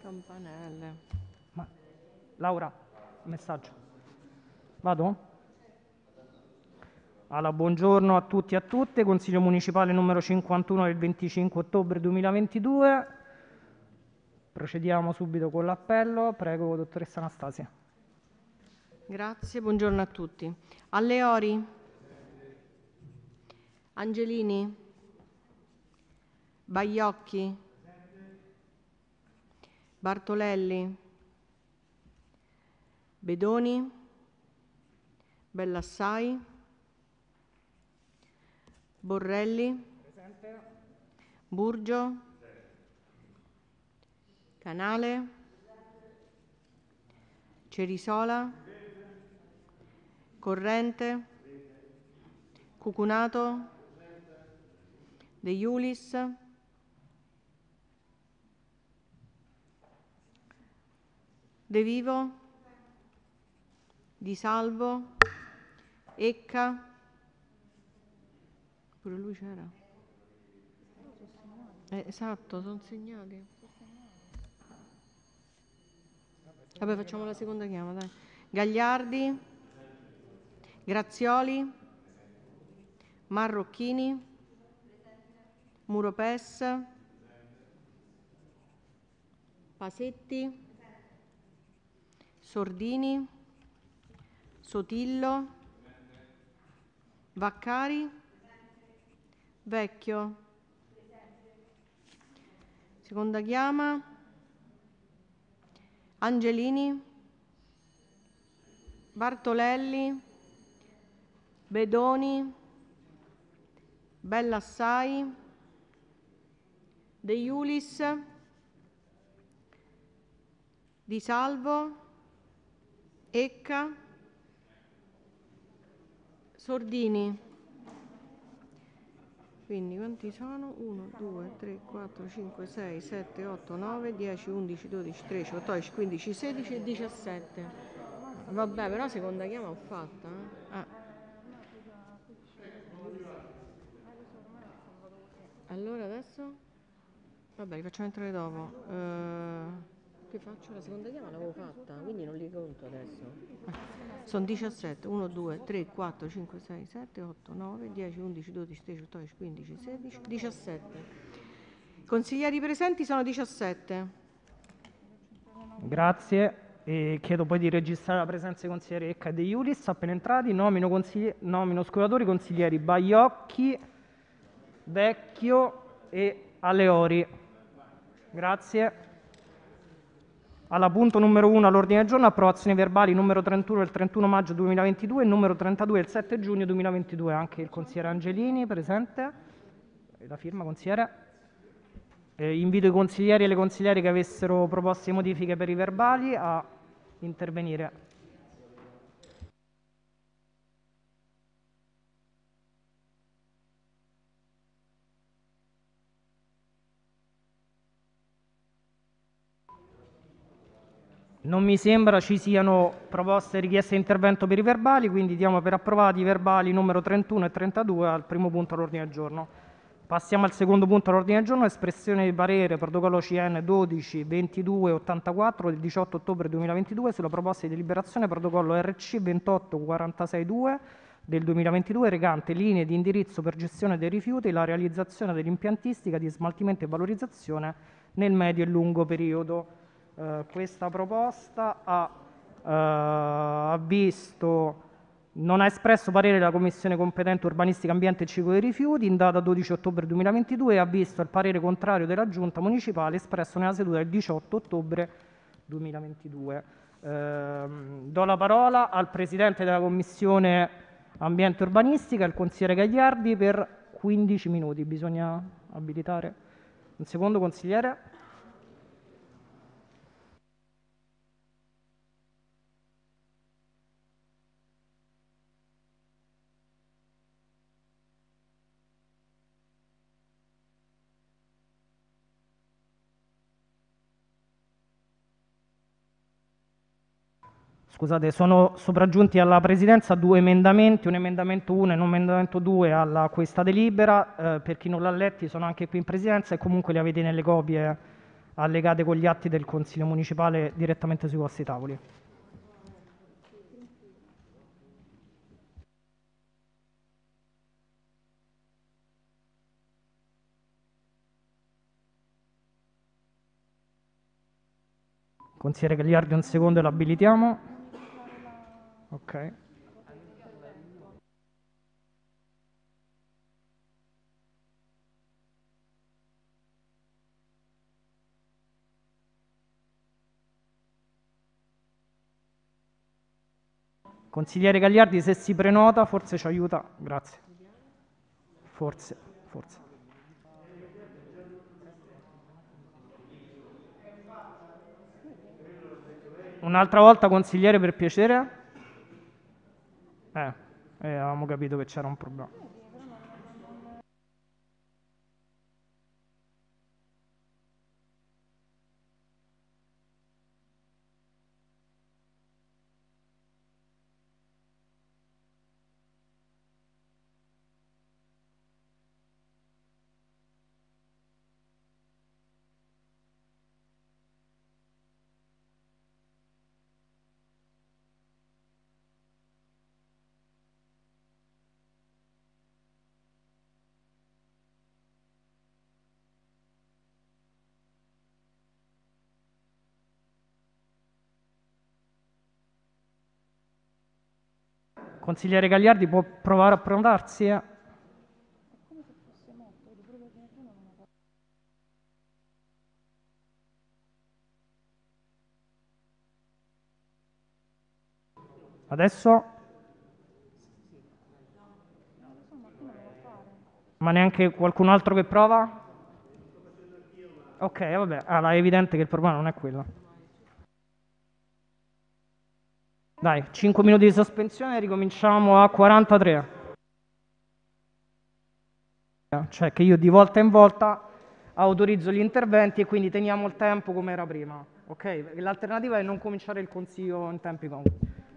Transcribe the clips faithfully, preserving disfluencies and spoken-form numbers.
Campanelle. Ma... Laura, messaggio. Vado? Allora, buongiorno a tutti e a tutte. Consiglio municipale numero cinquantuno del venticinque ottobre duemilaventidue. Procediamo subito con l'appello. Prego, dottoressa Anastasia. Grazie, buongiorno a tutti. Alleori? Angelini? Baiocchi? Bartolelli? Bedoni? Bellassai? Borrelli? Presente. Burgio? Canale? Cerisola? Corrente? Cucunato? De Iulis? De Vivo? Di Salvo? Ecca? Pure lui c'era. Eh, esatto, sono segnati. Vabbè, facciamo la seconda chiama, dai. Gagliardi? Grazioli? Marrocchini? Muropes? Pasetti? Sordini? Sotillo? Vaccari? Vecchio? Seconda chiama. Angelini? Bartolelli? Bedoni? Bellassai? De Iulis? Di Salvo? Ecca? Sordini? Quindi quanti sono? uno, due, tre, quattro, cinque, sei, sette, otto, nove, dieci, undici, dodici, tredici, quattordici, quindici, sedici e diciassette. Vabbè, però seconda chiama ho fatta. Eh? Ah. Allora adesso? Vabbè, li facciamo entrare dopo. Uh, che faccio? La seconda chiama l'avevo fatta, quindi non li conto adesso. Eh. Sono diciassette. uno, due, tre, quattro, cinque, sei, sette, otto, nove, dieci, undici, dodici, tredici, quattordici, quindici, sedici, diciassette. Consiglieri presenti sono diciassette. Grazie. E chiedo poi di registrare la presenza dei consiglieri Ecca e De Iulis. Appena entrati, nomino, consigli- nomino scrutatori consiglieri Baiocchi, Vecchio e Alleori. Grazie. Alla punto numero uno all'ordine del giorno, approvazione verbali numero trentuno del trentuno maggio duemilaventidue e numero trentadue del sette giugno duemilaventidue. Anche il consigliere Angelini presente. La firma, consigliere. Eh, invito i consiglieri e le consiglieri che avessero proposte modifiche per i verbali a intervenire. Non mi sembra ci siano proposte e richieste di intervento per i verbali, quindi diamo per approvati i verbali numero trentuno e trentadue al primo punto all'ordine del giorno. Passiamo al secondo punto all'ordine del giorno, espressione di parere, protocollo C N dodici ventidue ottantaquattro del diciotto ottobre duemilaventidue sulla proposta di deliberazione protocollo R C ventotto quarantasei due del duemilaventidue recante linee di indirizzo per gestione dei rifiuti e la realizzazione dell'impiantistica di smaltimento e valorizzazione nel medio e lungo periodo. Uh, questa proposta ha, uh, ha visto, non ha espresso parere la Commissione competente urbanistica, ambiente e ciclo dei rifiuti in data dodici ottobre duemilaventidue e ha visto il parere contrario della Giunta municipale espresso nella seduta del diciotto ottobre duemilaventidue. Uh, do la parola al Presidente della Commissione ambiente e urbanistica, il consigliere Gagliardi, per quindici minuti. Bisogna abilitare un secondo, consigliere. Scusate, sono sopraggiunti alla Presidenza due emendamenti, un emendamento uno e un emendamento due a questa delibera. Eh, per chi non l'ha letti sono anche qui in Presidenza e comunque li avete nelle copie allegate con gli atti del Consiglio Municipale direttamente sui vostri tavoli. Consigliere Gagliardi, un secondo e l'abilitiamo. Ok. Consigliere Gagliardi, se si prenota, forse ci aiuta. Grazie. Forse, forse. Un'altra volta, consigliere, per piacere. Eh, eh, avevamo capito che c'era un problema. Consigliere Gagliardi, può provare a prenotarsi? Adesso? Ma neanche qualcun altro che prova? Ok, vabbè, allora è evidente che il problema non è quello. Dai, cinque minuti di sospensione, ricominciamo a quarantatré. Cioè che io di volta in volta autorizzo gli interventi e quindi teniamo il tempo come era prima, ok? L'alternativa è non cominciare il consiglio in tempi congrui.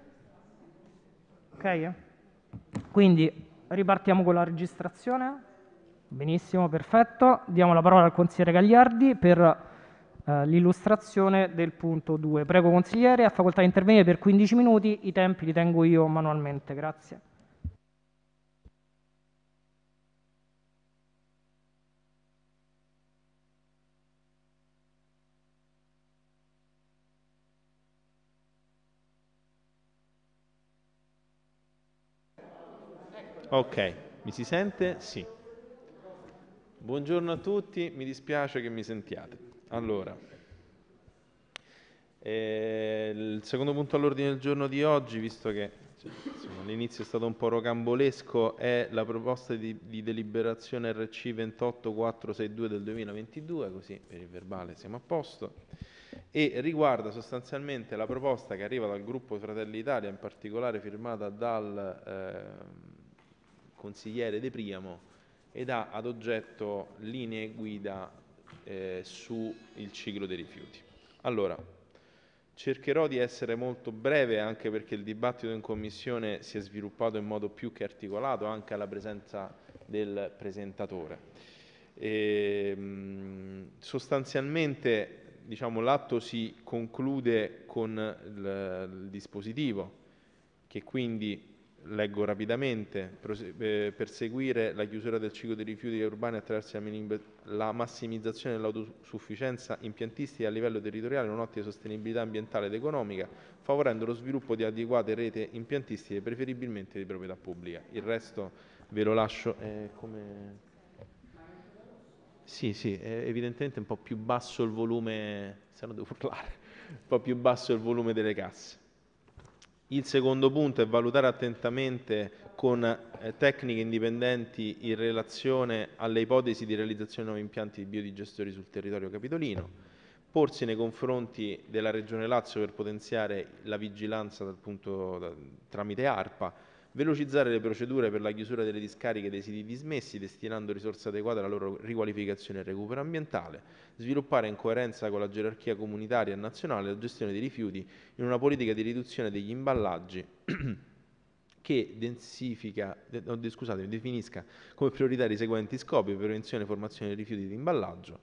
Ok? Quindi ripartiamo con la registrazione. Benissimo, perfetto. Diamo la parola al consigliere Gagliardi per eh, l'illustrazione del punto due. Prego consigliere, ha facoltà di intervenire per quindici minuti, i tempi li tengo io manualmente, grazie. Ok, mi si sente? Sì. Buongiorno a tutti, mi dispiace che mi sentiate. Allora, eh, il secondo punto all'ordine del giorno di oggi, visto che cioè, insomma, l'inizio è stato un po' rocambolesco, è la proposta di, di deliberazione R C ventotto quattrocentosesantadue del duemilaventidue, così per il verbale siamo a posto, e riguarda sostanzialmente la proposta che arriva dal gruppo Fratelli Italia, in particolare firmata dal eh, consigliere De Priamo, ed ha ad oggetto linee guida eh, sul ciclo dei rifiuti. Allora, cercherò di essere molto breve, anche perché il dibattito in commissione si è sviluppato in modo più che articolato, anche alla presenza del presentatore. E, mh, sostanzialmente, diciamo, l'atto si conclude con il, il dispositivo, che quindi leggo rapidamente: eh, perseguire la chiusura del ciclo dei rifiuti urbani attraverso la, minim- la massimizzazione dell'autosufficienza impiantistica a livello territoriale in un'ottica di sostenibilità ambientale ed economica, favorendo lo sviluppo di adeguate reti impiantistiche, preferibilmente di proprietà pubblica. Il resto ve lo lascio. Eh, come... Sì, sì, è evidentemente un po' più basso il volume, se no devo urlare, un po' più basso il volume delle casse. Il secondo punto è valutare attentamente con eh, tecniche indipendenti in relazione alle ipotesi di realizzazione di nuovi impianti biodigestori sul territorio capitolino, porsi nei confronti della Regione Lazio per potenziare la vigilanza dal punto, da, tramite ARPA, velocizzare le procedure per la chiusura delle discariche dei siti dismessi, destinando risorse adeguate alla loro riqualificazione e recupero ambientale, sviluppare in coerenza con la gerarchia comunitaria e nazionale la gestione dei rifiuti in una politica di riduzione degli imballaggi che densifica, scusate, definisca come prioritari i seguenti scopi: prevenzione e formazione dei rifiuti di imballaggio,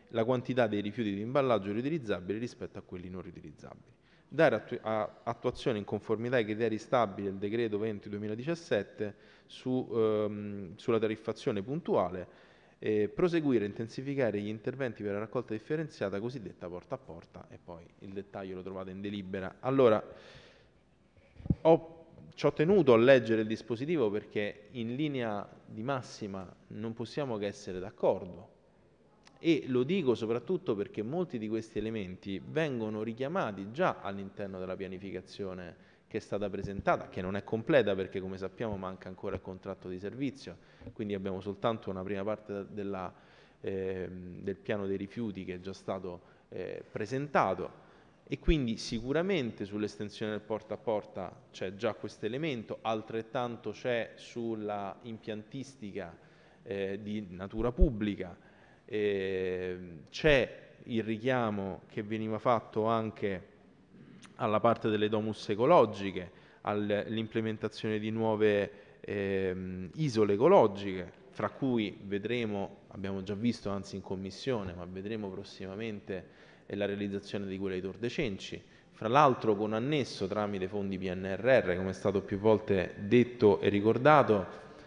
la quantità dei rifiuti di imballaggio riutilizzabili rispetto a quelli non riutilizzabili. Dare attu a, attuazione in conformità ai criteri stabili del decreto venti duemiladiciassette su, ehm, sulla tariffazione puntuale, eh, proseguire e intensificare gli interventi per la raccolta differenziata cosiddetta porta a porta, e poi il dettaglio lo trovate in delibera. Allora, ho Ci ho tenuto a leggere il dispositivo perché in linea di massima non possiamo che essere d'accordo, e lo dico soprattutto perché molti di questi elementi vengono richiamati già all'interno della pianificazione che è stata presentata, che non è completa perché, come sappiamo, manca ancora il contratto di servizio, quindi abbiamo soltanto una prima parte della, eh, del piano dei rifiuti che è già stato eh, presentato. E quindi sicuramente sull'estensione del porta a porta c'è già questo elemento, altrettanto c'è sulla impiantistica eh, di natura pubblica, eh, c'è il richiamo che veniva fatto anche alla parte delle domus ecologiche, all'implementazione di nuove eh, isole ecologiche, fra cui vedremo, abbiamo già visto anzi in commissione, ma vedremo prossimamente e la realizzazione di quelle di Tor de Cenci, fra l'altro con annesso tramite fondi P N R R, come è stato più volte detto e ricordato,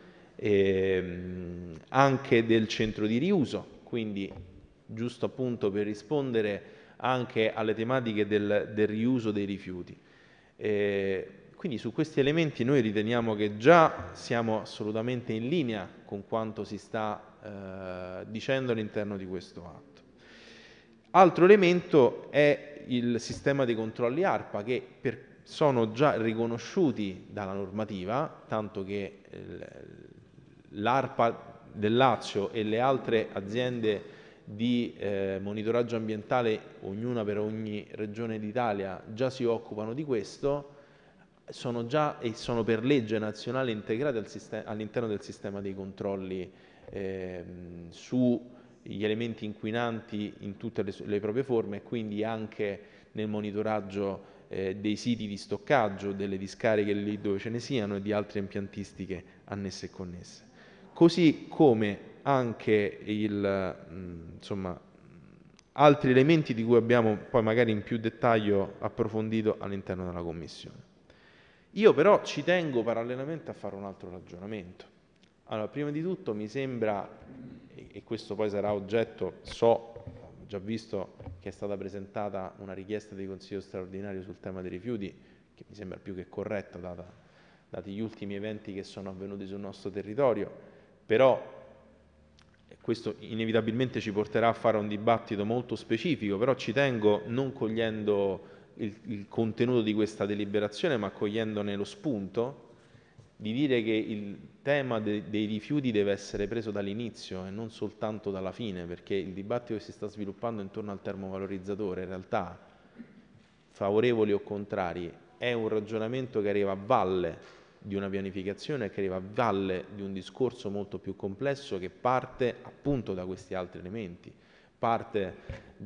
ehm, anche del centro di riuso, quindi giusto appunto per rispondere anche alle tematiche del, del riuso dei rifiuti. Eh, quindi su questi elementi noi riteniamo che già siamo assolutamente in linea con quanto si sta eh, dicendo all'interno di questo atto. Altro elemento è il sistema dei controlli ARPA, che per, sono già riconosciuti dalla normativa, tanto che l'ARPA del Lazio e le altre aziende di eh, monitoraggio ambientale, ognuna per ogni regione d'Italia, già si occupano di questo, sono già e sono per legge nazionale integrate al all'interno del sistema dei controlli eh, su gli elementi inquinanti in tutte le, le proprie forme, e quindi anche nel monitoraggio eh, dei siti di stoccaggio, delle discariche lì dove ce ne siano e di altre impiantistiche annesse e connesse. Così come anche il, mh, insomma, altri elementi di cui abbiamo poi magari in più dettaglio approfondito all'interno della Commissione. Io però ci tengo parallelamente a fare un altro ragionamento. Allora, prima di tutto mi sembra, e questo poi sarà oggetto, so, ho già visto che è stata presentata una richiesta di consiglio straordinario sul tema dei rifiuti, che mi sembra più che corretta data, dati gli ultimi eventi che sono avvenuti sul nostro territorio, però questo inevitabilmente ci porterà a fare un dibattito molto specifico, però ci tengo, non cogliendo il, il contenuto di questa deliberazione, ma cogliendone lo spunto, di dire che il tema de, dei rifiuti deve essere preso dall'inizio e non soltanto dalla fine, perché il dibattito che si sta sviluppando intorno al termovalorizzatore, in realtà, favorevoli o contrari, è un ragionamento che arriva a valle di una pianificazione, che arriva a valle di un discorso molto più complesso, che parte appunto da questi altri elementi, parte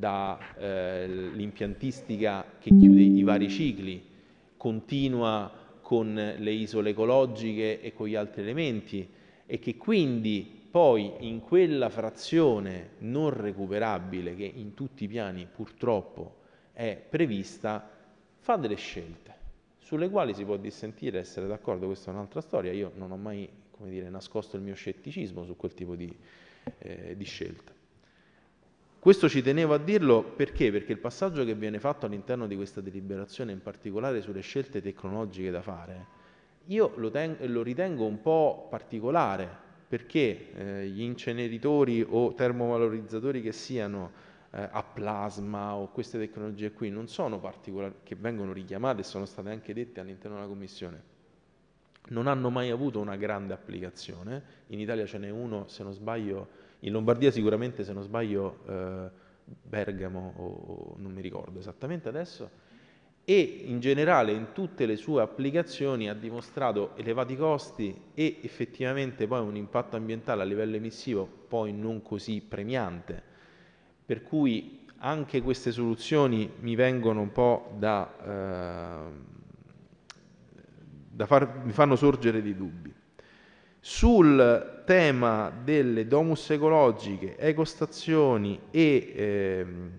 dall'impiantistica eh, che chiude i vari cicli, continua con le isole ecologiche e con gli altri elementi, e che quindi poi in quella frazione non recuperabile che in tutti i piani purtroppo è prevista, fa delle scelte sulle quali si può dissentire, essere d'accordo, questa è un'altra storia. Io non ho mai, come dire, nascosto il mio scetticismo su quel tipo di, eh, di scelta. Questo ci tenevo a dirlo perché? Perché il passaggio che viene fatto all'interno di questa deliberazione, in particolare sulle scelte tecnologiche da fare, io lo, lo ritengo un po' particolare, perché eh, gli inceneritori o termovalorizzatori che siano eh, a plasma o queste tecnologie qui non sono particolari, che vengono richiamate e sono state anche dette all'interno della Commissione, non hanno mai avuto una grande applicazione. In Italia ce n'è uno, se non sbaglio, in Lombardia sicuramente, se non sbaglio, eh, Bergamo, o, o non mi ricordo esattamente adesso, e in generale in tutte le sue applicazioni ha dimostrato elevati costi e effettivamente poi un impatto ambientale a livello emissivo poi non così premiante, per cui anche queste soluzioni mi vengono un po' da, eh, da far, mi fanno sorgere dei dubbi. Sul tema delle domus ecologiche, ecostazioni e ehm,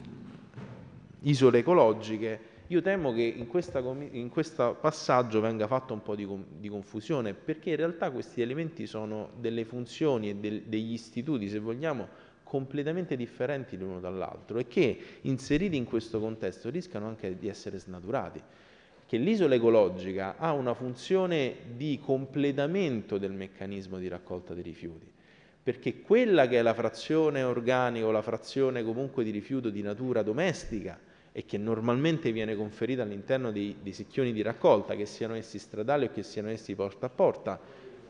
isole ecologiche, io temo che in, questa, in questo passaggio venga fatta un po' di, di confusione, perché in realtà questi elementi sono delle funzioni e del, degli istituti, se vogliamo, completamente differenti l'uno dall'altro e che inseriti in questo contesto rischiano anche di essere snaturati. Che l'isola ecologica ha una funzione di completamento del meccanismo di raccolta dei rifiuti, perché quella che è la frazione organica o la frazione comunque di rifiuto di natura domestica e che normalmente viene conferita all'interno dei, dei secchioni di raccolta, che siano essi stradali o che siano essi porta a porta,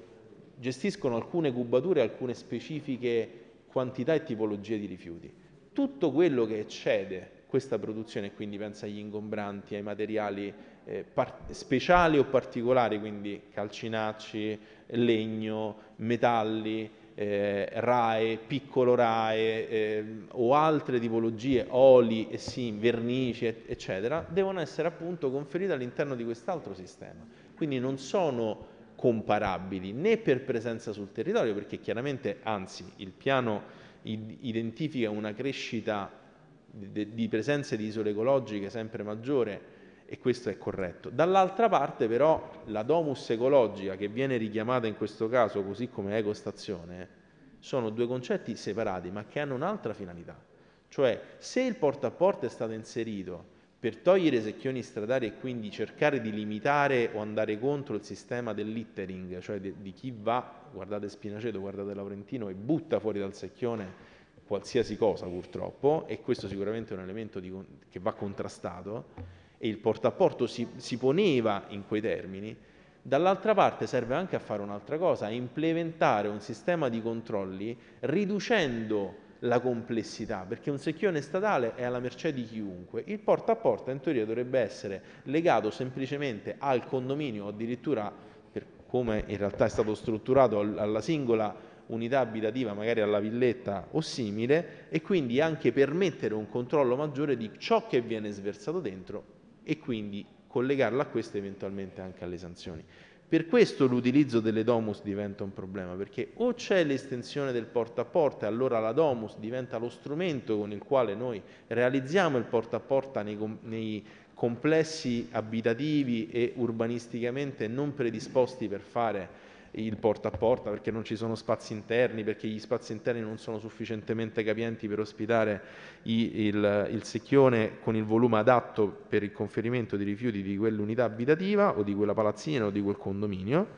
gestiscono alcune cubature, alcune specifiche quantità e tipologie di rifiuti. Tutto quello che eccede questa produzione, quindi pensa agli ingombranti, ai materiali eh, speciali o particolari, quindi calcinacci, legno, metalli, eh, rae, piccolo rae eh, o altre tipologie, oli, e sì, vernici, eccetera, devono essere appunto conferite all'interno di quest'altro sistema. Quindi non sono comparabili né per presenza sul territorio, perché chiaramente, anzi, il piano identifica una crescita di, di presenze di isole ecologiche sempre maggiore e questo è corretto. Dall'altra parte però la domus ecologica, che viene richiamata in questo caso così come ecostazione, sono due concetti separati ma che hanno un'altra finalità. Cioè, se il porta a porta è stato inserito per togliere i secchioni stradali e quindi cercare di limitare o andare contro il sistema del littering, cioè di, di chi va, guardate Spinaceto, guardate Laurentino, e butta fuori dal secchione qualsiasi cosa purtroppo, e questo sicuramente è un elemento di, che va contrastato, e il porta a porto si, si poneva in quei termini. Dall'altra parte serve anche a fare un'altra cosa, a implementare un sistema di controlli riducendo la complessità, perché un secchione statale è alla mercé di chiunque. Il porta a porta in teoria dovrebbe essere legato semplicemente al condominio o addirittura, per come in realtà è stato strutturato, alla singola unità abitativa, magari alla villetta o simile, e quindi anche permettere un controllo maggiore di ciò che viene sversato dentro e quindi collegarlo a questo eventualmente anche alle sanzioni. Per questo l'utilizzo delle domus diventa un problema, perché o c'è l'estensione del porta a porta e allora la domus diventa lo strumento con il quale noi realizziamo il porta a porta nei, nei complessi abitativi e urbanisticamente non predisposti per fare il porta a porta, perché non ci sono spazi interni, perché gli spazi interni non sono sufficientemente capienti per ospitare i, il, il secchione con il volume adatto per il conferimento di rifiuti di quell'unità abitativa o di quella palazzina o di quel condominio,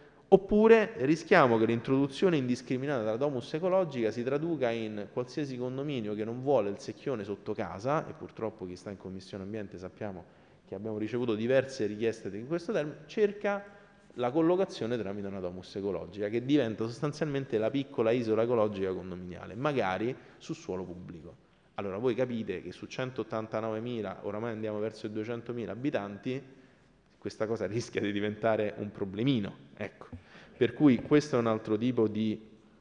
oppure rischiamo che l'introduzione indiscriminata della domus ecologica si traduca in qualsiasi condominio che non vuole il secchione sotto casa, e purtroppo chi sta in Commissione Ambiente sappiamo che abbiamo ricevuto diverse richieste in questo termine, cerca la collocazione tramite una domus ecologica, che diventa sostanzialmente la piccola isola ecologica condominiale, magari su suolo pubblico. Allora voi capite che su centottantanovemila, oramai andiamo verso i duecentomila abitanti, questa cosa rischia di diventare un problemino. Ecco. Per cui questo è un altro tipo di,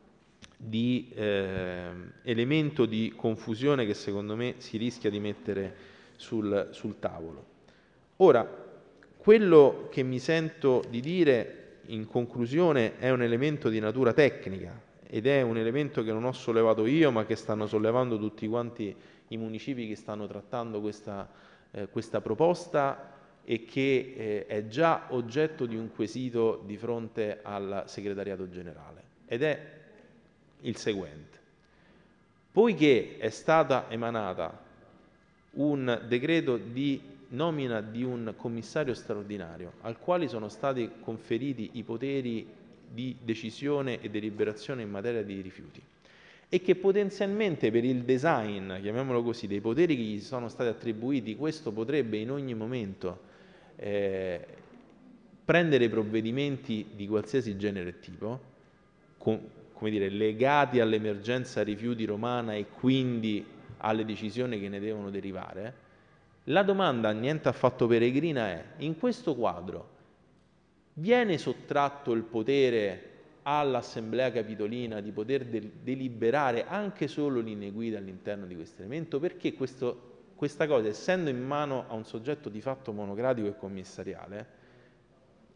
di eh, elemento di confusione che secondo me si rischia di mettere sul, sul tavolo. Ora, quello che mi sento di dire in conclusione è un elemento di natura tecnica ed è un elemento che non ho sollevato io, ma che stanno sollevando tutti quanti i municipi che stanno trattando questa, eh, questa proposta e che eh, è già oggetto di un quesito di fronte al segretariato generale, ed è il seguente. Poiché è stata emanata un decreto di nomina di un commissario straordinario al quale sono stati conferiti i poteri di decisione e deliberazione in materia di rifiuti e che potenzialmente per il design, chiamiamolo così, dei poteri che gli sono stati attribuiti, questo potrebbe in ogni momento eh, prendere provvedimenti di qualsiasi genere e tipo, con, come dire, legati all'emergenza rifiuti romana e quindi alle decisioni che ne devono derivare. La domanda niente affatto peregrina è: in questo quadro viene sottratto il potere all'Assemblea Capitolina di poter de- deliberare anche solo linee guida all'interno di questo elemento? Perché questo, questa cosa, essendo in mano a un soggetto di fatto monocratico e commissariale,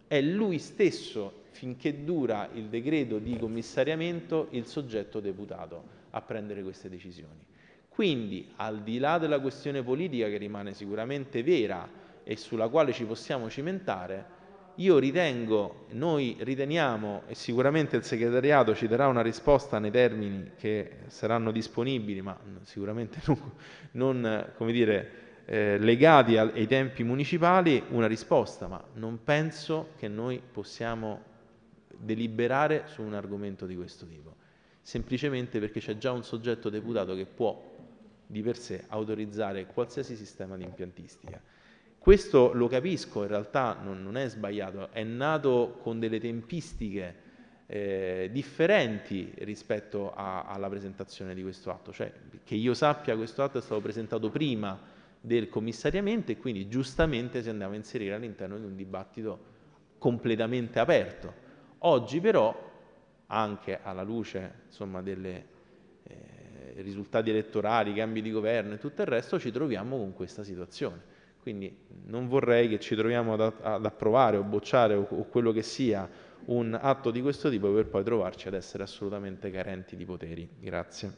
è lui stesso, finché dura il decreto di commissariamento, il soggetto deputato a prendere queste decisioni. Quindi, al di là della questione politica che rimane sicuramente vera e sulla quale ci possiamo cimentare, io ritengo, noi riteniamo, e sicuramente il segretariato ci darà una risposta nei termini che saranno disponibili, ma sicuramente non, non come dire, eh, legati ai tempi municipali, una risposta, ma non penso che noi possiamo deliberare su un argomento di questo tipo, semplicemente perché c'è già un soggetto deputato che può di per sé autorizzare qualsiasi sistema di impiantistica. Questo lo capisco, in realtà non, non è sbagliato, è nato con delle tempistiche eh, differenti rispetto a, alla presentazione di questo atto, cioè che io sappia questo atto è stato presentato prima del commissariamento e quindi giustamente si andava a inserire all'interno di un dibattito completamente aperto. Oggi però, anche alla luce insomma, delle eh, risultati elettorali, cambi di governo e tutto il resto, ci troviamo con questa situazione. Quindi non vorrei che ci troviamo ad, ad approvare o bocciare o, o quello che sia un atto di questo tipo per poi trovarci ad essere assolutamente carenti di poteri. Grazie.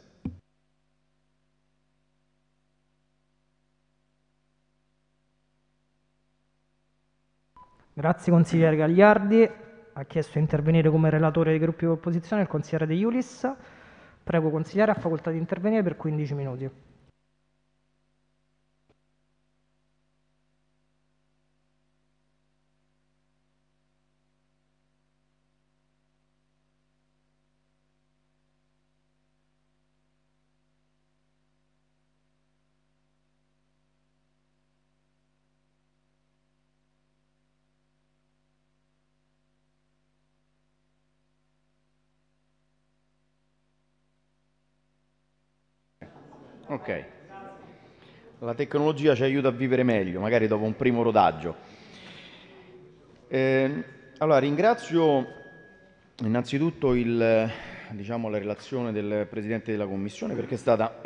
Grazie consigliere Gagliardi. Ha chiesto di intervenire come relatore dei gruppi di opposizione il consigliere De Iulis. Prego consigliere, ha facoltà di intervenire per quindici minuti. Ok, la tecnologia ci aiuta a vivere meglio, magari dopo un primo rodaggio. Eh, allora, ringrazio innanzitutto il, diciamo, la relazione del Presidente della Commissione perché è stata,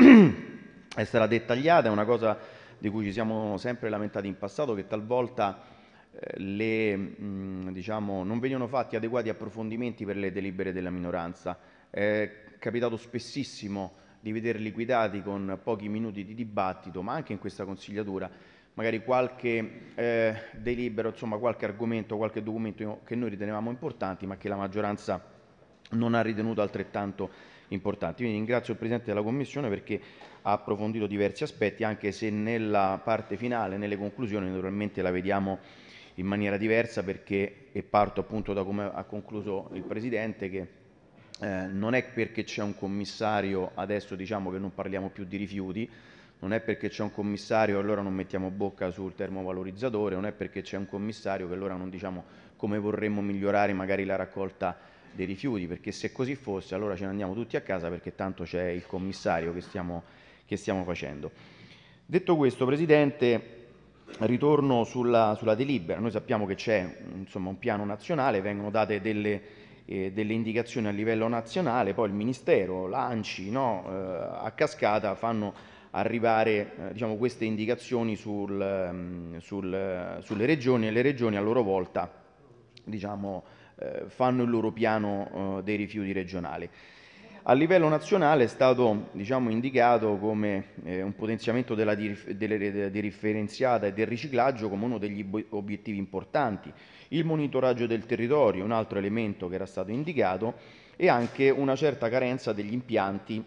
è stata dettagliata, è una cosa di cui ci siamo sempre lamentati in passato, che talvolta eh, le, mh, diciamo, non venivano fatti adeguati approfondimenti per le delibere della minoranza. È capitato spessissimo di vederli guidati con pochi minuti di dibattito, ma anche in questa consigliatura, magari qualche eh, delibero, insomma qualche argomento, qualche documento che noi ritenevamo importanti, ma che la maggioranza non ha ritenuto altrettanto importanti. Quindi ringrazio il Presidente della Commissione perché ha approfondito diversi aspetti, anche se nella parte finale, nelle conclusioni, naturalmente la vediamo in maniera diversa perché, e parto appunto da come ha concluso il Presidente, che Eh, non è perché c'è un commissario adesso diciamo che non parliamo più di rifiuti, non è perché c'è un commissario che allora non mettiamo bocca sul termovalorizzatore, non è perché c'è un commissario che allora non diciamo come vorremmo migliorare magari la raccolta dei rifiuti, perché se così fosse allora ce ne andiamo tutti a casa perché tanto c'è il commissario che stiamo, che stiamo facendo. Detto questo, Presidente, ritorno sulla, sulla delibera. Noi sappiamo che c'è insomma un piano nazionale, vengono date delle Eh, delle indicazioni a livello nazionale, poi il Ministero, l'ANCI, no, eh, a cascata fanno arrivare eh, diciamo, queste indicazioni sul, um, sul, sulle regioni e le regioni a loro volta diciamo, eh, fanno il loro piano eh, dei rifiuti regionali. A livello nazionale è stato diciamo, indicato come eh, un potenziamento della differenziata e del riciclaggio come uno degli obiettivi importanti. Il monitoraggio del territorio, un altro elemento che era stato indicato, e anche una certa carenza degli impianti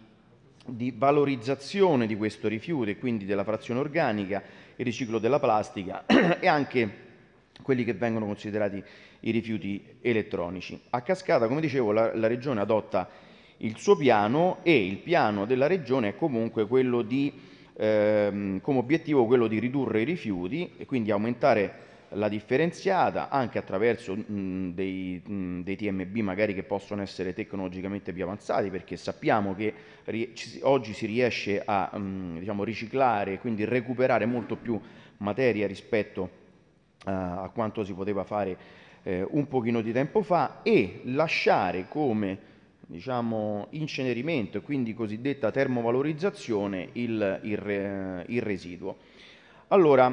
di valorizzazione di questo rifiuto e quindi della frazione organica, il riciclo della plastica e anche quelli che vengono considerati i rifiuti elettronici. A cascata, come dicevo, la, la Regione adotta il suo piano e il piano della Regione è comunque quello di, ehm, come obiettivo quello di ridurre i rifiuti e quindi aumentare la differenziata anche attraverso mh, dei, mh, dei T M B magari che possono essere tecnologicamente più avanzati, perché sappiamo che ri- ci, oggi si riesce a mh, diciamo, riciclare e quindi recuperare molto più materia rispetto uh, a quanto si poteva fare eh, un pochino di tempo fa, e lasciare come diciamo, incenerimento e quindi cosiddetta termovalorizzazione il, il, il residuo. Allora,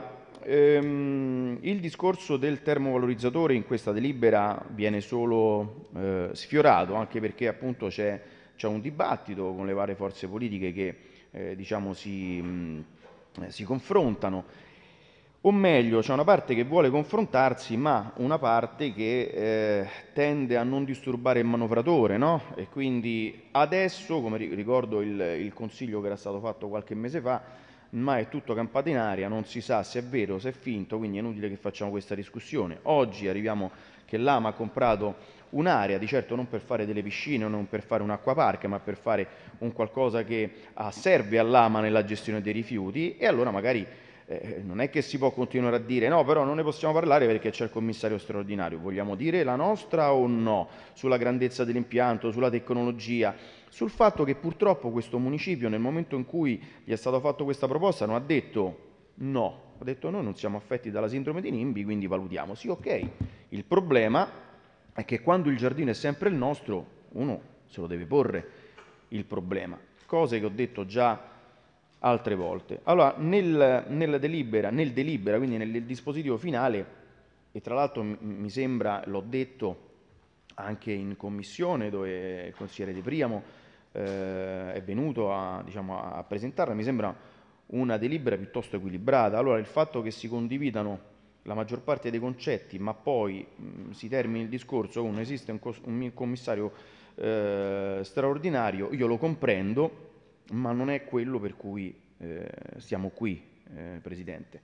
ehm, il discorso del termovalorizzatore in questa delibera viene solo eh, sfiorato, anche perché appunto c'è, c'è un dibattito con le varie forze politiche che eh, diciamo si, mh, si confrontano. O meglio, c'è una parte che vuole confrontarsi, ma una parte che eh, tende a non disturbare il manovratore, no? E quindi adesso, come ricordo il, il consiglio che era stato fatto qualche mese fa, ma è tutto campato in aria, non si sa se è vero, se è finto, quindi è inutile che facciamo questa discussione. Oggi arriviamo che l'Ama ha comprato un'area, di certo non per fare delle piscine o non per fare un acquapark, ma per fare un qualcosa che ah, serve all'Ama nella gestione dei rifiuti, e allora magari Eh, non è che si può continuare a dire no, però non ne possiamo parlare perché c'è il commissario straordinario. Vogliamo dire la nostra o no sulla grandezza dell'impianto, sulla tecnologia, sul fatto che purtroppo questo municipio, nel momento in cui gli è stato fatto questa proposta, non ha detto no, ha detto noi non siamo affetti dalla sindrome di Nimbi, quindi valutiamo. Sì, ok. Il problema è che quando il giardino è sempre il nostro, uno se lo deve porre il problema. Cose che ho detto già altre volte. Allora, nel, nel, delibera, nel delibera, quindi nel dispositivo finale, e tra l'altro mi sembra, l'ho detto anche in commissione dove il consigliere De Priamo eh, è venuto a, diciamo, a presentarla, mi sembra una delibera piuttosto equilibrata. Allora, il fatto che si condividano la maggior parte dei concetti, ma poi mh, si termini il discorso con esiste un, un commissario eh, straordinario, io lo comprendo, ma non è quello per cui eh, siamo qui, eh, Presidente.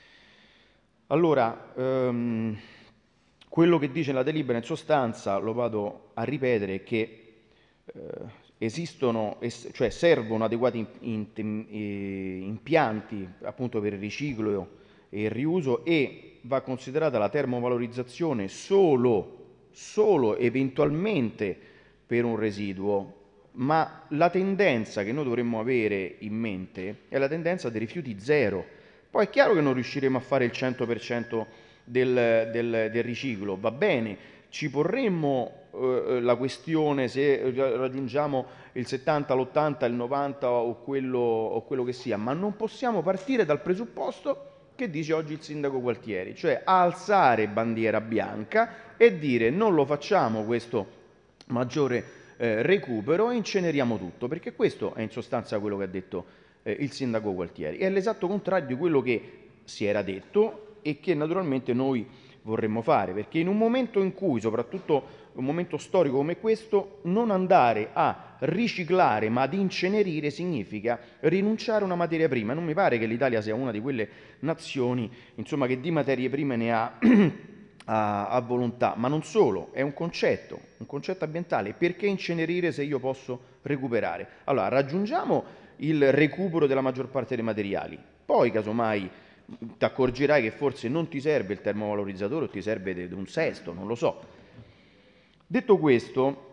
Allora, ehm, quello che dice la delibera in sostanza, lo vado a ripetere, è che eh, esistono, es- cioè servono adeguati in- in- eh, impianti appunto per il riciclo e il riuso, e va considerata la termovalorizzazione solo, solo eventualmente per un residuo. Ma la tendenza che noi dovremmo avere in mente è la tendenza dei rifiuti zero. Poi è chiaro che non riusciremo a fare il cento per cento del, del, del riciclo, va bene, ci porremmo eh, la questione se raggiungiamo il settanta, l'ottanta, il novanta o quello, o quello che sia, ma non possiamo partire dal presupposto che dice oggi il sindaco Gualtieri, cioè alzare bandiera bianca e dire non lo facciamo questo maggiore Eh, recupero e inceneriamo tutto, perché questo è in sostanza quello che ha detto eh, il sindaco Gualtieri. È l'esatto contrario di quello che si era detto e che naturalmente noi vorremmo fare, perché in un momento in cui, soprattutto un momento storico come questo, non andare a riciclare ma ad incenerire significa rinunciare a una materia prima. Non mi pare che l'Italia sia una di quelle nazioni, insomma, che di materie prime ne ha A, a volontà, ma non solo, è un concetto, un concetto ambientale. Perché incenerire se io posso recuperare? Allora, raggiungiamo il recupero della maggior parte dei materiali, poi casomai ti accorgerai che forse non ti serve il termovalorizzatore o ti serve di un sesto, non lo so. Detto questo,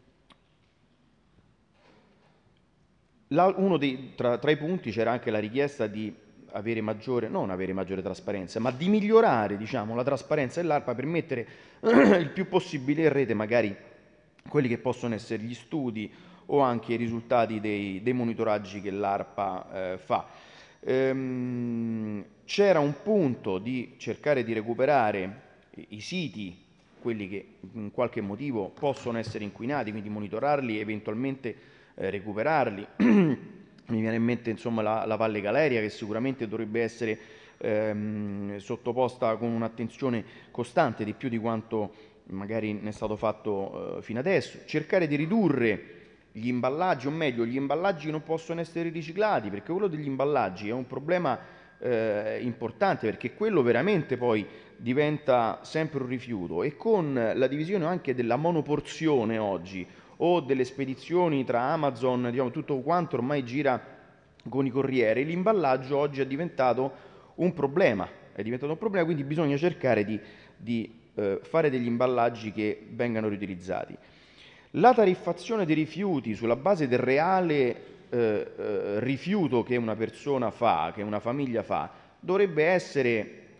la, uno dei, tra, tra i punti c'era anche la richiesta di avere maggiore, non avere maggiore trasparenza, ma di migliorare, diciamo, la trasparenza dell'ARPA per mettere il più possibile in rete magari quelli che possono essere gli studi o anche i risultati dei, dei monitoraggi che l'ARPA eh, fa. Ehm, c'era un punto di cercare di recuperare i, i siti, quelli che in qualche motivo possono essere inquinati, quindi monitorarli e eventualmente eh, recuperarli. Mi viene in mente insomma la, la Valle Galeria, che sicuramente dovrebbe essere ehm, sottoposta con un'attenzione costante, di più di quanto magari ne è stato fatto eh, fino adesso. Cercare di ridurre gli imballaggi, o meglio gli imballaggi che non possono essere riciclati, perché quello degli imballaggi è un problema eh, importante, perché quello veramente poi diventa sempre un rifiuto, e con la divisione anche della monoporzione oggi, o delle spedizioni tra Amazon, diciamo, tutto quanto ormai gira con i corrieri, l'imballaggio oggi è diventato un problema, è diventato un problema, quindi bisogna cercare di, di eh, fare degli imballaggi che vengano riutilizzati. La tariffazione dei rifiuti sulla base del reale eh, eh, rifiuto che una persona fa, che una famiglia fa, dovrebbe essere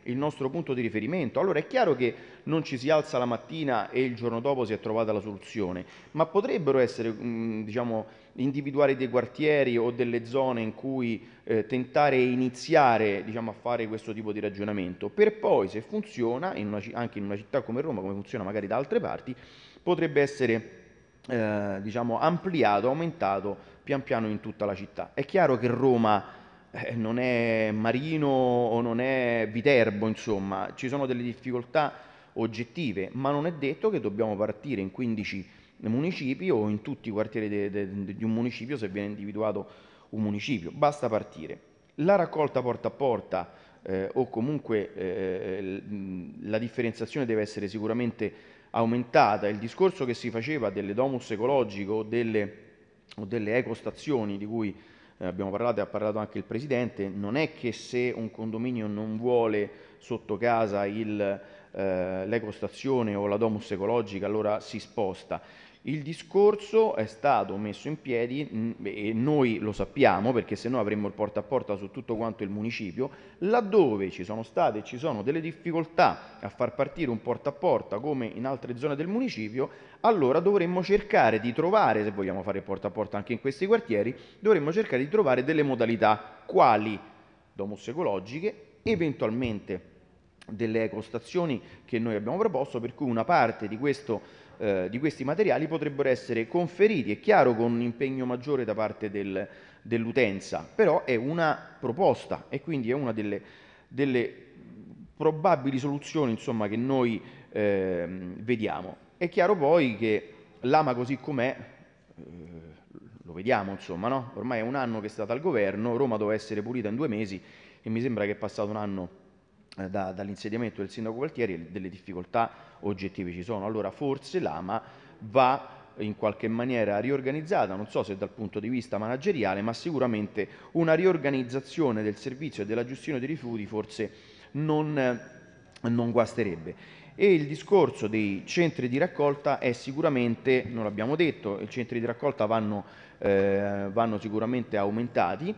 il nostro punto di riferimento. Allora è chiaro che non ci si alza la mattina e il giorno dopo si è trovata la soluzione, ma potrebbero essere, mh, diciamo, individuare dei quartieri o delle zone in cui eh, tentare e iniziare, diciamo, a fare questo tipo di ragionamento, per poi, se funziona, in una, anche in una città come Roma, come funziona magari da altre parti, potrebbe essere eh, diciamo, ampliato, aumentato pian piano in tutta la città. È chiaro che Roma Eh, non è Marino o non è Viterbo, insomma, ci sono delle difficoltà oggettive, ma non è detto che dobbiamo partire in quindici municipi o in tutti i quartieri de- de- di un municipio se viene individuato un municipio, basta partire. La raccolta porta a porta eh, o comunque eh, l- la differenziazione deve essere sicuramente aumentata. Il discorso che si faceva delle domus ecologico o delle, o delle ecostazioni di cui eh, abbiamo parlato e ha parlato anche il Presidente, non è che se un condominio non vuole sotto casa il, eh, l'ecostazione o la domus ecologica allora si sposta. Il discorso è stato messo in piedi mh, e noi lo sappiamo perché se no avremmo il porta a porta su tutto quanto il municipio, laddove ci sono state e ci sono delle difficoltà a far partire un porta a porta come in altre zone del municipio, allora dovremmo cercare di trovare, se vogliamo fare il porta a porta anche in questi quartieri, dovremmo cercare di trovare delle modalità quali domus ecologiche, eventualmente delle ecostazioni che noi abbiamo proposto, per cui una parte di questo eh, di questi materiali potrebbero essere conferiti, è chiaro, con un impegno maggiore da parte del, dell'utenza, però è una proposta e quindi è una delle, delle probabili soluzioni, insomma, che noi eh, vediamo. È chiaro poi che l'Ama così com'è, eh, lo vediamo, insomma, no? Ormai è un anno che è stata al governo, Roma doveva essere pulita in due mesi e mi sembra che è passato un anno eh, da, dall'insediamento del sindaco Gualtieri e delle difficoltà oggettive ci sono. Allora forse l'Ama va in qualche maniera riorganizzata, non so se dal punto di vista manageriale, ma sicuramente una riorganizzazione del servizio e della gestione dei rifiuti forse non, non guasterebbe. E il discorso dei centri di raccolta è sicuramente, non l'abbiamo detto, i centri di raccolta vanno, eh, vanno sicuramente aumentati.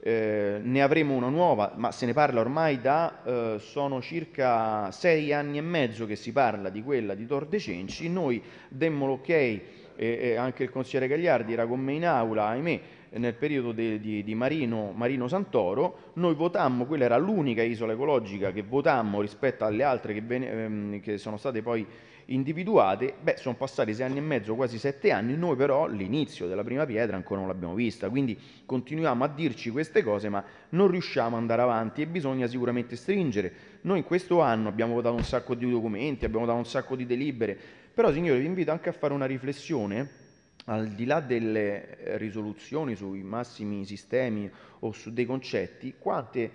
Eh, ne avremo una nuova, ma se ne parla ormai da, eh, sono circa sei anni e mezzo che si parla di quella di Tor de' Cenci. Noi demmo l'ok, e, e anche il consigliere Gagliardi era con me in aula, ahimè, nel periodo de, di, di Marino, Marino Santoro. Noi votammo, quella era l'unica isola ecologica che votammo rispetto alle altre che, bene, ehm, che sono state poi individuate. Beh, sono passati sei anni e mezzo, quasi sette anni, noi però l'inizio della prima pietra ancora non l'abbiamo vista, quindi continuiamo a dirci queste cose ma non riusciamo ad andare avanti e bisogna sicuramente stringere. Noi in questo anno abbiamo votato un sacco di documenti, abbiamo dato un sacco di delibere, però signori vi invito anche a fare una riflessione, al di là delle risoluzioni sui massimi sistemi o su dei concetti, quante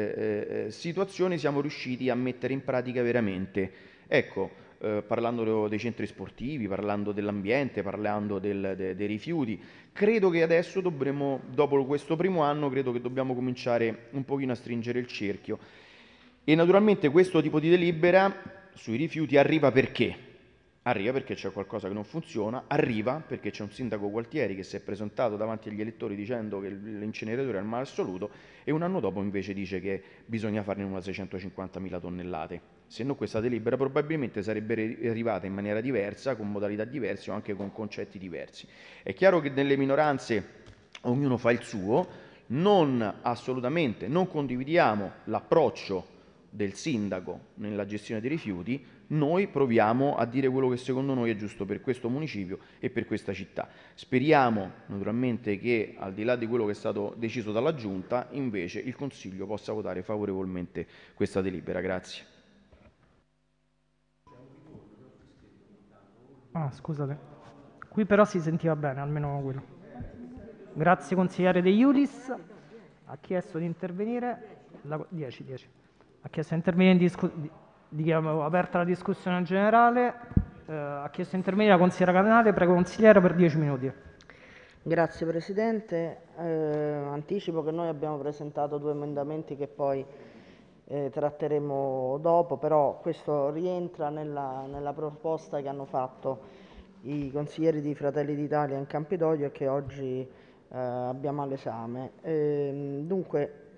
eh, situazioni siamo riusciti a mettere in pratica veramente. Ecco, eh, parlando dei centri sportivi, parlando dell'ambiente, parlando del, de, dei rifiuti, credo che adesso dovremmo, dopo questo primo anno, credo che dobbiamo cominciare un pochino a stringere il cerchio. E naturalmente questo tipo di delibera sui rifiuti arriva perché? Arriva perché c'è qualcosa che non funziona, arriva perché c'è un sindaco Gualtieri che si è presentato davanti agli elettori dicendo che l'inceneritore è il male assoluto e un anno dopo invece dice che bisogna farne una seicentocinquantamila tonnellate. Se no questa delibera probabilmente sarebbe arrivata in maniera diversa, con modalità diverse o anche con concetti diversi. È chiaro che nelle minoranze ognuno fa il suo, non assolutamente, non condividiamo l'approccio del sindaco nella gestione dei rifiuti, noi proviamo a dire quello che secondo noi è giusto per questo municipio e per questa città. Speriamo naturalmente che al di là di quello che è stato deciso dalla Giunta, invece il Consiglio possa votare favorevolmente questa delibera. Grazie. Ah, scusate. Qui però si sentiva bene, almeno quello. Grazie consigliere De Iulis. Ha chiesto di intervenire. dieci, dieci. Ha chiesto di intervenire in discussione. Dichiamo aperta la discussione generale. Eh, ha chiesto di intervenire la consigliera Canale. Prego consigliere per dieci minuti. Grazie Presidente. Eh, anticipo che noi abbiamo presentato due emendamenti che poi eh, tratteremo dopo, però questo rientra nella, nella proposta che hanno fatto i consiglieri di Fratelli d'Italia in Campidoglio e che oggi eh, abbiamo all'esame. Eh, dunque,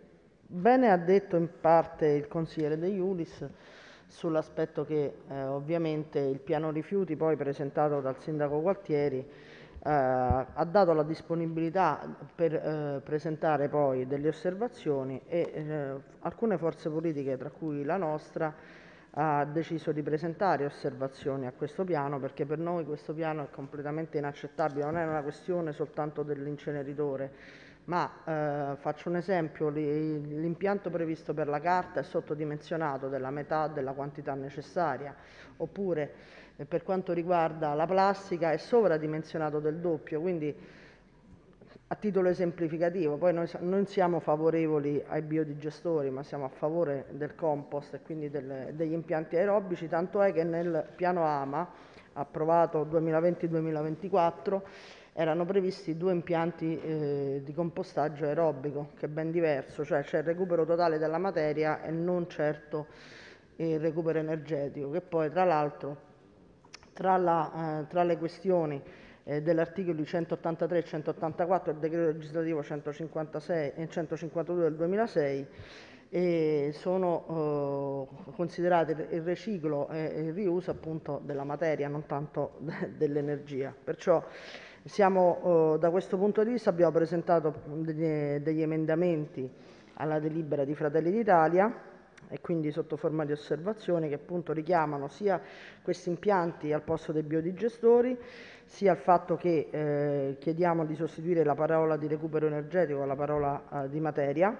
bene ha detto in parte il consigliere De Iulis sull'aspetto che eh, ovviamente il piano rifiuti poi presentato dal sindaco Gualtieri eh, ha dato la disponibilità per eh, presentare poi delle osservazioni e eh, alcune forze politiche, tra cui la nostra, ha deciso di presentare osservazioni a questo piano, perché per noi questo piano è completamente inaccettabile. Non è una questione soltanto dell'inceneritore, ma eh, faccio un esempio: li- l'impianto previsto per la carta è sottodimensionato della metà della quantità necessaria, oppure eh, per quanto riguarda la plastica è sovradimensionato del doppio. Quindi, a titolo esemplificativo, poi noi sa- non siamo favorevoli ai biodigestori, ma siamo a favore del compost e quindi del- degli impianti aerobici, tanto è che nel piano A M A approvato duemilaventi duemilaventiquattro erano previsti due impianti eh, di compostaggio aerobico, che è ben diverso, cioè c'è il recupero totale della materia e non certo il recupero energetico, che poi tra l'altro tra, la, eh, tra le questioni eh, degli articoli centottantatré e centottantaquattro del decreto legislativo centocinquantasei e centocinquantadue del duemilasei e sono eh, considerati il riciclo e il riuso appunto della materia, non tanto dell'energia. Perciò siamo, eh, da questo punto di vista abbiamo presentato degli, degli emendamenti alla delibera di Fratelli d'Italia e quindi sotto forma di osservazioni, che appunto richiamano sia questi impianti al posto dei biodigestori, sia il fatto che eh, chiediamo di sostituire la parola di recupero energetico con la parola eh, di materia.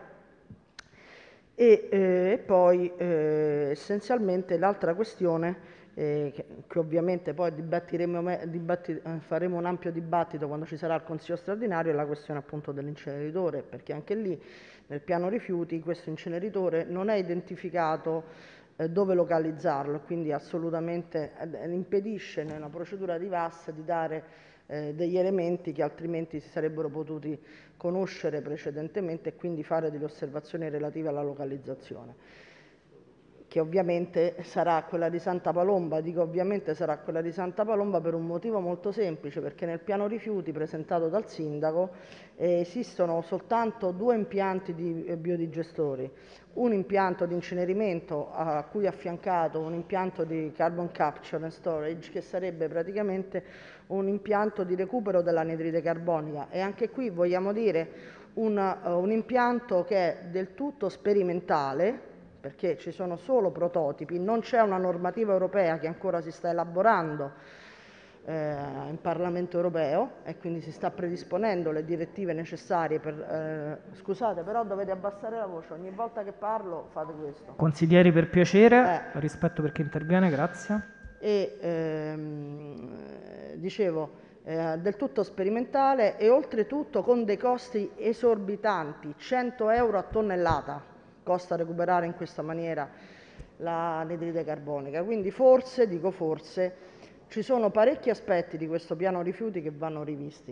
E eh, poi eh, essenzialmente l'altra questione, eh, che, che ovviamente poi dibattiremo, me- dibatti- eh, faremo un ampio dibattito quando ci sarà il Consiglio straordinario, è la questione appunto dell'inceneritore, perché anche lì nel piano rifiuti questo inceneritore non è identificato eh, dove localizzarlo, quindi assolutamente eh, impedisce nella procedura di V A S di dare eh, degli elementi che altrimenti si sarebbero potuti conoscere precedentemente e quindi fare delle osservazioni relative alla localizzazione, che ovviamente sarà quella di Santa Palomba. Dico ovviamente sarà quella di Santa Palomba per un motivo molto semplice, perché nel piano rifiuti presentato dal sindaco eh, esistono soltanto due impianti di eh, biodigestori, un impianto di incenerimento a cui è affiancato un impianto di carbon capture and storage, che sarebbe praticamente un impianto di recupero dell'anidride carbonica, e anche qui vogliamo dire un, uh, un impianto che è del tutto sperimentale, perché ci sono solo prototipi, non c'è una normativa europea che ancora si sta elaborando eh, in Parlamento europeo e quindi si sta predisponendo le direttive necessarie per... Eh, scusate, però dovete abbassare la voce, ogni volta che parlo fate questo. Consiglieri, per piacere, Eh. rispetto per chi interviene, grazie. E ehm, dicevo, eh, del tutto sperimentale e oltretutto con dei costi esorbitanti, cento euro a tonnellata costa recuperare in questa maniera l'anidride carbonica. Quindi forse, dico forse, ci sono parecchi aspetti di questo piano rifiuti che vanno rivisti.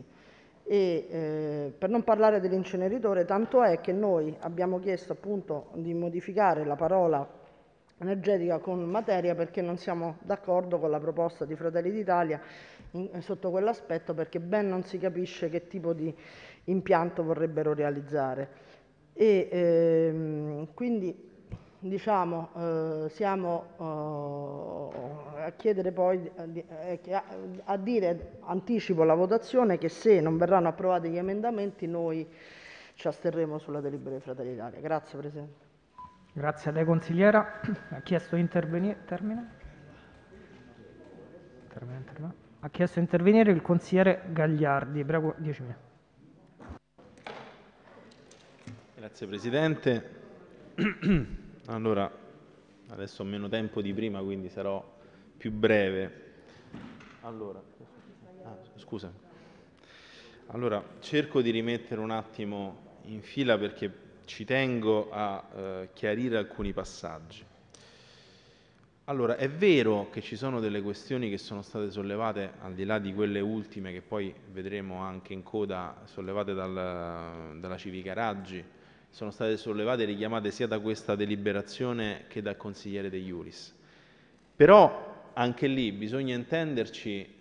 E eh, per non parlare dell'inceneritore, tanto è che noi abbiamo chiesto appunto di modificare la parola energetica con materia, perché non siamo d'accordo con la proposta di Fratelli d'Italia in, sotto quell'aspetto, perché ben non si capisce che tipo di impianto vorrebbero realizzare. E ehm, quindi diciamo eh, siamo eh, a chiedere poi eh, a, a dire, anticipo la votazione, che se non verranno approvati gli emendamenti noi ci asterremo sulla delibera di Fratelli d'Italia. Grazie Presidente. Grazie a lei, consigliera. Ha chiesto di intervenire. Termina. Termina, termina. Ha chiesto di intervenire il consigliere Gagliardi. Prego, dieci minuti. Grazie Presidente. Allora, adesso ho meno tempo di prima, quindi sarò più breve. Allora, ah, scusa. Allora, cerco di rimettere un attimo in fila perché ci tengo a eh, chiarire alcuni passaggi. Allora, è vero che ci sono delle questioni che sono state sollevate, al di là di quelle ultime che poi vedremo anche in coda, sollevate dal, dalla Civica Raggi, sono state sollevate e richiamate sia da questa deliberazione che dal consigliere De Iuris. Però anche lì bisogna intenderci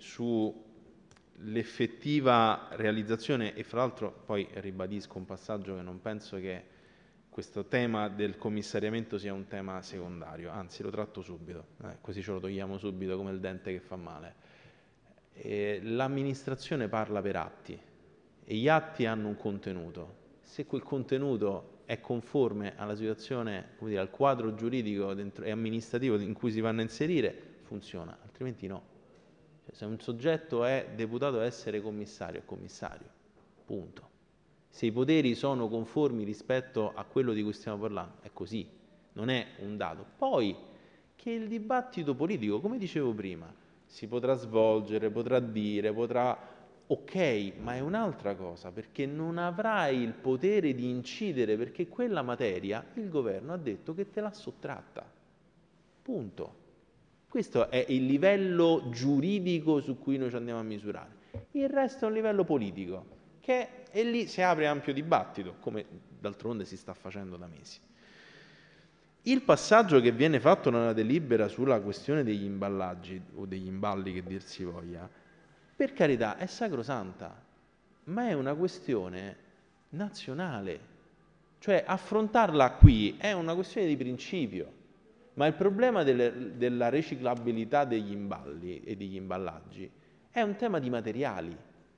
sull'effettiva realizzazione, e fra l'altro poi ribadisco un passaggio che non penso che questo tema del commissariamento sia un tema secondario, anzi lo tratto subito, eh, così ce lo togliamo subito come il dente che fa male. Eh, l'amministrazione parla per atti e gli atti hanno un contenuto. Se quel contenuto è conforme alla situazione, come dire, al quadro giuridico dentro, e amministrativo in cui si vanno a inserire, funziona, altrimenti no. Cioè, se un soggetto è deputato a essere commissario, è commissario, punto. Se i poteri sono conformi rispetto a quello di cui stiamo parlando, è così, non è un dato. Poi che il dibattito politico, come dicevo prima, si potrà svolgere, potrà dire, potrà... ok, ma è un'altra cosa, perché non avrai il potere di incidere, perché quella materia il governo ha detto che te l'ha sottratta. Punto. Questo è il livello giuridico su cui noi ci andiamo a misurare. Il resto è un livello politico, che e lì si apre ampio dibattito, come d'altronde si sta facendo da mesi. Il passaggio che viene fatto nella delibera sulla questione degli imballaggi, o degli imballi che dir si voglia, per carità è sacrosanta, ma è una questione nazionale. Cioè affrontarla qui è una questione di principio, ma il problema delle, della riciclabilità degli imballi e degli imballaggi è un tema di materiali.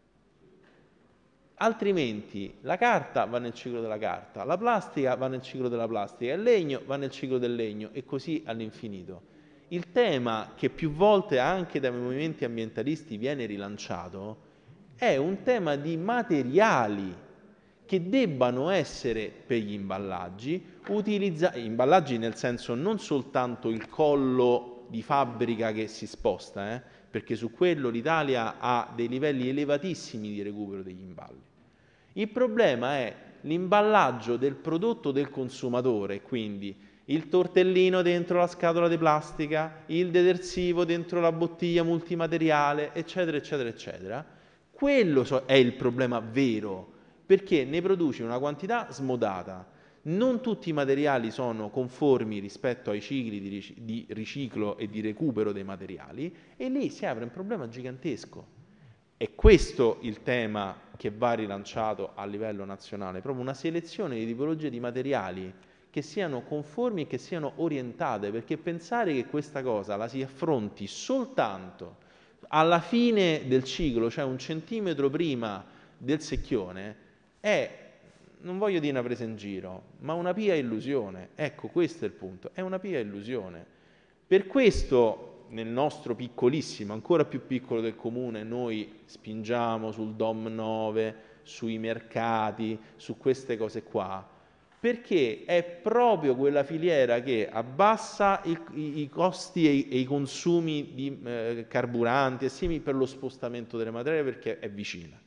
Altrimenti la carta va nel ciclo della carta, la plastica va nel ciclo della plastica, il legno va nel ciclo del legno e così all'infinito. Il tema che più volte anche dai movimenti ambientalisti viene rilanciato è un tema di materiali che debbano essere per gli imballaggi utilizzati, imballaggi nel senso non soltanto il collo di fabbrica che si sposta, eh, perché su quello l'Italia ha dei livelli elevatissimi di recupero degli imballi. Il problema è l'imballaggio del prodotto del consumatore, quindi il tortellino dentro la scatola di plastica, il detersivo dentro la bottiglia multimateriale, eccetera, eccetera, eccetera. Quello è il problema vero, perché ne produce una quantità smodata. Non tutti i materiali sono conformi rispetto ai cicli di riciclo e di recupero dei materiali e lì si apre un problema gigantesco. È questo il tema che va rilanciato a livello nazionale, proprio una selezione di tipologie di materiali che siano conformi e che siano orientate, perché pensare che questa cosa la si affronti soltanto alla fine del ciclo, cioè un centimetro prima del secchione, è, non voglio dire una presa in giro, ma una pia illusione. Ecco, questo è il punto, è una pia illusione. Per questo nel nostro piccolissimo, ancora più piccolo del comune, noi spingiamo sul D O M nove, sui mercati, su queste cose qua, perché è proprio quella filiera che abbassa i, i, i costi e i, e i consumi di eh, carburanti e simili per lo spostamento delle materie, perché è vicina.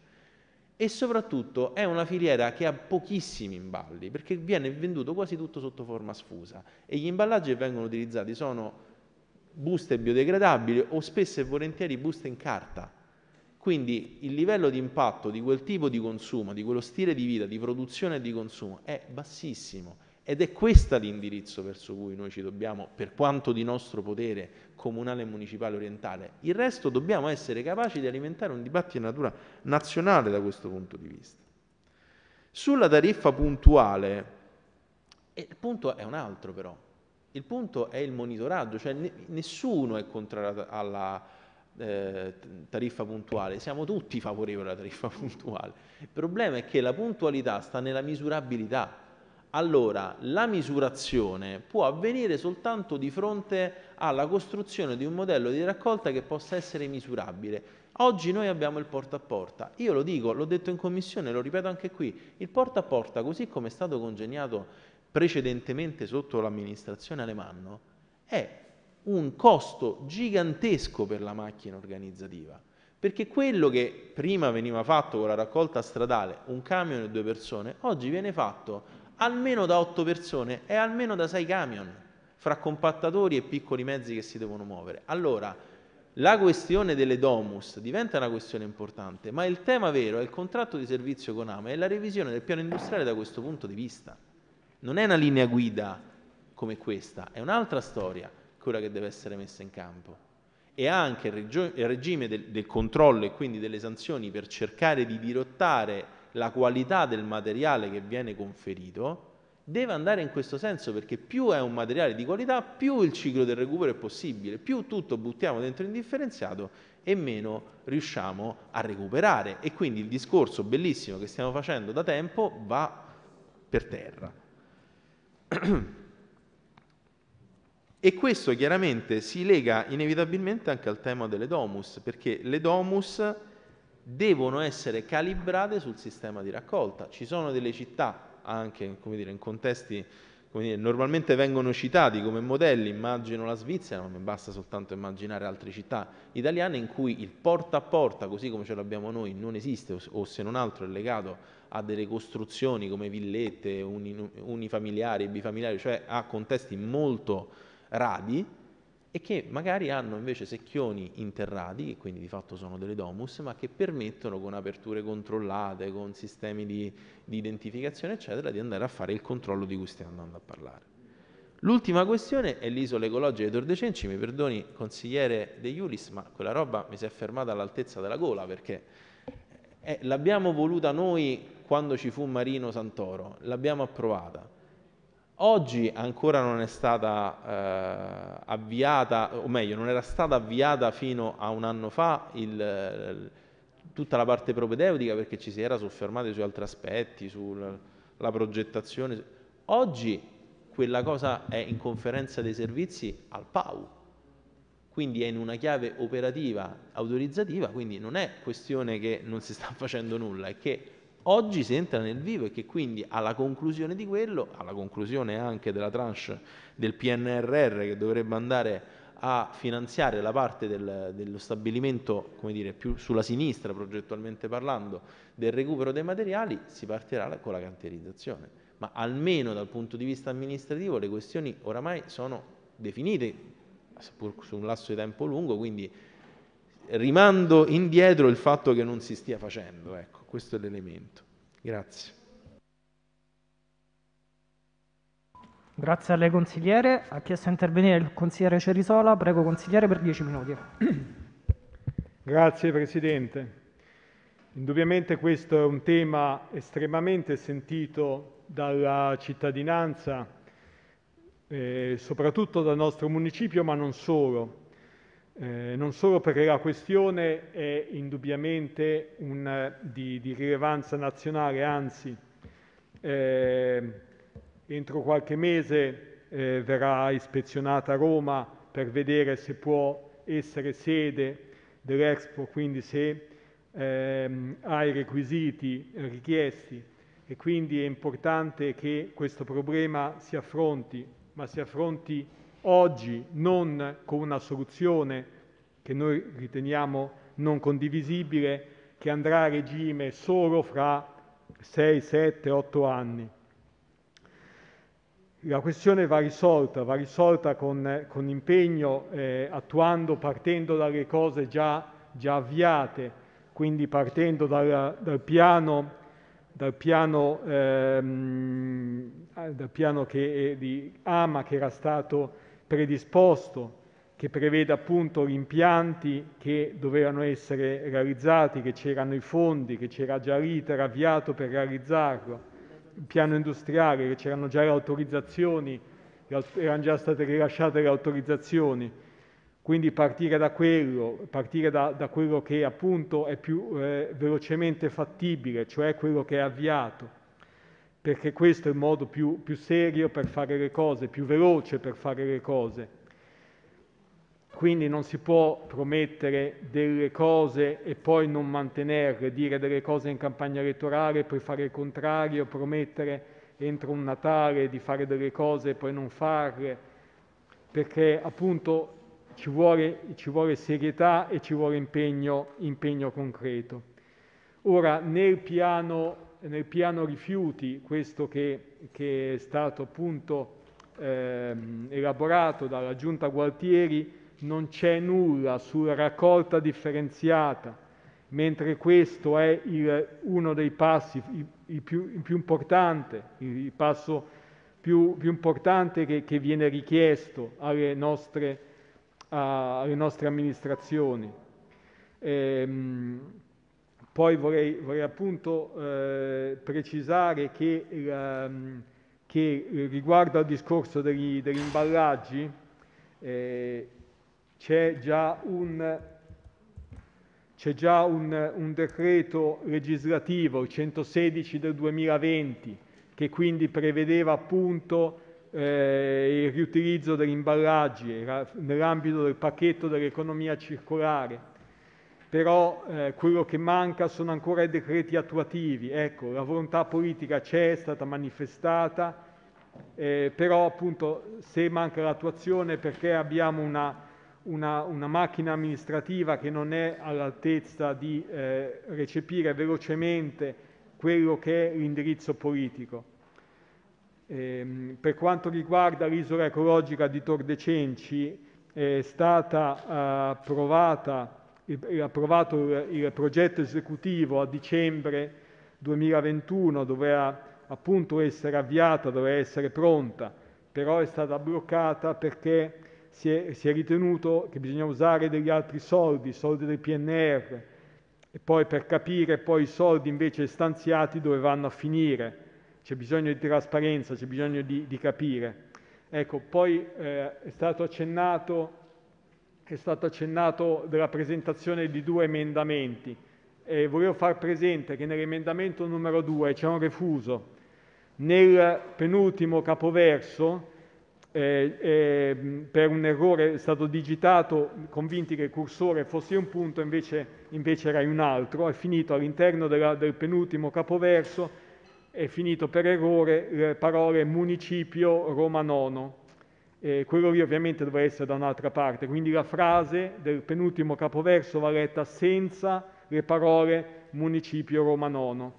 E soprattutto è una filiera che ha pochissimi imballi, perché viene venduto quasi tutto sotto forma sfusa e gli imballaggi che vengono utilizzati sono buste biodegradabili o spesso e volentieri buste in carta. Quindi il livello di impatto di quel tipo di consumo, di quello stile di vita, di produzione e di consumo è bassissimo ed è questo l'indirizzo verso cui noi ci dobbiamo, per quanto di nostro potere comunale e municipale, orientare. Il resto dobbiamo essere capaci di alimentare un dibattito di natura nazionale da questo punto di vista. Sulla tariffa puntuale, il punto è un altro però, il punto è il monitoraggio, cioè nessuno è contrario alla Eh, tariffa puntuale, siamo tutti favorevoli alla tariffa puntuale. Il problema è che la puntualità sta nella misurabilità. Allora, la misurazione può avvenire soltanto di fronte alla costruzione di un modello di raccolta che possa essere misurabile. Oggi noi abbiamo il porta a porta. Io lo dico, l'ho detto in commissione, lo ripeto anche qui, il porta a porta, così come è stato congegnato precedentemente sotto l'amministrazione Alemanno, è un costo gigantesco per la macchina organizzativa, perché quello che prima veniva fatto con la raccolta stradale, un camion e due persone, oggi viene fatto almeno da otto persone e almeno da sei camion, fra compattatori e piccoli mezzi che si devono muovere. Allora, la questione delle domus diventa una questione importante, ma il tema vero è il contratto di servizio con AMA e la revisione del piano industriale da questo punto di vista. Non è una linea guida come questa, è un'altra storia quella che deve essere messa in campo, e anche il, regio- il regime del, del controllo e quindi delle sanzioni per cercare di dirottare la qualità del materiale che viene conferito deve andare in questo senso, perché più è un materiale di qualità, più il ciclo del recupero è possibile, più tutto buttiamo dentro il differenziato e meno riusciamo a recuperare, e quindi il discorso bellissimo che stiamo facendo da tempo va per terra. E questo chiaramente si lega inevitabilmente anche al tema delle domus, perché le domus devono essere calibrate sul sistema di raccolta. Ci sono delle città, anche come dire, in contesti come dire, normalmente vengono citati come modelli, immagino la Svizzera, ma mi basta soltanto immaginare altre città italiane in cui il porta a porta, così come ce l'abbiamo noi, non esiste, o, o se non altro è legato a delle costruzioni come villette, uni, unifamiliari, bifamiliari, cioè a contesti molto radi, e che magari hanno invece secchioni interrati, che quindi di fatto sono delle domus, ma che permettono con aperture controllate, con sistemi di, di identificazione eccetera, di andare a fare il controllo di cui stiamo andando a parlare. L'ultima questione è l'isola ecologica di Tor de' Cenci. Mi perdoni consigliere De Iulis, ma quella roba mi si è fermata all'altezza della gola, perché eh, l'abbiamo voluta noi quando ci fu Marino Santoro, l'abbiamo approvata. Oggi ancora non è stata eh, avviata, o meglio, non era stata avviata fino a un anno fa il, tutta la parte propedeutica, perché ci si era soffermati su altri aspetti, sulla progettazione. Oggi quella cosa è in conferenza dei servizi al P A U, quindi è in una chiave operativa, autorizzativa, quindi non è questione che non si sta facendo nulla, è che oggi si entra nel vivo e che quindi alla conclusione di quello, alla conclusione anche della tranche del P N R R che dovrebbe andare a finanziare la parte del, dello stabilimento, come dire, più sulla sinistra progettualmente parlando, del recupero dei materiali, si partirà con la cantierizzazione. Ma almeno dal punto di vista amministrativo le questioni oramai sono definite, seppur su un lasso di tempo lungo, quindi rimando indietro il fatto che non si stia facendo, ecco. Questo è l'elemento. Grazie. Grazie a lei consigliere. Ha chiesto a intervenire il consigliere Cerisola. Prego consigliere per dieci minuti. Grazie Presidente. Indubbiamente questo è un tema estremamente sentito dalla cittadinanza, eh, soprattutto dal nostro municipio, ma non solo. Eh, non solo perché la questione è indubbiamente un, di, di rilevanza nazionale, anzi eh, entro qualche mese eh, verrà ispezionata Roma per vedere se può essere sede dell'Expo, quindi se ehm, ha i requisiti richiesti, e quindi è importante che questo problema si affronti, ma si affronti oggi, non con una soluzione che noi riteniamo non condivisibile, che andrà a regime solo fra sei, sette, otto anni. La questione va risolta, va risolta con, con impegno, eh, attuando, partendo dalle cose già, già avviate, quindi partendo dal, dal piano, dal piano, ehm, dal piano che, eh, di AMA che era stato predisposto, che prevede appunto gli impianti che dovevano essere realizzati, che c'erano i fondi, che c'era già l'iter avviato per realizzarlo, il piano industriale, che c'erano già le autorizzazioni, erano già state rilasciate le autorizzazioni, quindi partire da quello, partire da, da quello che appunto è più eh, velocemente fattibile, cioè quello che è avviato, perché questo è il modo più, più serio per fare le cose, più veloce per fare le cose. Quindi non si può promettere delle cose e poi non mantenerle, dire delle cose in campagna elettorale e poi fare il contrario, promettere entro un Natale di fare delle cose e poi non farle, perché appunto ci vuole, ci vuole serietà e ci vuole impegno, impegno concreto. Ora, nel piano, nel piano rifiuti, questo che, che è stato appunto ehm, elaborato dalla Giunta Gualtieri, non c'è nulla sulla raccolta differenziata, mentre questo è il, uno dei passi, il, il, più, il più importante, il passo più, più importante che, che viene richiesto alle nostre, a, alle nostre amministrazioni. Ehm, poi vorrei, vorrei appunto eh, precisare che la, che eh, riguardo al discorso degli, degli imballaggi, eh, c'è già un, c'è già un, un decreto legislativo, il centosedici del duemilaventi, che quindi prevedeva appunto eh, il riutilizzo degli imballaggi, era nell'ambito del pacchetto dell'economia circolare. Però eh, quello che manca sono ancora i decreti attuativi. Ecco, la volontà politica c'è, è stata manifestata, eh, però appunto se manca l'attuazione perché abbiamo una, una, una macchina amministrativa che non è all'altezza di eh, recepire velocemente quello che è l'indirizzo politico. Eh, per quanto riguarda l'isola ecologica di Tor de' Cenci, è stata eh, approvata è approvato il, il progetto esecutivo a dicembre duemilaventuno, doveva appunto essere avviata, doveva essere pronta, però è stata bloccata perché si è, si è ritenuto che bisogna usare degli altri soldi, soldi del P N R, e poi per capire poi i soldi invece stanziati dove vanno a finire. C'è bisogno di trasparenza, c'è bisogno di, di capire. Ecco, poi eh, è stato accennato è stato accennato della presentazione di due emendamenti. E volevo far presente che nell'emendamento numero due c'è un refuso. Nel penultimo capoverso, eh, eh, per un errore è stato digitato, convinti che il cursore fosse un punto, invece, invece era un altro, è finito all'interno della, del penultimo capoverso, è finito per errore le parole municipio Roma Nono. Eh, quello lì ovviamente doveva essere da un'altra parte, quindi la frase del penultimo capoverso va letta senza le parole municipio Roma Nono.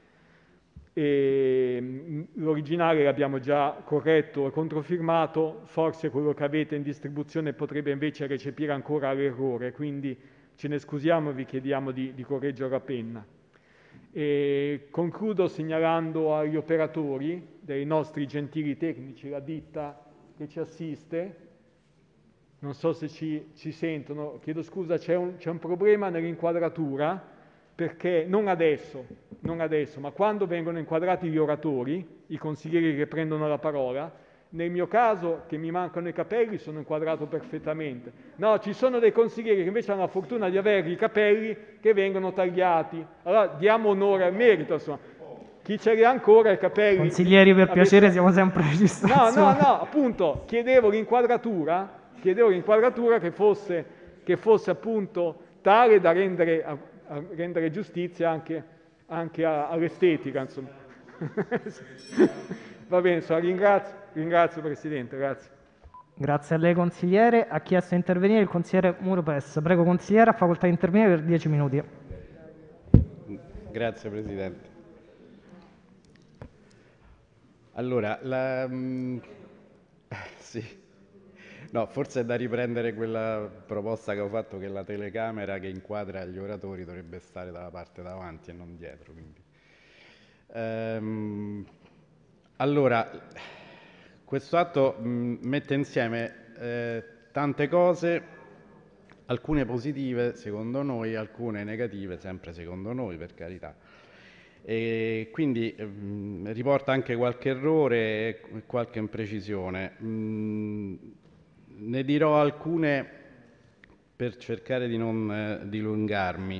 E, l'originale l'abbiamo già corretto e controfirmato, forse quello che avete in distribuzione potrebbe invece recepire ancora l'errore, quindi ce ne scusiamo e vi chiediamo di, di correggere la penna. E concludo segnalando agli operatori dei nostri gentili tecnici, la ditta che ci assiste, non so se ci, ci sentono, chiedo scusa, c'è un, c'è un problema nell'inquadratura, perché non adesso, non adesso, ma quando vengono inquadrati gli oratori, i consiglieri che prendono la parola, nel mio caso, che mi mancano i capelli, sono inquadrato perfettamente. No, ci sono dei consiglieri che invece hanno la fortuna di avere i capelli che vengono tagliati. Allora diamo onore al merito, insomma. Chi ce li ha ancora i capelli... Consiglieri, per piacere, siamo sempre a registrazione. No, no, no, appunto, chiedevo l'inquadratura, chiedevo l'inquadratura che fosse, che fosse appunto tale da rendere, a, a rendere giustizia anche, anche a, all'estetica, insomma. Va bene, insomma, ringrazio, ringrazio Presidente, grazie. Grazie a lei, consigliere. Ha chiesto di intervenire il consigliere Muropes. Prego, consigliere, ha facoltà di intervenire per dieci minuti. Grazie, Presidente. Allora, la, mh, sì, no, forse è da riprendere quella proposta che ho fatto, che la telecamera che inquadra gli oratori dovrebbe stare dalla parte davanti e non dietro. Quindi. Ehm, allora, questo atto mh, mette insieme eh, tante cose, alcune positive secondo noi, alcune negative sempre secondo noi, per carità. E quindi mh, riporta anche qualche errore e qualche imprecisione. Mh, ne dirò alcune per cercare di non eh, dilungarmi.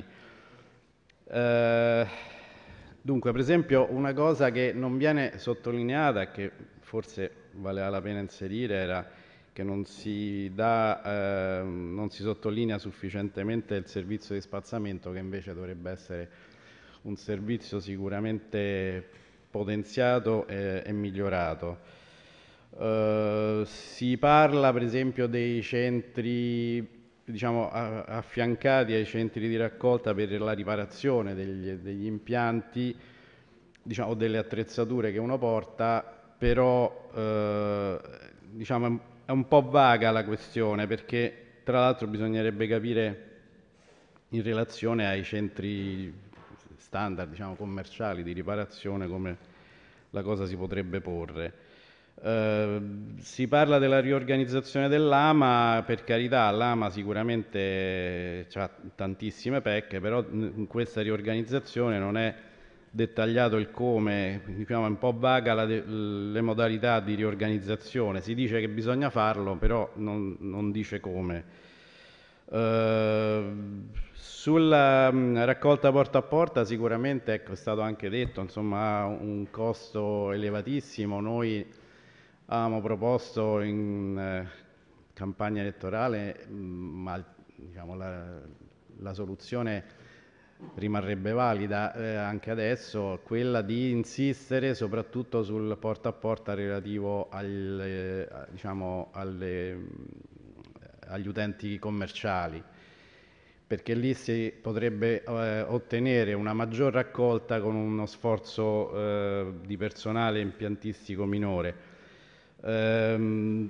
Eh, dunque, per esempio, una cosa che non viene sottolineata e che forse valeva la pena inserire era che non si, dà, eh, non si sottolinea sufficientemente il servizio di spazzamento, che invece dovrebbe essere un servizio sicuramente potenziato e, e migliorato. Uh, si parla per esempio dei centri, diciamo, a, affiancati ai centri di raccolta per la riparazione degli, degli impianti, diciamo, o delle attrezzature che uno porta, però uh, diciamo, è un po' vaga la questione, perché tra l'altro bisognerebbe capire in relazione ai centri standard, diciamo, commerciali di riparazione come la cosa si potrebbe porre. Eh, si parla della riorganizzazione dell'A M A, per carità, l'A M A sicuramente ha tantissime pecche, però in questa riorganizzazione non è dettagliato il come, diciamo è un po' vaga la de- le modalità di riorganizzazione, si dice che bisogna farlo, però non, non dice come. Uh, sulla mh, raccolta porta a porta sicuramente, ecco, è stato anche detto, insomma, ha un costo elevatissimo. Noi avevamo proposto in eh, campagna elettorale, mh, ma diciamo, la, la soluzione rimarrebbe valida eh, anche adesso, quella di insistere soprattutto sul porta a porta relativo alle, diciamo, alle, agli utenti commerciali, perché lì si potrebbe eh, ottenere una maggior raccolta con uno sforzo eh, di personale impiantistico minore. Ehm,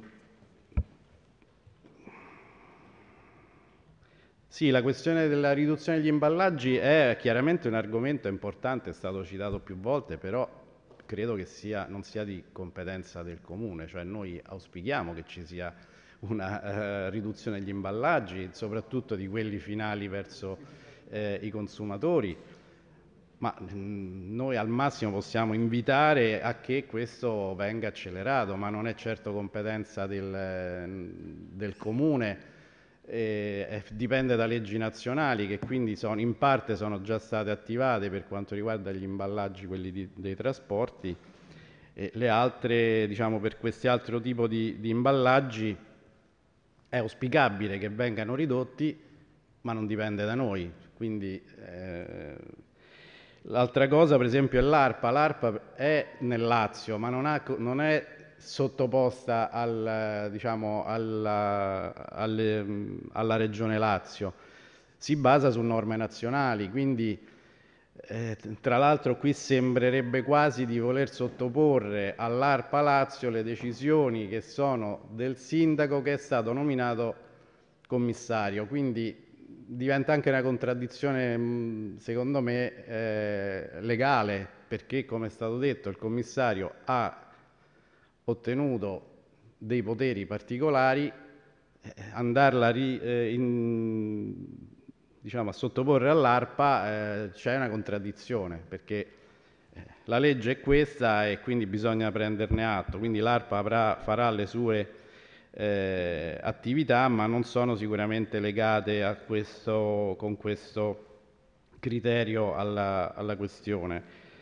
Sì, la questione della riduzione degli imballaggi è chiaramente un argomento importante, è stato citato più volte, però credo che sia, non sia di competenza del Comune, cioè noi auspichiamo che ci sia una eh, riduzione degli imballaggi, soprattutto di quelli finali verso eh, i consumatori, ma mh, noi al massimo possiamo invitare a che questo venga accelerato, ma non è certo competenza del, del Comune. Eh, dipende da leggi nazionali che quindi sono, in parte sono già state attivate per quanto riguarda gli imballaggi, quelli di, dei trasporti, e le altre, diciamo, per questi altro tipo di, di imballaggi è auspicabile che vengano ridotti, ma non dipende da noi. Quindi eh, l'altra cosa, per esempio, è l'ARPA. L'ARPA è nel Lazio, ma non, ha, non è sottoposta al, diciamo, alla, alle, alla Regione Lazio, si basa su norme nazionali, quindi eh, tra l'altro qui sembrerebbe quasi di voler sottoporre all'ARPA Lazio le decisioni che sono del sindaco che è stato nominato commissario, quindi diventa anche una contraddizione secondo me eh, legale, perché come è stato detto il commissario ha ottenuto dei poteri particolari, eh, andarla ri, eh, in, diciamo, a sottoporre all'ARPA eh, c'è una contraddizione, perché eh, la legge è questa e quindi bisogna prenderne atto, quindi l'ARPA avrà, farà le sue eh, attività, ma non sono sicuramente legate a questo, con questo criterio alla, alla questione.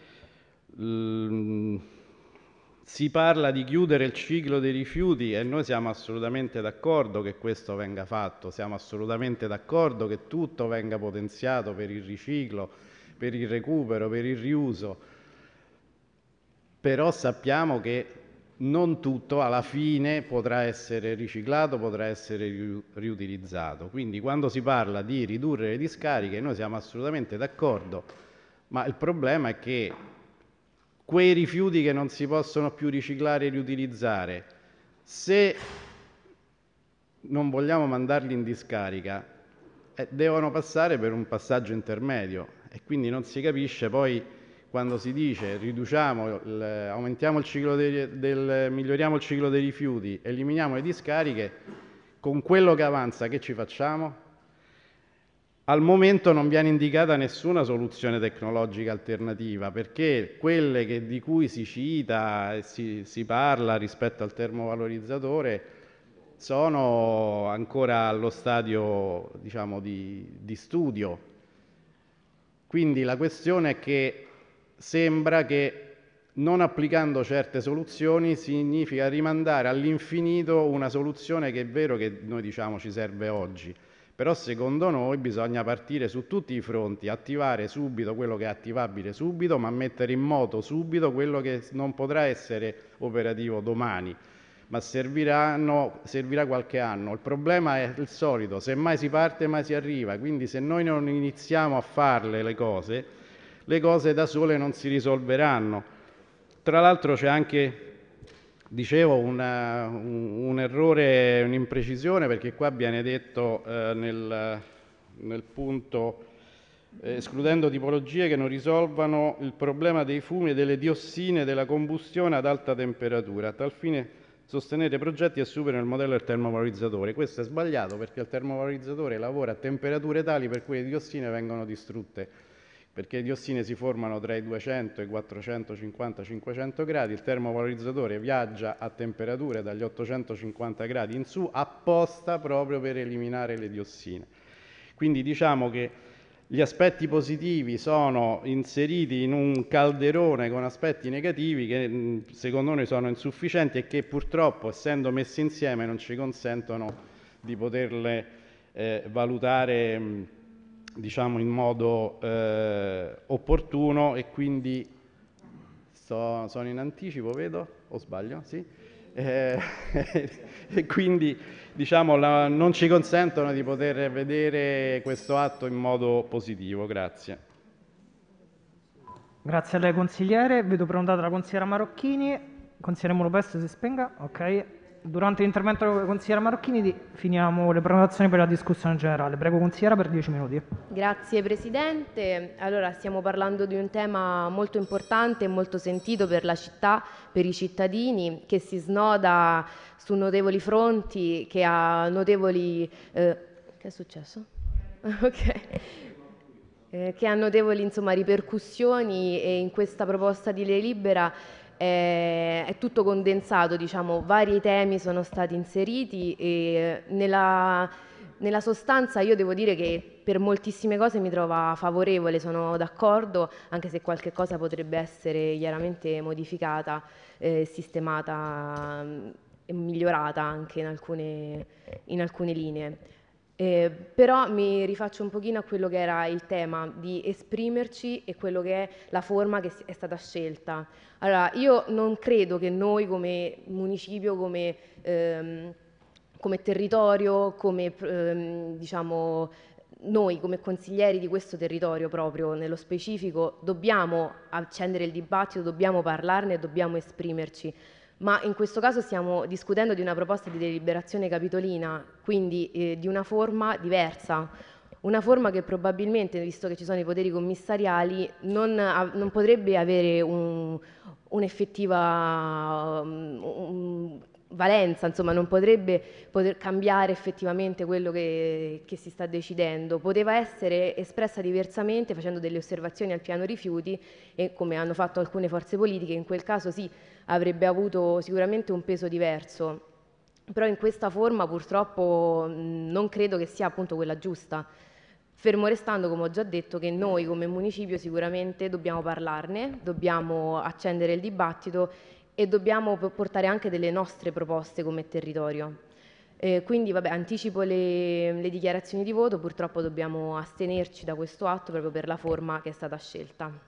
L- Si parla di chiudere il ciclo dei rifiuti e noi siamo assolutamente d'accordo che questo venga fatto, siamo assolutamente d'accordo che tutto venga potenziato per il riciclo, per il recupero, per il riuso, però sappiamo che non tutto alla fine potrà essere riciclato, potrà essere riutilizzato. Quindi quando si parla di ridurre le discariche noi siamo assolutamente d'accordo, ma il problema è che quei rifiuti che non si possono più riciclare e riutilizzare, se non vogliamo mandarli in discarica, eh, devono passare per un passaggio intermedio e quindi non si capisce poi quando si dice riduciamo, il, aumentiamo il ciclo dei, del, miglioriamo il ciclo dei rifiuti, eliminiamo le discariche, con quello che avanza che ci facciamo? Al momento non viene indicata nessuna soluzione tecnologica alternativa, perché quelle che, di cui si cita e si, si parla rispetto al termovalorizzatore sono ancora allo stadio, diciamo, di, di studio. Quindi la questione è che sembra che non applicando certe soluzioni significa rimandare all'infinito una soluzione che è vero che noi diciamo ci serve oggi, però secondo noi bisogna partire su tutti i fronti, attivare subito quello che è attivabile subito, ma mettere in moto subito quello che non potrà essere operativo domani, ma serviranno, servirà qualche anno. Il problema è il solito, se mai si parte mai si arriva, quindi se noi non iniziamo a farle le cose, le cose da sole non si risolveranno. Tra l'altro c'è anche, dicevo, una, un, un errore, un'imprecisione, perché qua viene detto eh, nel, nel punto eh, escludendo tipologie che non risolvano il problema dei fumi e delle diossine della combustione ad alta temperatura, a tal fine sostenere progetti che superino il modello del termovalorizzatore. Questo è sbagliato perché il termovalorizzatore lavora a temperature tali per cui le diossine vengono distrutte perché le diossine si formano tra i duecento e i quattrocentocinquanta cinquecento gradi, il termovalorizzatore viaggia a temperature dagli ottocentocinquanta gradi in su apposta proprio per eliminare le diossine. Quindi diciamo che gli aspetti positivi sono inseriti in un calderone con aspetti negativi che secondo noi sono insufficienti e che purtroppo, essendo messi insieme, non ci consentono di poterle eh, valutare mh, diciamo in modo eh, opportuno, e quindi sto, sono in anticipo, vedo? O sbaglio? Sì. Eh, e quindi diciamo la, non ci consentono di poter vedere questo atto in modo positivo. Grazie. Grazie a lei consigliere. Vedo prenotata la consigliera Marocchini. Consigliere Molopeste si spenga. Ok. Durante l'intervento della consigliera Marocchini di, finiamo le prenotazioni per la discussione generale. Prego consigliera per dieci minuti. Grazie Presidente. Allora, stiamo parlando di un tema molto importante e molto sentito per la città, per i cittadini, che si snoda su notevoli fronti, che ha notevoli... Eh, che è successo? Ok. Eh, che ha notevoli insomma, ripercussioni, e in questa proposta di delibera eh, è tutto condensato, diciamo, vari temi sono stati inseriti e nella, nella sostanza io devo dire che per moltissime cose mi trova favorevole, sono d'accordo, anche se qualche cosa potrebbe essere chiaramente modificata, eh, sistemata e migliorata anche in alcune, in alcune linee. Eh, però mi rifaccio un pochino a quello che era il tema di esprimerci e quello che è la forma che è stata scelta. Allora, io non credo che noi come municipio, come, ehm, come territorio, come ehm, diciamo noi come consiglieri di questo territorio proprio nello specifico dobbiamo accendere il dibattito, dobbiamo parlarne e dobbiamo esprimerci. Ma in questo caso stiamo discutendo di una proposta di deliberazione capitolina, quindi eh, di una forma diversa, una forma che probabilmente, visto che ci sono i poteri commissariali, non, non potrebbe avere un, un'effettiva um, un, valenza, insomma non potrebbe poter cambiare effettivamente quello che, che si sta decidendo. Poteva essere espressa diversamente facendo delle osservazioni al piano rifiuti e, come hanno fatto alcune forze politiche, in quel caso sì, avrebbe avuto sicuramente un peso diverso, però in questa forma purtroppo non credo che sia appunto quella giusta, fermo restando, come ho già detto, che noi come municipio sicuramente dobbiamo parlarne, dobbiamo accendere il dibattito e dobbiamo portare anche delle nostre proposte come territorio. Eh, quindi vabbè, anticipo le, le dichiarazioni di voto, purtroppo dobbiamo astenerci da questo atto proprio per la forma che è stata scelta.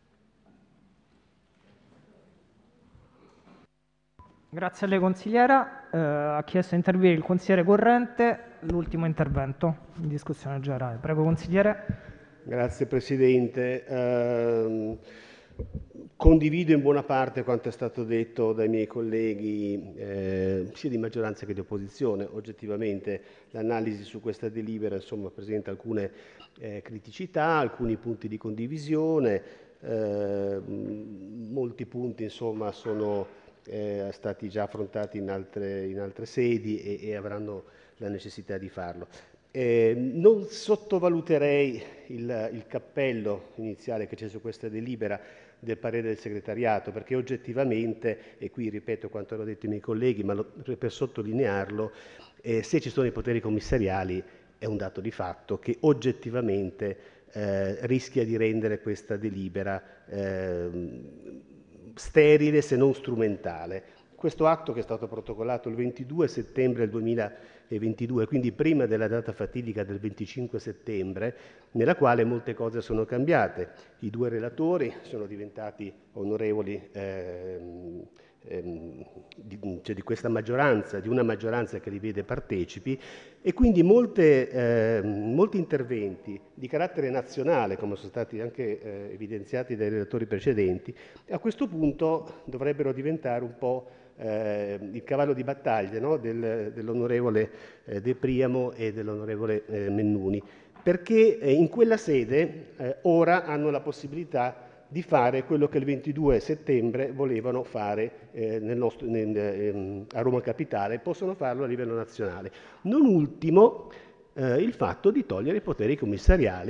Grazie a lei consigliera. Eh, ha chiesto di intervenire il consigliere Corrente, l'ultimo intervento in discussione generale. Prego consigliere. Grazie Presidente. Eh, condivido in buona parte quanto è stato detto dai miei colleghi eh, sia di maggioranza che di opposizione. Oggettivamente l'analisi su questa delibera insomma, presenta alcune eh, criticità, alcuni punti di condivisione, eh, molti punti insomma sono Eh, stati già affrontati in altre, in altre sedi e, e avranno la necessità di farlo. Eh, non sottovaluterei il, il cappello iniziale che c'è su questa delibera del parere del segretariato, perché oggettivamente, e qui ripeto quanto hanno detto i miei colleghi, ma lo, per sottolinearlo, eh, se ci sono i poteri commissariali è un dato di fatto che oggettivamente eh, rischia di rendere questa delibera eh, sterile se non strumentale. Questo atto, che è stato protocollato il ventidue settembre del duemilaventidue, quindi prima della data fatidica del venticinque settembre, nella quale molte cose sono cambiate. I due relatori sono diventati onorevoli ehm, ehm, di, cioè di questa maggioranza, di una maggioranza che li vede partecipi, e quindi molte, eh, molti interventi di carattere nazionale, come sono stati anche eh, evidenziati dai relatori precedenti, a questo punto dovrebbero diventare un po' eh, il cavallo di battaglia, no? Del, dell'onorevole eh, De Priamo e dell'onorevole eh, Mennuni, perché eh, in quella sede eh, ora hanno la possibilità di fare quello che il ventidue settembre volevano fare eh, nel nostro, nel, ehm, a Roma Capitale, possono farlo a livello nazionale. Non ultimo eh, il fatto di togliere i poteri commissariali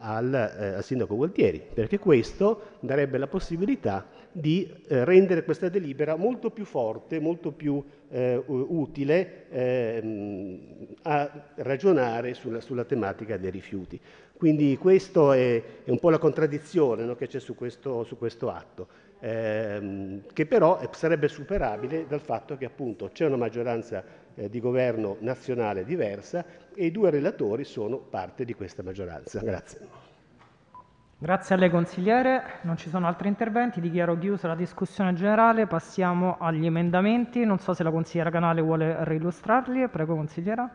al, eh, al sindaco Gualtieri, perché questo darebbe la possibilità di eh, rendere questa delibera molto più forte, molto più eh, utile eh, a ragionare sulla, sulla tematica dei rifiuti. Quindi questa è, è un po' la contraddizione, no, che c'è su questo, su questo atto, ehm, che però sarebbe superabile dal fatto che appunto c'è una maggioranza eh, di governo nazionale diversa e i due relatori sono parte di questa maggioranza. Grazie. Grazie a lei consigliere, non ci sono altri interventi, dichiaro chiusa la discussione generale, passiamo agli emendamenti, non so se la consigliera Canale vuole reillustrarli, prego consigliera.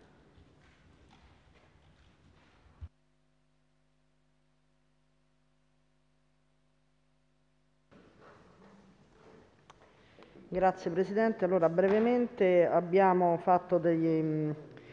Grazie Presidente, allora brevemente abbiamo fatto degli,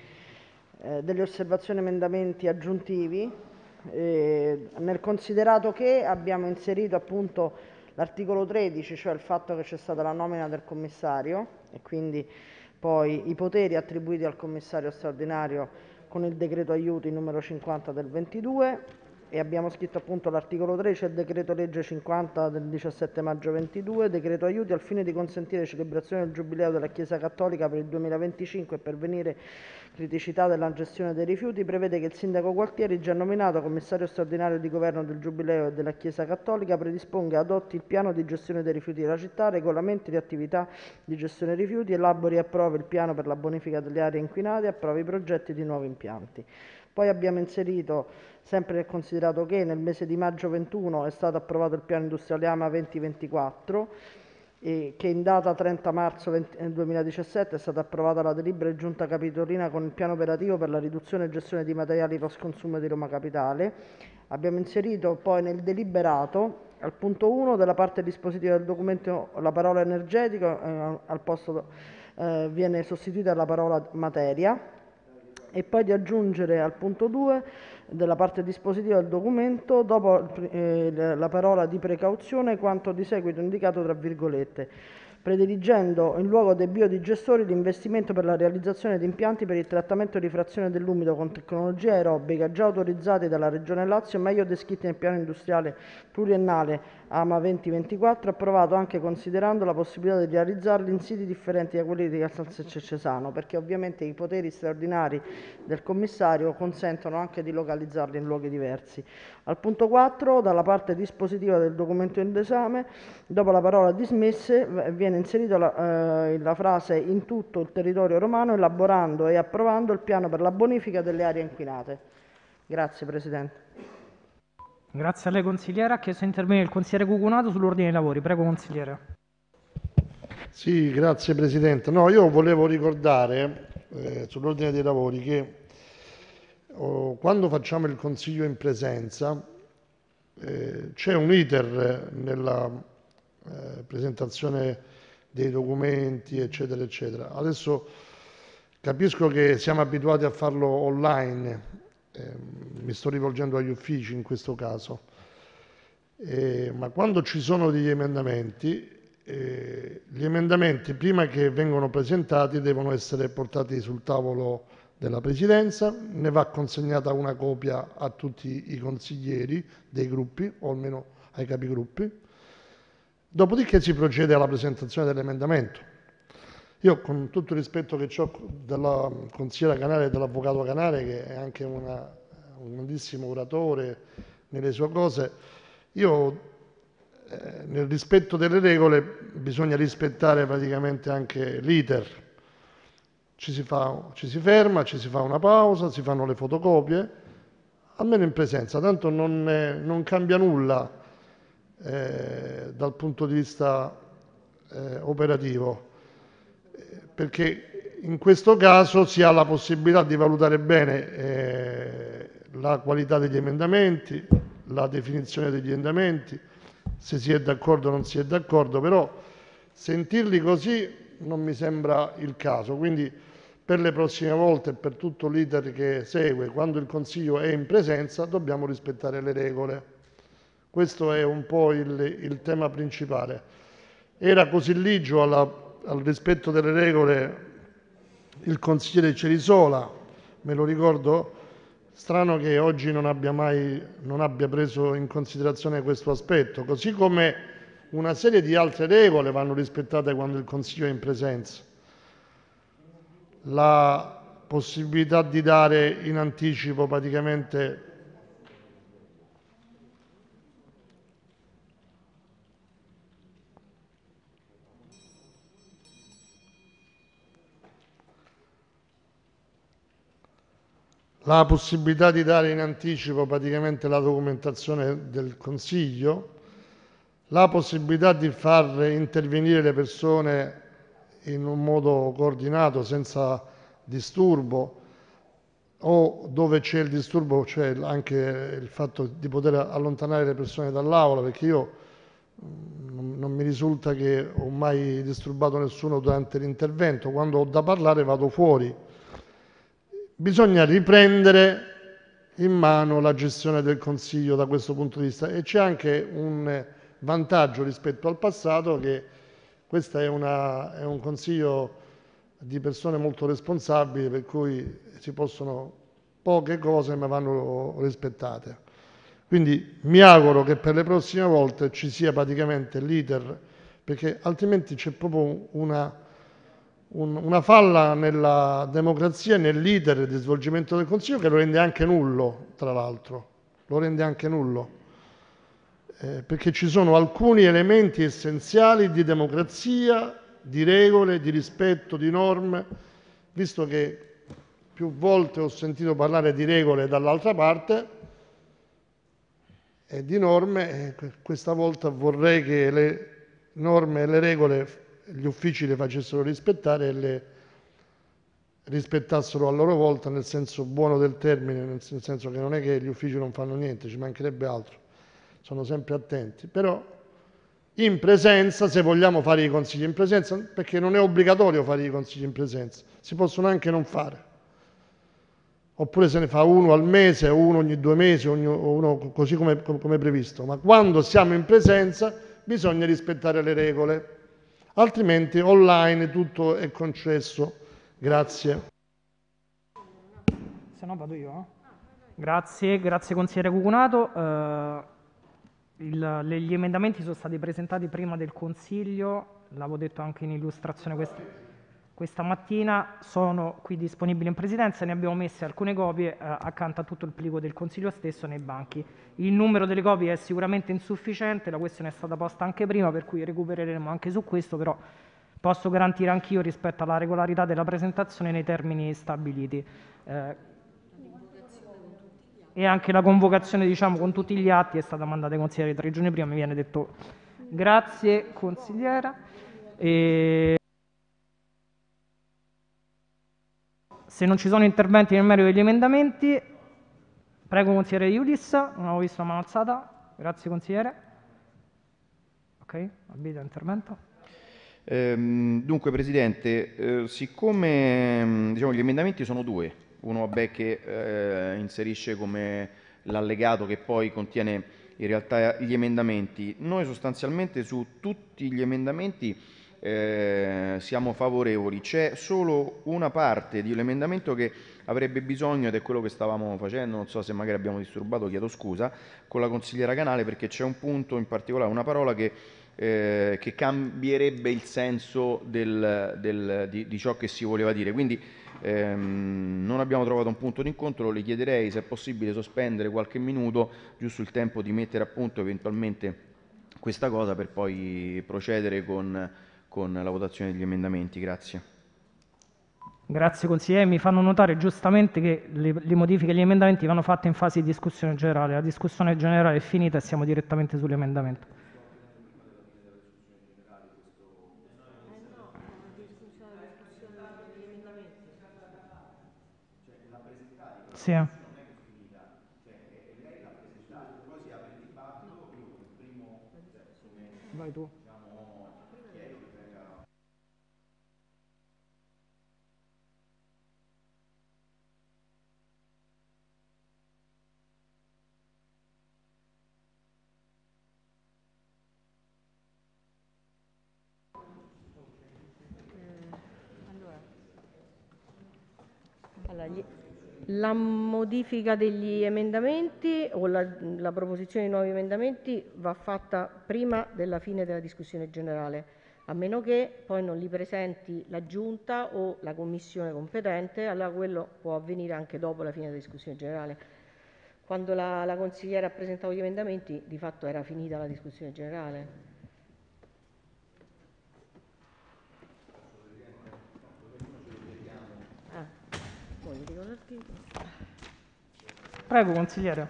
eh, delle osservazioni emendamenti aggiuntivi. Eh, nel considerato che abbiamo inserito appunto l'articolo tredici, cioè il fatto che c'è stata la nomina del commissario e quindi poi i poteri attribuiti al commissario straordinario con il decreto aiuti numero cinquanta del ventidue, e abbiamo scritto appunto l'articolo tredici del decreto legge cinquanta del diciassette maggio ventidue, decreto aiuti al fine di consentire celebrazione del giubileo della Chiesa Cattolica per il duemilaventicinque e pervenire criticità della gestione dei rifiuti, prevede che il sindaco Gualtieri, già nominato commissario straordinario di governo del Giubileo e della Chiesa Cattolica, predisponga e adotti il piano di gestione dei rifiuti della città, regolamenti di attività di gestione dei rifiuti, elabori e approvi il piano per la bonifica delle aree inquinate e approvi i progetti di nuovi impianti. Poi abbiamo inserito, sempre nel considerato che nel mese di maggio ventuno è stato approvato il piano industriale AMA venti ventiquattro, e che in data trenta marzo duemiladiciassette è stata approvata la delibera di giunta capitolina con il piano operativo per la riduzione e gestione di materiali post consumo di Roma Capitale. Abbiamo inserito poi nel deliberato al punto uno della parte dispositiva del documento la parola energetico, eh, al posto eh, viene sostituita la parola materia, e poi di aggiungere al punto due della parte dispositiva del documento, dopo eh, la parola di precauzione, quanto di seguito indicato tra virgolette, prediligendo in luogo dei biodigestori l'investimento per la realizzazione di impianti per il trattamento e rifrazione dell'umido con tecnologia aerobica già autorizzati dalla Regione Lazio e meglio descritti nel piano industriale pluriennale AMA venti ventiquattro, approvato anche considerando la possibilità di realizzarli in siti differenti da quelli di Castel Cercesano, perché ovviamente i poteri straordinari del commissario consentono anche di localizzarli in luoghi diversi. Al punto quattro, dalla parte dispositiva del documento in esame, dopo la parola dismesse viene inserita la, eh, la frase in tutto il territorio romano, elaborando e approvando il piano per la bonifica delle aree inquinate. Grazie Presidente. Grazie a lei consigliera. Ha chiesto di intervenire il consigliere Cucunato sull'ordine dei lavori. Prego consigliere. Sì, grazie Presidente. No, io volevo ricordare eh, sull'ordine dei lavori che oh, quando facciamo il Consiglio in presenza eh, c'è un iter nella eh, presentazione dei documenti, eccetera, eccetera. Adesso capisco che siamo abituati a farlo online. Eh, mi sto rivolgendo agli uffici in questo caso, eh, ma quando ci sono degli emendamenti, eh, gli emendamenti prima che vengono presentati devono essere portati sul tavolo della Presidenza, ne va consegnata una copia a tutti i consiglieri dei gruppi, o almeno ai capigruppi, dopodiché si procede alla presentazione dell'emendamento. Io, con tutto il rispetto che ho della consigliera Canale e dell'avvocato Canale, che è anche una, un grandissimo oratore nelle sue cose, io eh, nel rispetto delle regole bisogna rispettare praticamente anche l'iter. Ci si fa, ci si ferma, ci si fa una pausa, si fanno le fotocopie, almeno in presenza, tanto non, è, non cambia nulla eh, dal punto di vista eh, operativo, perché in questo caso si ha la possibilità di valutare bene eh, la qualità degli emendamenti, la definizione degli emendamenti, se si è d'accordo o non si è d'accordo, però sentirli così non mi sembra il caso. Quindi per le prossime volte e per tutto l'iter che segue, quando il Consiglio è in presenza, dobbiamo rispettare le regole. Questo è un po' il, il tema principale. Era così ligio alla al rispetto delle regole il consigliere Cerisola, me lo ricordo Strano che oggi non abbia mai non abbia preso in considerazione questo aspetto, così come una serie di altre regole vanno rispettate quando il Consiglio è in presenza. La possibilità di dare in anticipo praticamente la possibilità di dare in anticipo praticamente la documentazione del Consiglio, la possibilità di far intervenire le persone in un modo coordinato, senza disturbo, o dove c'è il disturbo c'è anche il fatto di poter allontanare le persone dall'aula, perché io mh, non mi risulta che ho mai disturbato nessuno durante l'intervento. Quando ho da parlare vado fuori. Bisogna riprendere in mano la gestione del Consiglio da questo punto di vista, e c'è anche un vantaggio rispetto al passato, che questo è, una, è un Consiglio di persone molto responsabili, per cui si possono poche cose ma vanno rispettate. Quindi mi auguro che per le prossime volte ci sia praticamente l'iter, perché altrimenti c'è proprio una, un, una falla nella democrazia e nell'iter di svolgimento del Consiglio, che lo rende anche nullo, tra l'altro, lo rende anche nullo. Eh, perché ci sono alcuni elementi essenziali di democrazia, di regole, di rispetto, di norme, visto che più volte ho sentito parlare di regole dall'altra parte e di norme, e questa volta vorrei che le norme e le regole gli uffici le facessero rispettare e le rispettassero a loro volta, nel senso buono del termine, nel senso che non è che gli uffici non fanno niente, ci mancherebbe altro, sono sempre attenti, però in presenza, se vogliamo fare i consigli in presenza, perché non è obbligatorio fare i consigli in presenza, si possono anche non fare, oppure se ne fa uno al mese o uno ogni due mesi, ogni, o uno così come, come previsto, ma quando siamo in presenza bisogna rispettare le regole, altrimenti online tutto è concesso. Grazie. Se no vado io. Eh? Grazie, grazie consigliere Cucunato. Eh, il, le, gli emendamenti sono stati presentati prima del Consiglio, l'avevo detto anche in illustrazione questa, questa mattina, sono qui disponibili in Presidenza, ne abbiamo messe alcune copie eh, accanto a tutto il plico del Consiglio stesso nei banchi. Il numero delle copie è sicuramente insufficiente, la questione è stata posta anche prima, per cui recupereremo anche su questo, però posso garantire anch'io rispetto alla regolarità della presentazione nei termini stabiliti. Eh, e anche la convocazione, diciamo, con tutti gli atti è stata mandata ai consiglieri tre giorni prima, mi viene detto grazie consigliera. E se non ci sono interventi nel merito degli emendamenti, prego consigliere Iulis, non avevo visto la mano alzata, grazie consigliere. Ok, avvio intervento. Ehm, dunque Presidente, eh, siccome diciamo, gli emendamenti sono due, uno vabbè che eh, inserisce come l'allegato che poi contiene in realtà gli emendamenti, noi sostanzialmente su tutti gli emendamenti eh, siamo favorevoli, c'è solo una parte di un emendamento che avrebbe bisogno, ed è quello che stavamo facendo, non so se magari abbiamo disturbato, chiedo scusa, con la consigliera Canale, perché c'è un punto in particolare, una parola che Eh, che cambierebbe il senso del, del, di, di ciò che si voleva dire. Quindi ehm, non abbiamo trovato un punto d'incontro, le chiederei se è possibile sospendere qualche minuto, giusto il tempo di mettere a punto eventualmente questa cosa per poi procedere con, con la votazione degli emendamenti. Grazie. Grazie consigliere, mi fanno notare giustamente che le, le modifiche agli emendamenti vanno fatte in fase di discussione generale. La discussione generale è finita e siamo direttamente sull'emendamento. Sì. Vai tu. Allora, gli, La modifica degli emendamenti o la, la proposizione di nuovi emendamenti va fatta prima della fine della discussione generale, a meno che poi non li presenti la Giunta o la Commissione competente, allora quello può avvenire anche dopo la fine della discussione generale. Quando la, la consigliera ha presentato gli emendamenti, di fatto era finita la discussione generale. Ah, poi mi dico l'articolo. Prego, consigliere.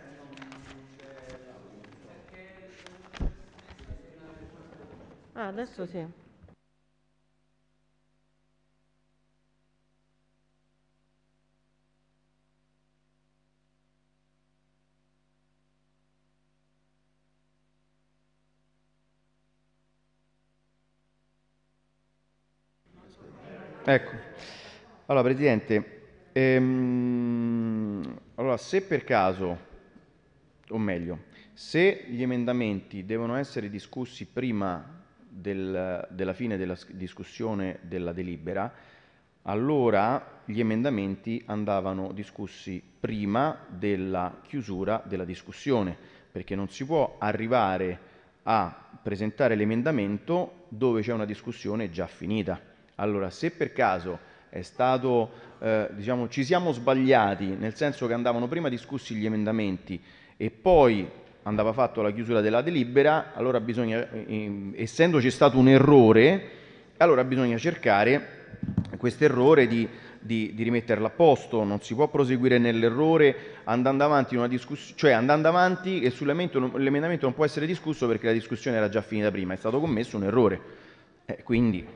Ah, adesso sì. Ecco, allora Presidente, ehm, allora se per caso, o meglio, se gli emendamenti devono essere discussi prima del- della fine della s- discussione della delibera, allora gli emendamenti andavano discussi prima della chiusura della discussione, perché non si può arrivare a presentare l'emendamento dove c'è una discussione già finita. Allora, se per caso è stato, eh, diciamo, ci siamo sbagliati, nel senso che andavano prima discussi gli emendamenti e poi andava fatto la chiusura della delibera, allora bisogna, eh, essendoci stato un errore, allora bisogna cercare questo errore di, di, di rimetterlo a posto. Non si può proseguire nell'errore andando avanti in una discussione, cioè andando avanti e sull'emendamento l'emendamento non può essere discusso perché la discussione era già finita prima, è stato commesso un errore. Eh, quindi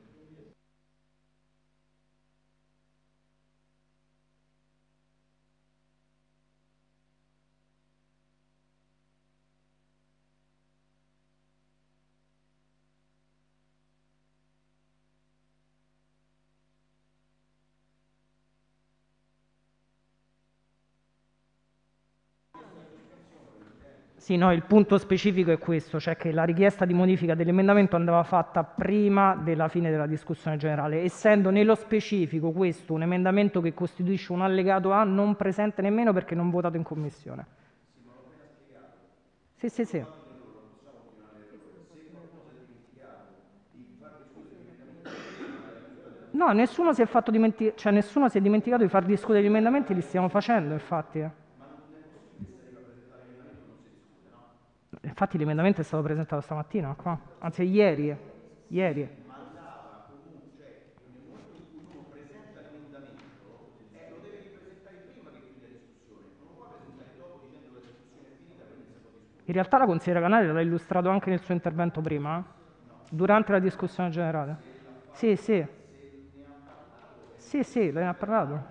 Sì, no, il punto specifico è questo, cioè che la richiesta di modifica dell'emendamento andava fatta prima della fine della discussione generale, essendo nello specifico questo un emendamento che costituisce un allegato A non presente nemmeno perché non votato in commissione. Sì, sì, sì. No, nessuno si è fatto dimenti- cioè nessuno si è dimenticato di far discutere gli emendamenti, li stiamo facendo, infatti. Infatti l'emendamento è stato presentato stamattina qua, anzi ieri, ieri. In realtà la consigliera Canale l'ha illustrato anche nel suo intervento prima, eh? Durante la discussione generale. Sì, sì. Sì, sì, lei ne ha parlato.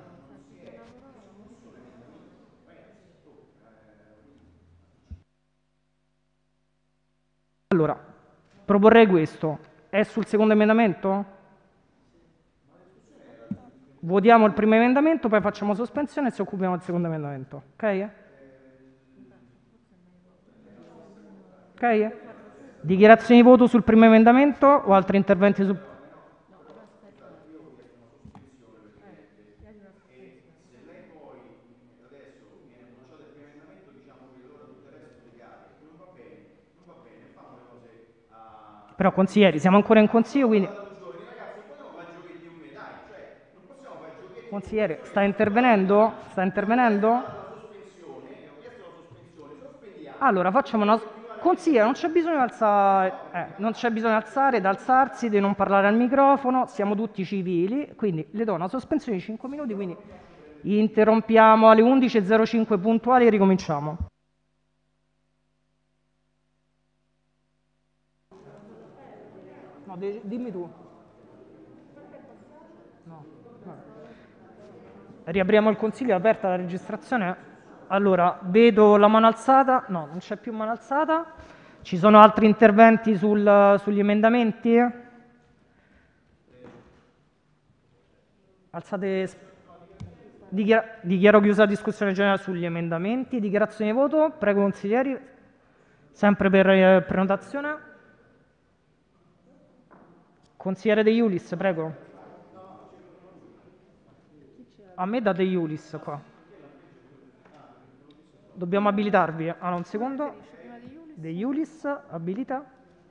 Allora, proporrei questo. È sul secondo emendamento? Votiamo il primo emendamento, poi facciamo sospensione e ci occupiamo del secondo emendamento. Ok? Ok? Dichiarazioni di voto sul primo emendamento o altri interventi sul... Però consiglieri, siamo ancora in consiglio, quindi... Consigliere, sta intervenendo? Sta intervenendo? Allora, facciamo una... Consigliere, non c'è bisogno di alzare, eh, non c'è bisogno di alzare, di alzarsi, di non parlare al microfono, siamo tutti civili, quindi le do una sospensione di cinque minuti, quindi interrompiamo alle undici e zero cinque puntuali e ricominciamo. No, de- dimmi tu. No, vabbè. Riapriamo il consiglio, è aperta la registrazione. Allora, vedo la mano alzata. No, non c'è più mano alzata. Ci sono altri interventi sul- sugli emendamenti? Alzate. Dichiara- dichiaro chiusa la discussione generale sugli emendamenti. Dichiarazione di voto. Prego, consiglieri. Sempre per eh, prenotazione. Consigliere De Iulis, prego. A me da De Iulis qua. dobbiamo abilitarvi. Allora, un secondo. De Iulis, abilita.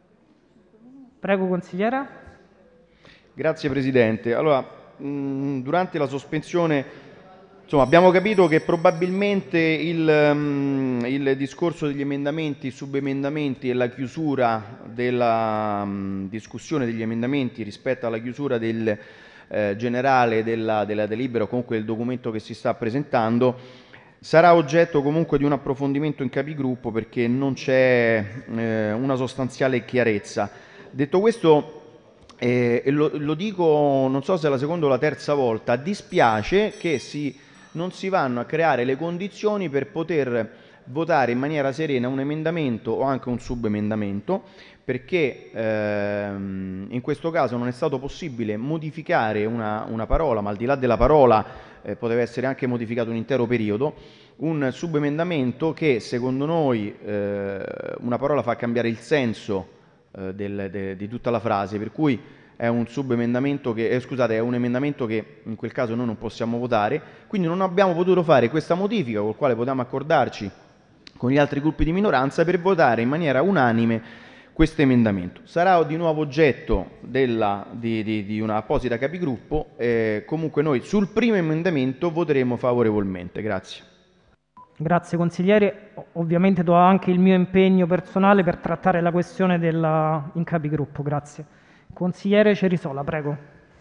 Prego, consigliere. Grazie Presidente. Allora, mh, durante la sospensione, insomma, abbiamo capito che probabilmente il, mh, il discorso degli emendamenti, subemendamenti e la chiusura della mh, discussione degli emendamenti rispetto alla chiusura del eh, generale della, della delibera o comunque del documento che si sta presentando sarà oggetto comunque di un approfondimento in capigruppo, perché non c'è eh, una sostanziale chiarezza. Detto questo, eh, e lo, lo dico non so se è la seconda o la terza volta, dispiace che si, non si vanno a creare le condizioni per poter votare in maniera serena un emendamento o anche un subemendamento, perché ehm, in questo caso non è stato possibile modificare una, una parola, ma al di là della parola eh, poteva essere anche modificato un intero periodo, un subemendamento che secondo noi eh, una parola fa cambiare il senso eh, del, de, di tutta la frase, per cui è un subemendamento che, eh, scusate, è un emendamento che in quel caso noi non possiamo votare, quindi non abbiamo potuto fare questa modifica col quale potevamo accordarci con gli altri gruppi di minoranza per votare in maniera unanime questo emendamento. Sarà di nuovo oggetto della, di, di, di una apposita capigruppo, eh, comunque noi sul primo emendamento voteremo favorevolmente. Grazie. Grazie consigliere, ovviamente do anche il mio impegno personale per trattare la questione della, in capigruppo, grazie. Consigliere Cerisola, prego.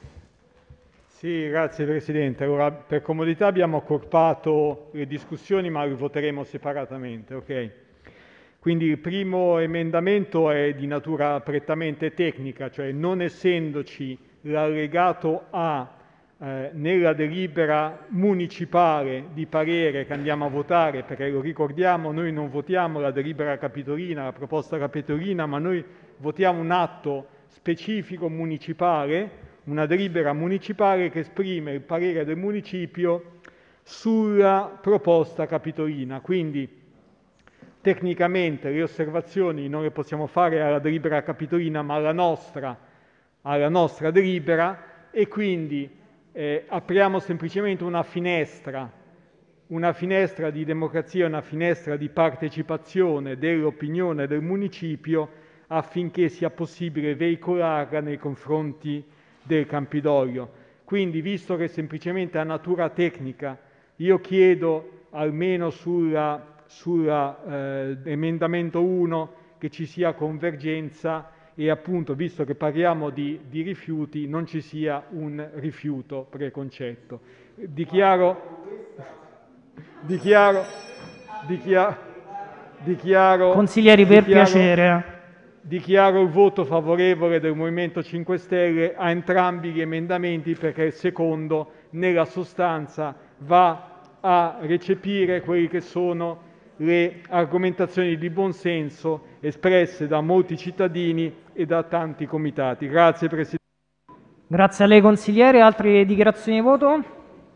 Sì, grazie Presidente. Allora, per comodità abbiamo accorpato le discussioni, ma le voteremo separatamente, ok? Quindi il primo emendamento è di natura prettamente tecnica, cioè non essendoci l'allegato A eh, nella delibera municipale di parere che andiamo a votare, perché lo ricordiamo, noi non votiamo la delibera capitolina, la proposta capitolina, ma noi votiamo un atto specifico municipale, una delibera municipale che esprime il parere del municipio sulla proposta capitolina. Quindi tecnicamente le osservazioni non le possiamo fare alla delibera capitolina, ma alla nostra, alla nostra delibera, e quindi eh, apriamo semplicemente una finestra, una finestra di democrazia, una finestra di partecipazione dell'opinione del municipio affinché sia possibile veicolarla nei confronti del Campidoglio. Quindi, visto che semplicemente ha natura tecnica, io chiedo almeno sulla sull'emendamento eh, uno che ci sia convergenza e appunto, visto che parliamo di, di rifiuti, non ci sia un rifiuto preconcetto. Dichiaro, dichiaro, dichiaro, dichiaro Consiglieri, per dichiaro, piacere. Dichiaro il voto favorevole del Movimento cinque Stelle a entrambi gli emendamenti, perché il secondo, nella sostanza, va a recepire quelli che sono le argomentazioni di buonsenso espresse da molti cittadini e da tanti comitati. Grazie Presidente. Grazie a lei consigliere. Altre dichiarazioni di voto?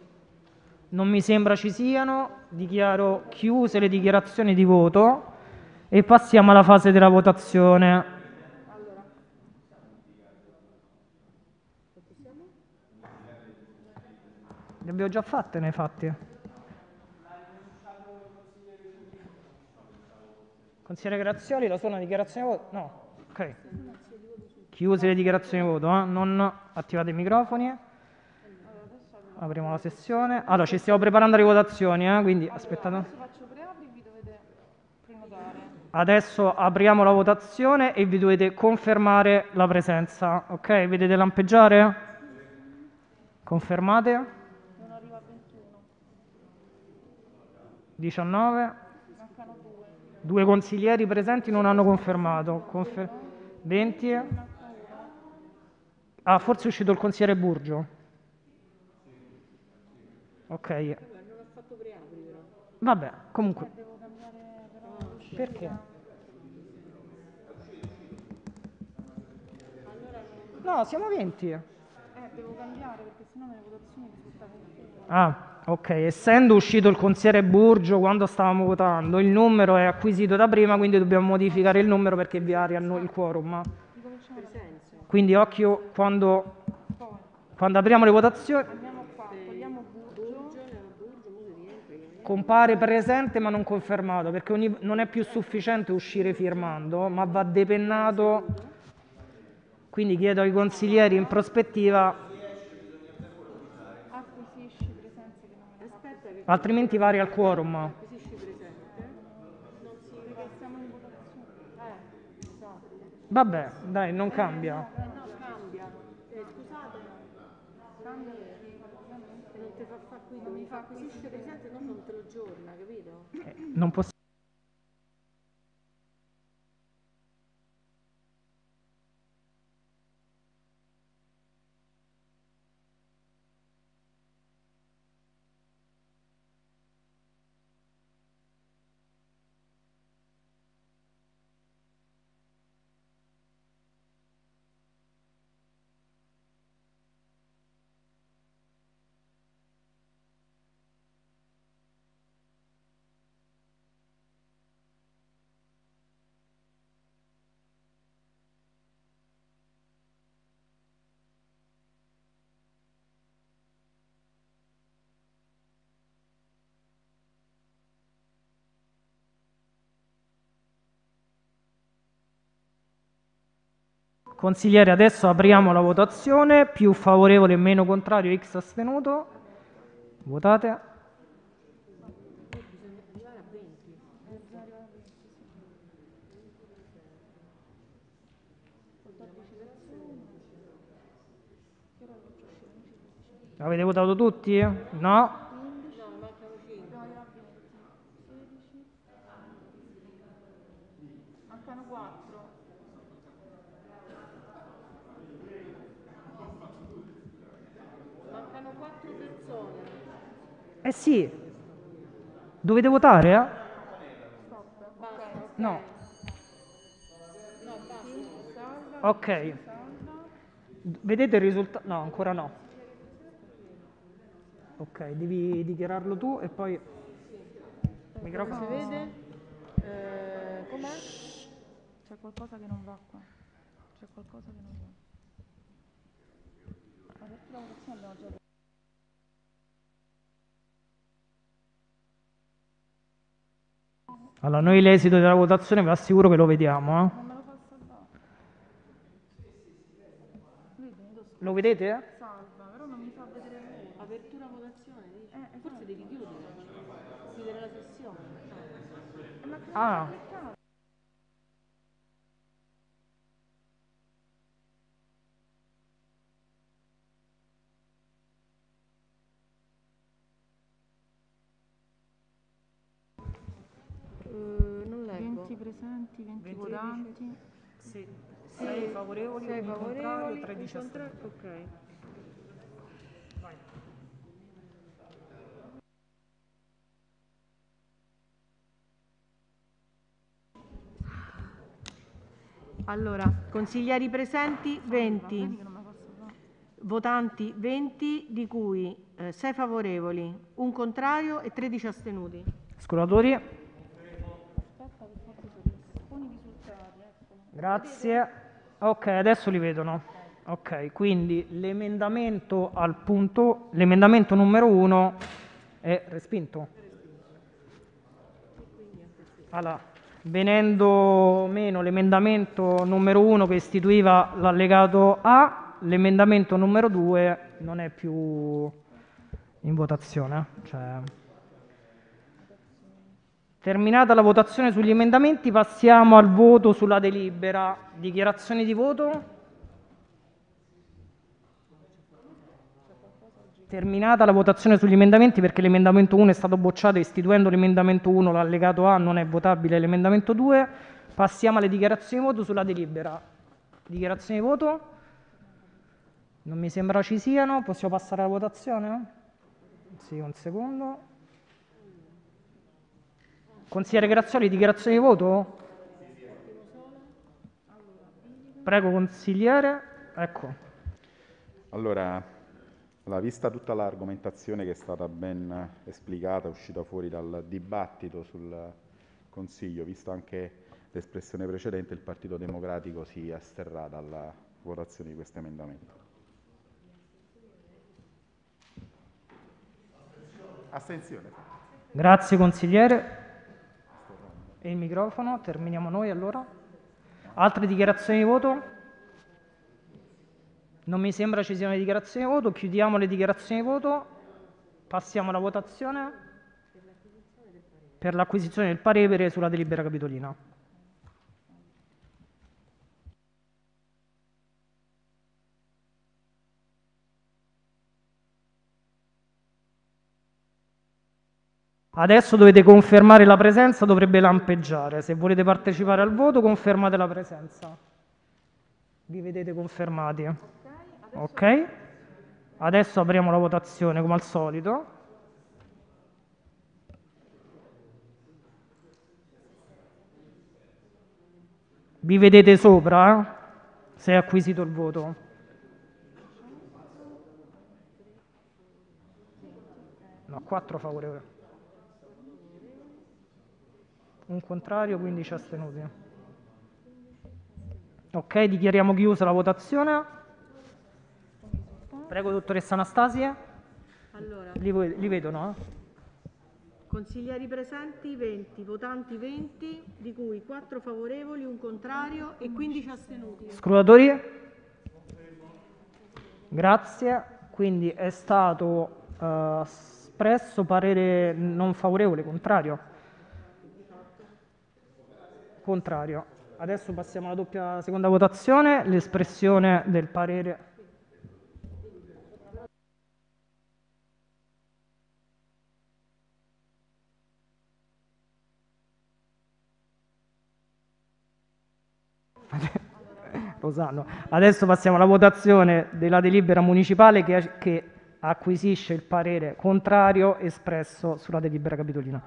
Non mi sembra ci siano. Dichiaro chiuse le dichiarazioni di voto e passiamo alla fase della votazione. Le abbiamo già fatte nei fatti. Consigliere Grazioli, la sua è una dichiarazione di voto? No. Ok. Chiuse le dichiarazioni di voto, eh? Non attivate i microfoni. Apriamo la sessione. Allora, ci stiamo preparando alle votazioni, eh? Quindi aspettate. Adesso apriamo la votazione e vi dovete confermare la presenza. Ok? Vedete lampeggiare? Confermate? Non arriva a ventuno. diciannove. Due consiglieri presenti non hanno confermato. Confer- venti. Ah, forse è uscito il consigliere Burgio. Ok. Vabbè, comunque. Perché? No, siamo venti. Eh, devo cambiare perché sennò nelle votazioni risultava ventuno. Ah. Ok, essendo uscito il consigliere Burgio quando stavamo votando, il numero è acquisito da prima, quindi dobbiamo modificare il numero perché vi ariano il quorum. Quindi occhio quando, quando apriamo le votazioni. Compare presente ma non confermato, perché ogni- non è più sufficiente uscire firmando, ma va depennato. Quindi chiedo ai consiglieri in prospettiva, altrimenti varia il quorum. Vabbè, dai, non cambia. Cambia. Eh, scusate. Cambia perché non ti fa fare qui, non mi fa acquisisce presente, no, non te lo giorna, capito? Eh, non posso. Consigliere, adesso apriamo la votazione. Più favorevole, meno contrario, X astenuto. Votate. Avete votato tutti? No? Mancano quattro. Mancano quattro persone. Eh sì. Dovete votare? Eh? Basta. No. No, basta. Ok. Vedete il risultato? No, ancora no. Ok, devi dichiararlo tu e poi... Microfono. Si vede? Eh, com'è? C'è qualcosa che non va qua. C'è qualcosa che non va. Adesso la votazione abbiamo già. Allora, noi l'esito della votazione vi assicuro che lo vediamo. Eh? Non me lo fa salvare. Lo vedete? Salva, però non mi fa vedere il voto. Apertura votazione, dici? Eh, Forse devi chiudere. Chiudere la sessione. Eh, ma che Ah. non cliccato? Eh, non leggo. venti presenti, venti votanti. Sì. sei favorevoli, sei un contrario, favorevoli, tredici un contrario, astenuti. ok. Allora, consiglieri presenti venti, Vedi che non me la fa salvare. votanti venti, di cui eh, sei favorevoli, un contrario e tredici astenuti. Scrutatori? Aspetta che forse sono poni i risultati, eccolo. Grazie. Ok, adesso li vedono. Ok, quindi l'emendamento al punto, l'emendamento numero uno è respinto. Allora, venendo meno l'emendamento numero uno che istituiva l'allegato A, l'emendamento numero due non è più in votazione. Cioè... Terminata la votazione sugli emendamenti, passiamo al voto sulla delibera. Dichiarazioni di voto? Terminata la votazione sugli emendamenti, perché l'emendamento uno è stato bocciato, istituendo l'emendamento uno, l'allegato A non è votabile l'emendamento due. Passiamo alle dichiarazioni di voto sulla delibera. Dichiarazioni di voto? Non mi sembra ci siano. Possiamo passare alla votazione? Sì, un secondo. Consigliere Grazioli, dichiarazioni di voto? Prego, consigliere. Ecco. Allora, alla vista tutta l'argomentazione che è stata ben esplicata, uscita fuori dal dibattito sul Consiglio, visto anche l'espressione precedente, il Partito Democratico si asterrà dalla votazione di questo emendamento. Astensione. Grazie consigliere. E il microfono, terminiamo noi allora. Altre dichiarazioni di voto? Non mi sembra ci siano le dichiarazioni di voto, chiudiamo le dichiarazioni di voto, passiamo alla votazione per l'acquisizione del parere sulla delibera capitolina. Adesso dovete confermare la presenza, dovrebbe lampeggiare. Se volete partecipare al voto, confermate la presenza. Vi vedete confermati? Ok. Adesso apriamo la votazione come al solito. Vi vedete sopra? Eh? Se è acquisito il voto. No, quattro favorevoli. Un contrario, quindici astenuti. Ok, dichiariamo chiusa la votazione. Prego, dottoressa Anastasia. Allora, Li, li vedo, no? consiglieri presenti venti, votanti venti, di cui quattro favorevoli, un contrario e quindici astenuti. Scrutatori? Grazie. Quindi è stato uh, espresso parere non favorevole, contrario. Contrario. Adesso passiamo alla doppia seconda votazione, l'espressione del parere. Rosanno. Adesso passiamo alla votazione della delibera municipale che, che acquisisce il parere contrario espresso sulla delibera capitolina.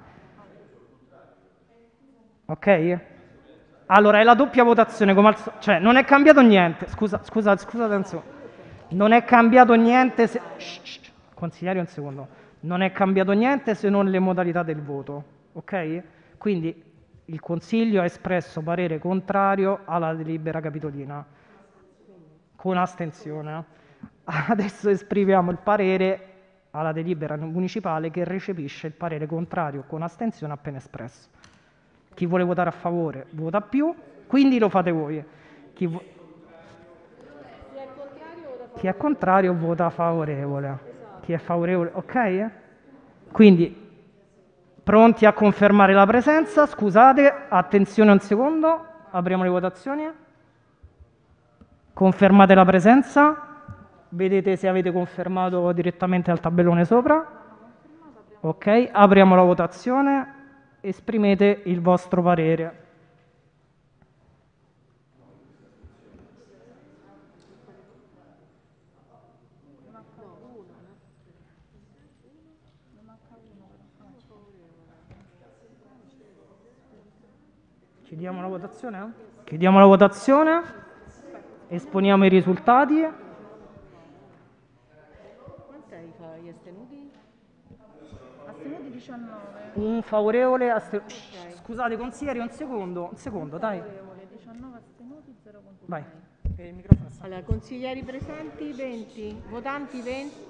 Ok? Allora, è la doppia votazione, come al so- cioè non è cambiato niente. Scusa, scusa, scusate un secondo. Non è cambiato niente se... Shh, shh, consigliere un secondo. Non è cambiato niente se non le modalità del voto, ok? Quindi il Consiglio ha espresso parere contrario alla delibera capitolina con astensione. Adesso esprimiamo il parere alla delibera municipale che recepisce il parere contrario con astensione appena espresso. Chi vuole votare a favore vota più, quindi lo fate voi. Chi, vo- Chi è contrario vota favorevole. Chi è favorevole, ok? Quindi pronti a confermare la presenza? Scusate, attenzione un secondo, apriamo le votazioni. Confermate la presenza? Vedete se avete confermato direttamente al tabellone sopra? Ok, apriamo la votazione. Esprimete il vostro parere. Chiudiamo la votazione? Chiudiamo la votazione. Esponiamo i risultati. Quant'è gli astenuti? Astenuti diciannove. Un favorevole. Aste... Okay. Scusate, consiglieri, un secondo. Un secondo, dai. diciannove astenuti, zero contrari. Vai. Eh, il microfono è allora, consiglieri presenti venti, votanti venti.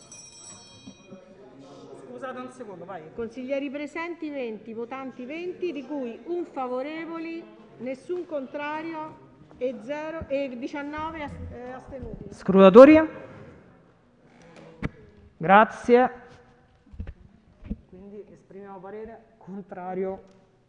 Scusate un secondo, vai. Consiglieri presenti venti, votanti venti, di cui un favorevoli, nessun contrario e, zero, e diciannove astenuti. Scrutatori? Grazie. Quindi esprimiamo parere contrario.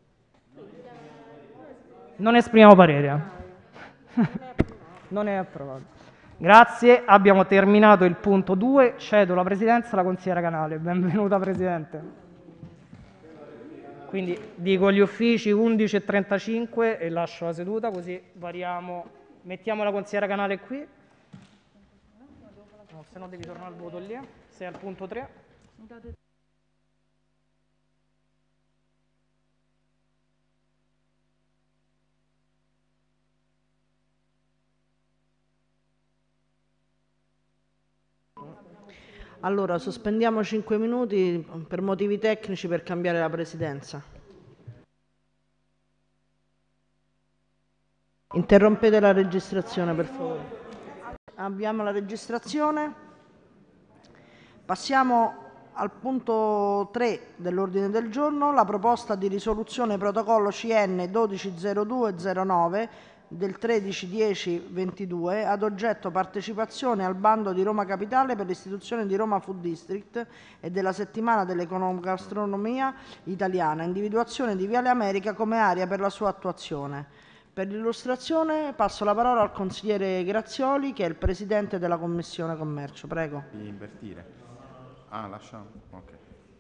Non esprimiamo parere. Non è approvato. Grazie, abbiamo terminato il punto due. Cedo la presidenza alla consigliera Canale. Benvenuta Presidente. Quindi dico gli uffici undici e trentacinque e lascio la seduta così variamo. Mettiamo la consigliera Canale qui. No, se no devi tornare al voto lì. Sei al punto tre. Allora, sospendiamo cinque minuti per motivi tecnici per cambiare la presidenza. Interrompete la registrazione, per favore. Abbiamo la registrazione. Passiamo al punto tre dell'ordine del giorno la proposta di risoluzione protocollo C N dodici zero due zero nove del tredici dieci ventidue ad oggetto partecipazione al bando di Roma Capitale per l'istituzione di Roma Food District e della settimana dell'econogastronomia italiana, individuazione di Viale America come area per la sua attuazione. Per l'illustrazione passo la parola al consigliere Grazioli, che è il presidente della Commissione Commercio. Prego. Di invertire. Ah, lasciamo. Ok.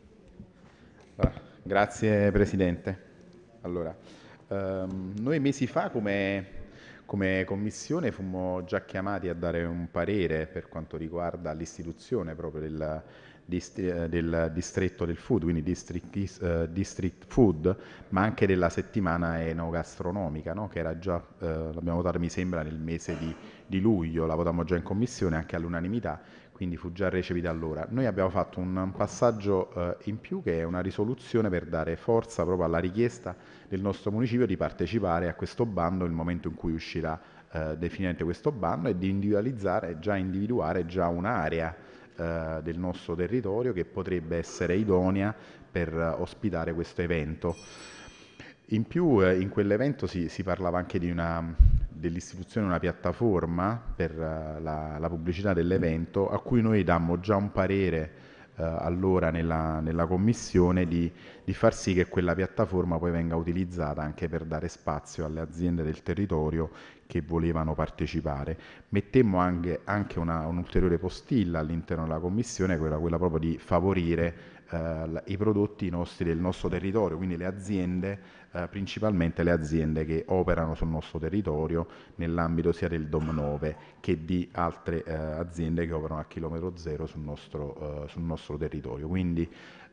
Ah, grazie Presidente. Allora, ehm, noi mesi fa come, come Commissione fummo già chiamati a dare un parere per quanto riguarda l'istituzione proprio del, distri- del distretto del food, quindi district, uh, district food, ma anche della settimana enogastronomica, no? Che era già, eh, l'abbiamo votata mi sembra nel mese di, di luglio, la votammo già in Commissione anche all'unanimità, quindi fu già recepita allora. Noi abbiamo fatto un passaggio eh, in più, che è una risoluzione per dare forza proprio alla richiesta del nostro municipio di partecipare a questo bando nel momento in cui uscirà eh, definitivamente questo bando, e di individualizzare, già individuare già un'area eh, del nostro territorio che potrebbe essere idonea per eh, ospitare questo evento. In più eh, in quell'evento si, si parlava anche di una, dell'istituzione di una piattaforma per uh, la, la pubblicità dell'evento, a cui noi dammo già un parere uh, allora nella, nella Commissione di, di far sì che quella piattaforma poi venga utilizzata anche per dare spazio alle aziende del territorio che volevano partecipare. Mettemmo anche, anche una, un'ulteriore postilla all'interno della Commissione, quella, quella proprio di favorire uh, i prodotti nostri del nostro territorio, quindi le aziende, Uh, principalmente le aziende che operano sul nostro territorio nell'ambito sia del D O M nove che di altre uh, aziende che operano a chilometro zero sul nostro, uh, sul nostro territorio. Quindi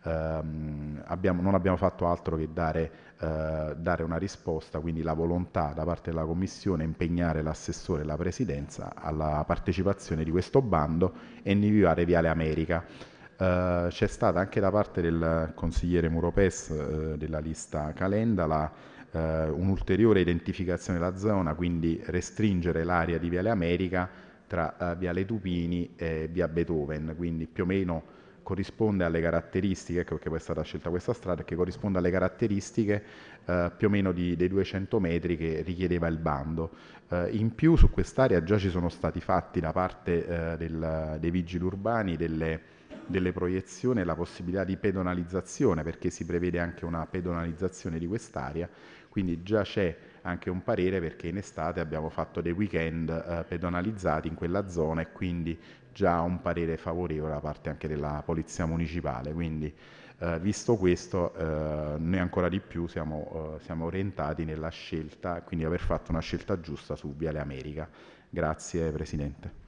um, abbiamo, non abbiamo fatto altro che dare, uh, dare una risposta, quindi la volontà da parte della Commissione impegnare l'assessore e la Presidenza alla partecipazione di questo bando e individuare Viale America. Uh, c'è stata anche da parte del consigliere Muropes uh, della lista Calenda la, uh, un'ulteriore identificazione della zona, quindi restringere l'area di Viale America tra uh, Viale Tupini e Via Beethoven, quindi più o meno corrisponde alle caratteristiche, ecco perché poi è stata scelta questa strada, che corrisponde alle caratteristiche uh, più o meno di, dei duecento metri che richiedeva il bando. Uh, in più su quest'area già ci sono stati fatti da parte uh, del, dei vigili urbani delle delle proiezioni e la possibilità di pedonalizzazione, perché si prevede anche una pedonalizzazione di quest'area, quindi già c'è anche un parere perché in estate abbiamo fatto dei weekend eh, pedonalizzati in quella zona e quindi già un parere favorevole da parte anche della Polizia Municipale. Quindi eh, visto questo eh, noi ancora di più siamo, eh, siamo orientati nella scelta, quindi aver fatto una scelta giusta su Viale America. Grazie Presidente.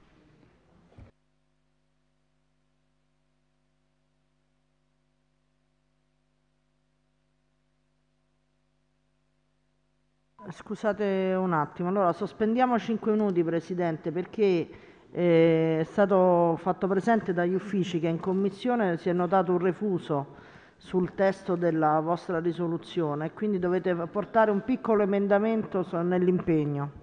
Scusate un attimo, allora sospendiamo cinque minuti Presidente, perché eh, è stato fatto presente dagli uffici che in Commissione si è notato un refuso sul testo della vostra risoluzione e quindi dovete portare un piccolo emendamento nell'impegno.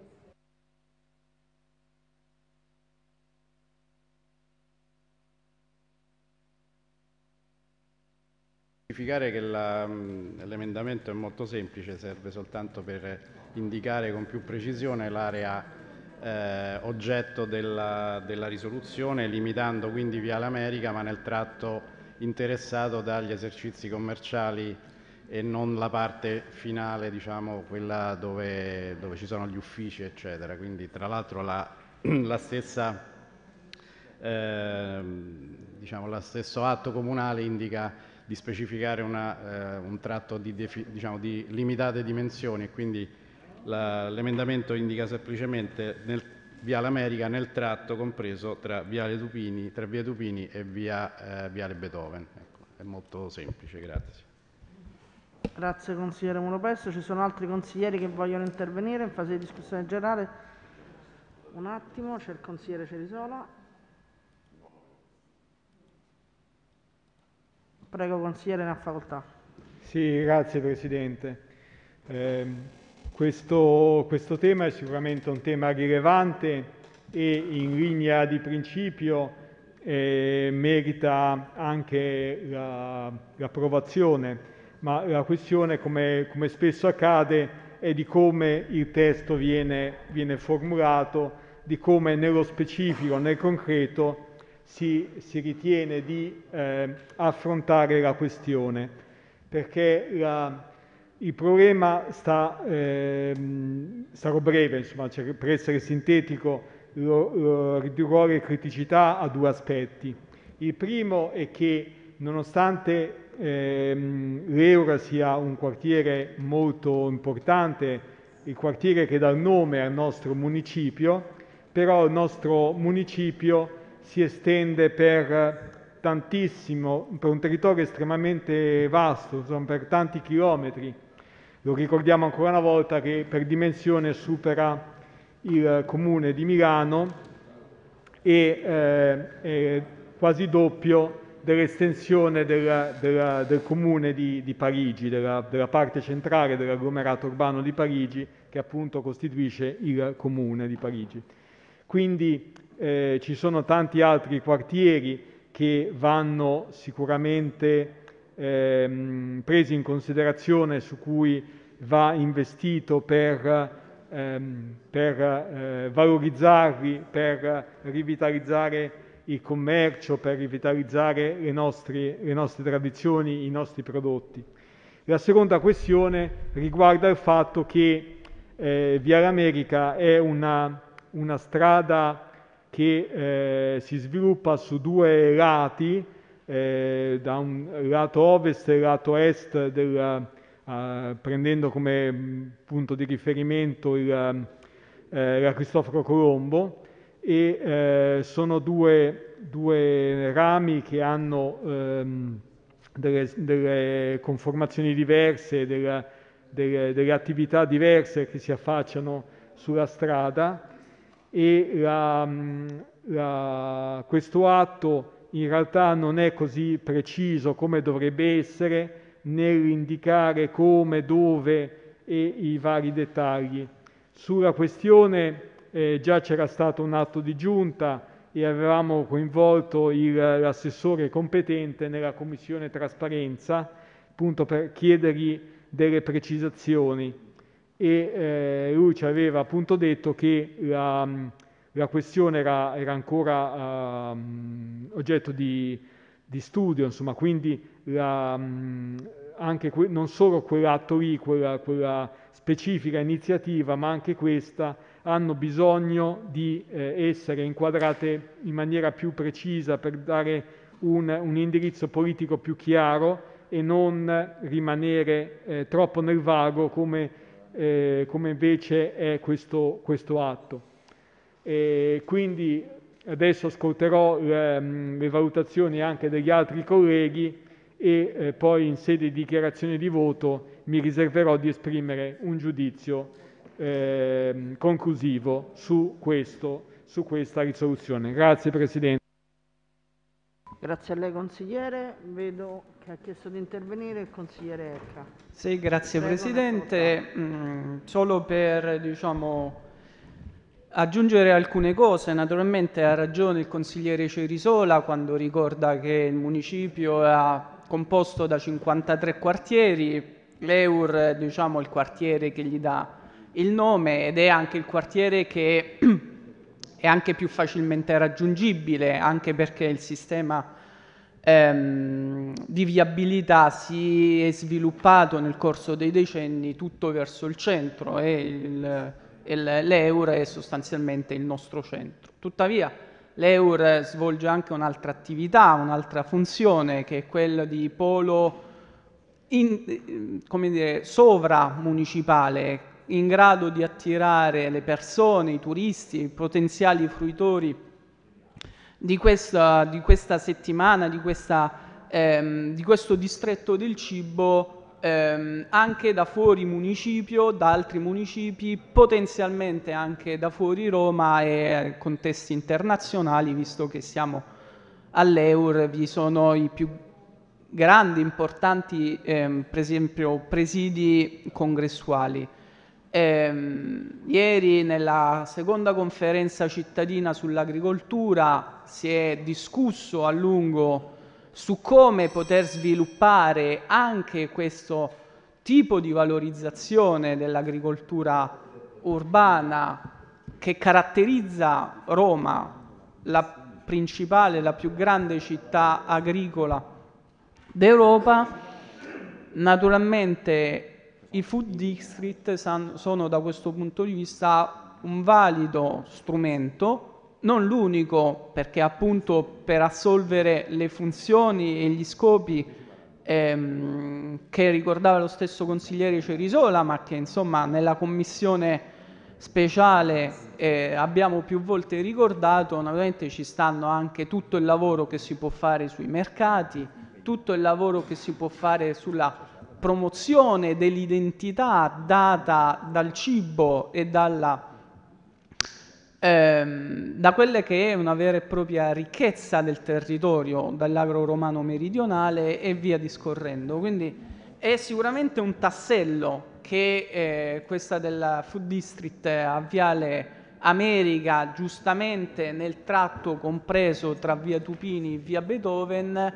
Che la, l'emendamento è molto semplice, serve soltanto per indicare con più precisione l'area eh, oggetto della, della risoluzione, limitando quindi Viale America, ma nel tratto interessato dagli esercizi commerciali e non la parte finale, diciamo, quella dove, dove ci sono gli uffici, eccetera. Quindi, tra l'altro, la, la stessa, eh, diciamo, lo stesso atto comunale indica di specificare una, eh, un tratto di, defi, diciamo, di limitate dimensioni e quindi la, l'emendamento indica semplicemente nel Viale America nel tratto compreso tra Viale Tupini, tra Via Tupini e via, eh, Viale Beethoven. Ecco, è molto semplice, grazie. Grazie consigliere Muropes. Ci sono altri consiglieri che vogliono intervenire in fase di discussione generale? Un attimo, c'è il consigliere Cerisola. Prego consigliere, ne ha facoltà. Sì, grazie Presidente. Eh, questo, questo tema è sicuramente un tema rilevante e in linea di principio eh, merita anche la- l'approvazione, ma la questione, come, come spesso accade, è di come il testo viene, viene formulato, di come nello specifico, nel concreto, si, si ritiene di eh, affrontare la questione, perché la- il problema sta, ehm, sarò breve, insomma, cioè, per essere sintetico, lo, lo ridurrò le criticità a due aspetti. Il primo è che, nonostante ehm, l'Eura sia un quartiere molto importante, il quartiere che dà il nome al nostro municipio, però il nostro municipio si estende per tantissimo, per un territorio estremamente vasto, insomma, per tanti chilometri. Lo ricordiamo ancora una volta che per dimensione supera il comune di Milano e eh, è quasi doppio dell'estensione della- della- del comune di, di Parigi, della, della parte centrale dell'agglomerato urbano di Parigi, che appunto costituisce il comune di Parigi. Quindi eh, ci sono tanti altri quartieri che vanno sicuramente ehm, presi in considerazione, su cui va investito per, ehm, per eh, valorizzarli, per rivitalizzare il commercio, per rivitalizzare le nostre, le nostre tradizioni, i nostri prodotti. La seconda questione riguarda il fatto che eh, Via l'America è una, una strada che eh, si sviluppa su due lati, eh, da un lato ovest e lato est, del, eh, prendendo come mh, punto di riferimento il, eh, la Cristoforo Colombo, e eh, sono due, due rami che hanno ehm, delle, delle conformazioni diverse, della- delle, delle attività diverse che si affacciano sulla strada, e la- la- questo atto in realtà non è così preciso come dovrebbe essere nell'indicare come, dove e i vari dettagli. Sulla questione eh, già c'era stato un atto di giunta e avevamo coinvolto il- l'assessore competente nella commissione trasparenza, appunto per chiedergli delle precisazioni, e eh, lui ci aveva appunto detto che la, la questione era, era ancora ehm, oggetto di, di studio, insomma, quindi la, mh, anche que- non solo quell'atto lì, quella, quella specifica iniziativa, ma anche questa hanno bisogno di eh, essere inquadrate in maniera più precisa per dare un, un indirizzo politico più chiaro e non rimanere eh, troppo nel vago come, eh, come invece è questo, questo atto. E quindi adesso ascolterò le, le valutazioni anche degli altri colleghi e eh, poi in sede di dichiarazione di voto mi riserverò di esprimere un giudizio eh, conclusivo su, questo, su questa risoluzione. Grazie Presidente. Grazie a lei consigliere. Vedo che ha chiesto di intervenire il consigliere Ecca. Sì, grazie Prego, Presidente. Mm, solo per, diciamo, aggiungere alcune cose. Naturalmente ha ragione il consigliere Cerisola quando ricorda che il municipio è composto da cinquantatré quartieri. L'Eur è, diciamo, il quartiere che gli dà il nome ed è anche il quartiere che è anche più facilmente raggiungibile, anche perché il sistema ehm, di viabilità si è sviluppato nel corso dei decenni tutto verso il centro e il- il- l'Eur è sostanzialmente il nostro centro. Tuttavia l'Eur svolge anche un'altra attività, un'altra funzione, che è quella di polo in, come dire, sovramunicipale, in grado di attirare le persone, i turisti, i potenziali fruitori di questa, di questa settimana, di, questa, ehm, di questo distretto del cibo, ehm, anche da fuori municipio, da altri municipi, potenzialmente anche da fuori Roma e contesti internazionali, visto che siamo all'Eur, vi sono i più grandi, importanti, ehm, per esempio, presidi congressuali. Ehm, ieri nella seconda conferenza cittadina sull'agricoltura si è discusso a lungo su come poter sviluppare anche questo tipo di valorizzazione dell'agricoltura urbana che caratterizza Roma, la principale, la più grande città agricola d'Europa. Naturalmente i food district sono da questo punto di vista un valido strumento, non l'unico, perché appunto per assolvere le funzioni e gli scopi ehm, che ricordava lo stesso consigliere Cerisola, ma che insomma nella commissione speciale eh, abbiamo più volte ricordato, naturalmente ci stanno anche tutto il lavoro che si può fare sui mercati, tutto il lavoro che si può fare sulla promozione dell'identità data dal cibo e dalla, ehm, da quelle che è una vera e propria ricchezza del territorio, dall'agro romano meridionale e via discorrendo. Quindi è sicuramente un tassello che eh, questa del Food District a Viale America, giustamente nel tratto compreso tra via Tupini e via Beethoven,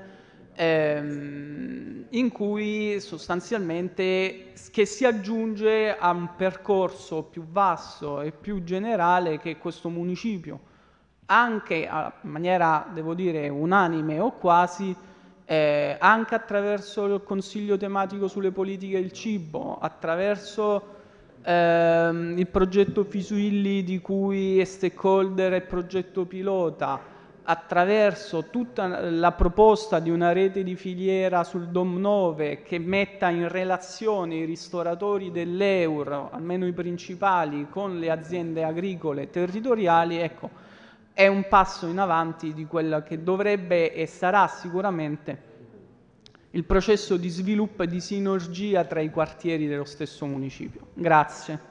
ehm, in cui sostanzialmente che si aggiunge a un percorso più vasto e più generale che questo municipio, anche in maniera, devo dire, unanime o quasi, eh, anche attraverso il Consiglio tematico sulle politiche del cibo, attraverso ehm, il progetto Fisuilli di cui è stakeholder e progetto pilota, attraverso tutta la proposta di una rete di filiera sul Dom nove che metta in relazione i ristoratori dell'Eur, almeno i principali, con le aziende agricole territoriali, ecco, è un passo in avanti di quello che dovrebbe e sarà sicuramente il processo di sviluppo e di sinergia tra i quartieri dello stesso municipio. Grazie.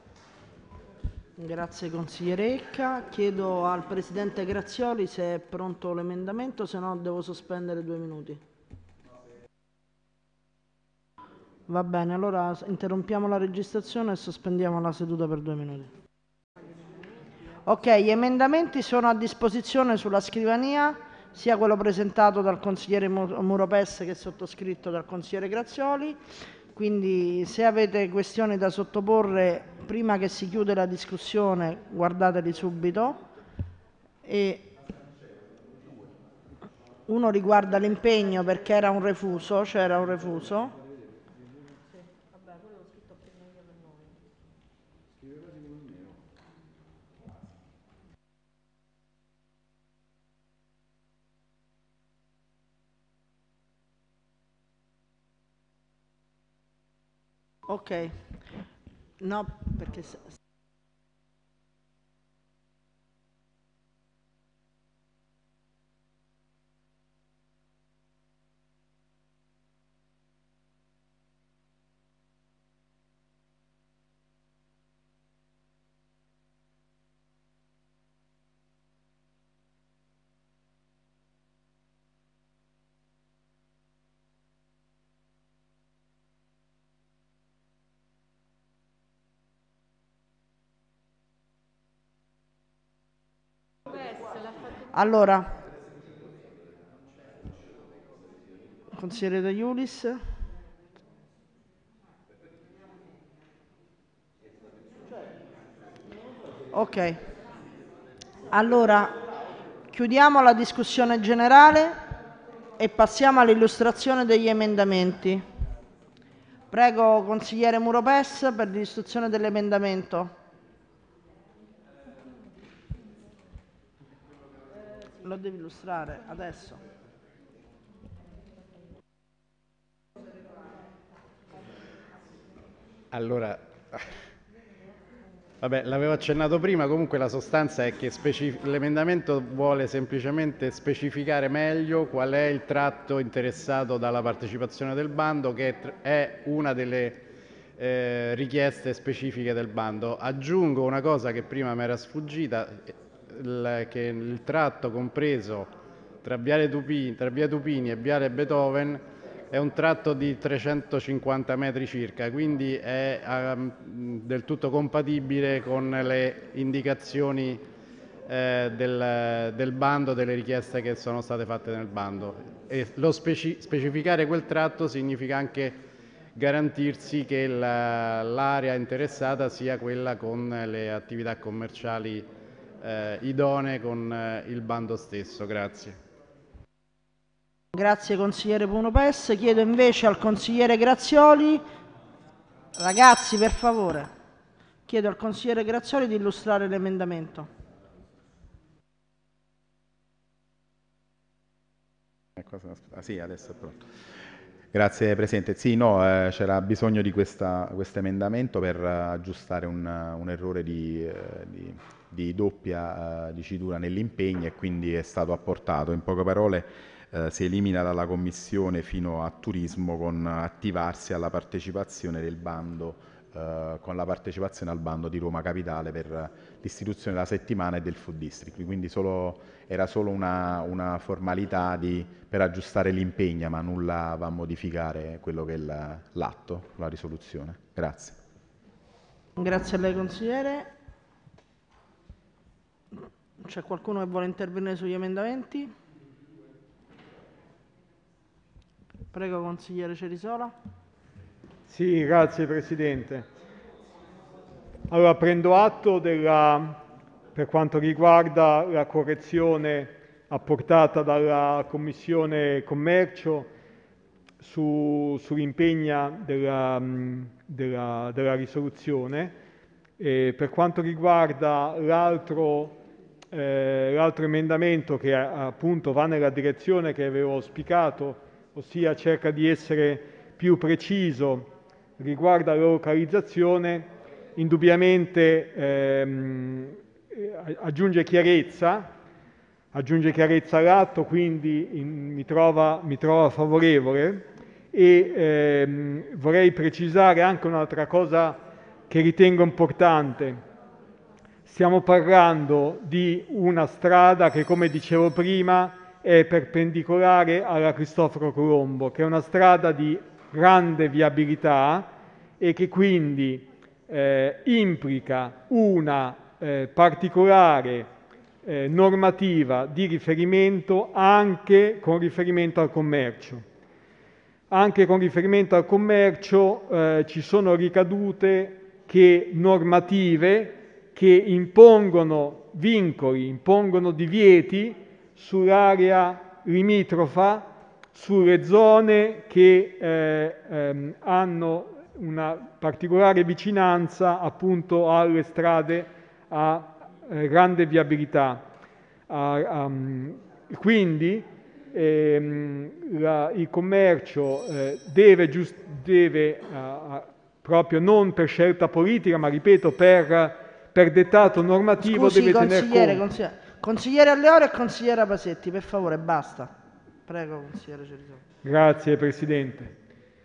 Grazie consigliere Ecca. Chiedo al Presidente Grazioli se è pronto l'emendamento, se no devo sospendere due minuti. Va bene, allora interrompiamo la registrazione e sospendiamo la seduta per due minuti. Ok, gli emendamenti sono a disposizione sulla scrivania, sia quello presentato dal consigliere Muropes che sottoscritto dal consigliere Grazioli. Quindi se avete questioni da sottoporre prima che si chiude la discussione, guardateli subito. E uno riguarda l'impegno perché era un refuso, c'era un refuso. Ok, no, perché se... Allora, consigliere De Iulis. Ok, allora chiudiamo la discussione generale e passiamo all'illustrazione degli emendamenti. Prego consigliere Muropes per l'illustrazione dell'emendamento. Lo devi illustrare adesso. Allora, vabbè, l'avevo accennato prima, comunque la sostanza è che specif- l'emendamento vuole semplicemente specificare meglio qual è il tratto interessato dalla partecipazione del bando, che è, è una delle eh, richieste specifiche del bando. Aggiungo una cosa che prima mi era sfuggita, il, che il tratto compreso tra Viale Tupini, tra via Tupini e Viale Beethoven è un tratto di trecentocinquanta metri circa, quindi è um, del tutto compatibile con le indicazioni eh, del, del bando, delle richieste che sono state fatte nel bando. E lo speci- specificare quel tratto significa anche garantirsi che la, l'area interessata sia quella con le attività commerciali eh, idonee con eh, il bando stesso. Grazie. Grazie consigliere Pumopes. Chiedo invece al consigliere Grazioli, ragazzi per favore, chiedo al consigliere Grazioli di illustrare l'emendamento. Ah, sì, adesso è pronto. Grazie Presidente. Sì, no, eh, c'era bisogno di questo emendamento per uh, aggiustare un, uh, un errore di, uh, di, di doppia uh, dicitura nell'impegno e quindi è stato apportato. In poche parole uh, si elimina dalla Commissione fino a turismo con attivarsi alla partecipazione del bando, uh, con la partecipazione al bando di Roma Capitale per uh, l'istituzione della settimana e del Food District. Quindi solo, era solo una, una formalità di, per aggiustare l'impegno, ma nulla va a modificare quello che è la, l'atto, la risoluzione. Grazie. Grazie a lei consigliere. C'è qualcuno che vuole intervenire sugli emendamenti? Prego consigliere Cerisola. Sì, grazie Presidente. Allora, prendo atto della, per quanto riguarda la correzione apportata dalla Commissione Commercio su, sull'impegno della, della, della risoluzione. E per quanto riguarda l'altro, eh, l'altro emendamento che appunto va nella direzione che avevo auspicato, ossia cerca di essere più preciso riguardo alla localizzazione, indubbiamente ehm, aggiunge chiarezza, aggiunge chiarezza all'atto, quindi in, mi, trova, mi trova favorevole e ehm, vorrei precisare anche un'altra cosa che ritengo importante. Stiamo parlando di una strada che, come dicevo prima, è perpendicolare alla Cristoforo Colombo, che è una strada di grande viabilità e che quindi eh, implica una eh, particolare eh, normativa di riferimento anche con riferimento al commercio. Anche con riferimento al commercio eh, ci sono ricadute che normative che impongono vincoli, impongono divieti sull'area limitrofa, sulle zone che eh, ehm, hanno una particolare vicinanza appunto alle strade a eh, grande viabilità. A, um, quindi ehm, la, il commercio eh, deve, giust, deve uh, proprio non per scelta politica, ma ripeto per, per dettato normativo, Scusi, deve tener consigliere, conto. consigliere, consigliere Alleore e consigliere Pasetti, per favore, basta. Prego, consigliere Cerisola. Grazie Presidente.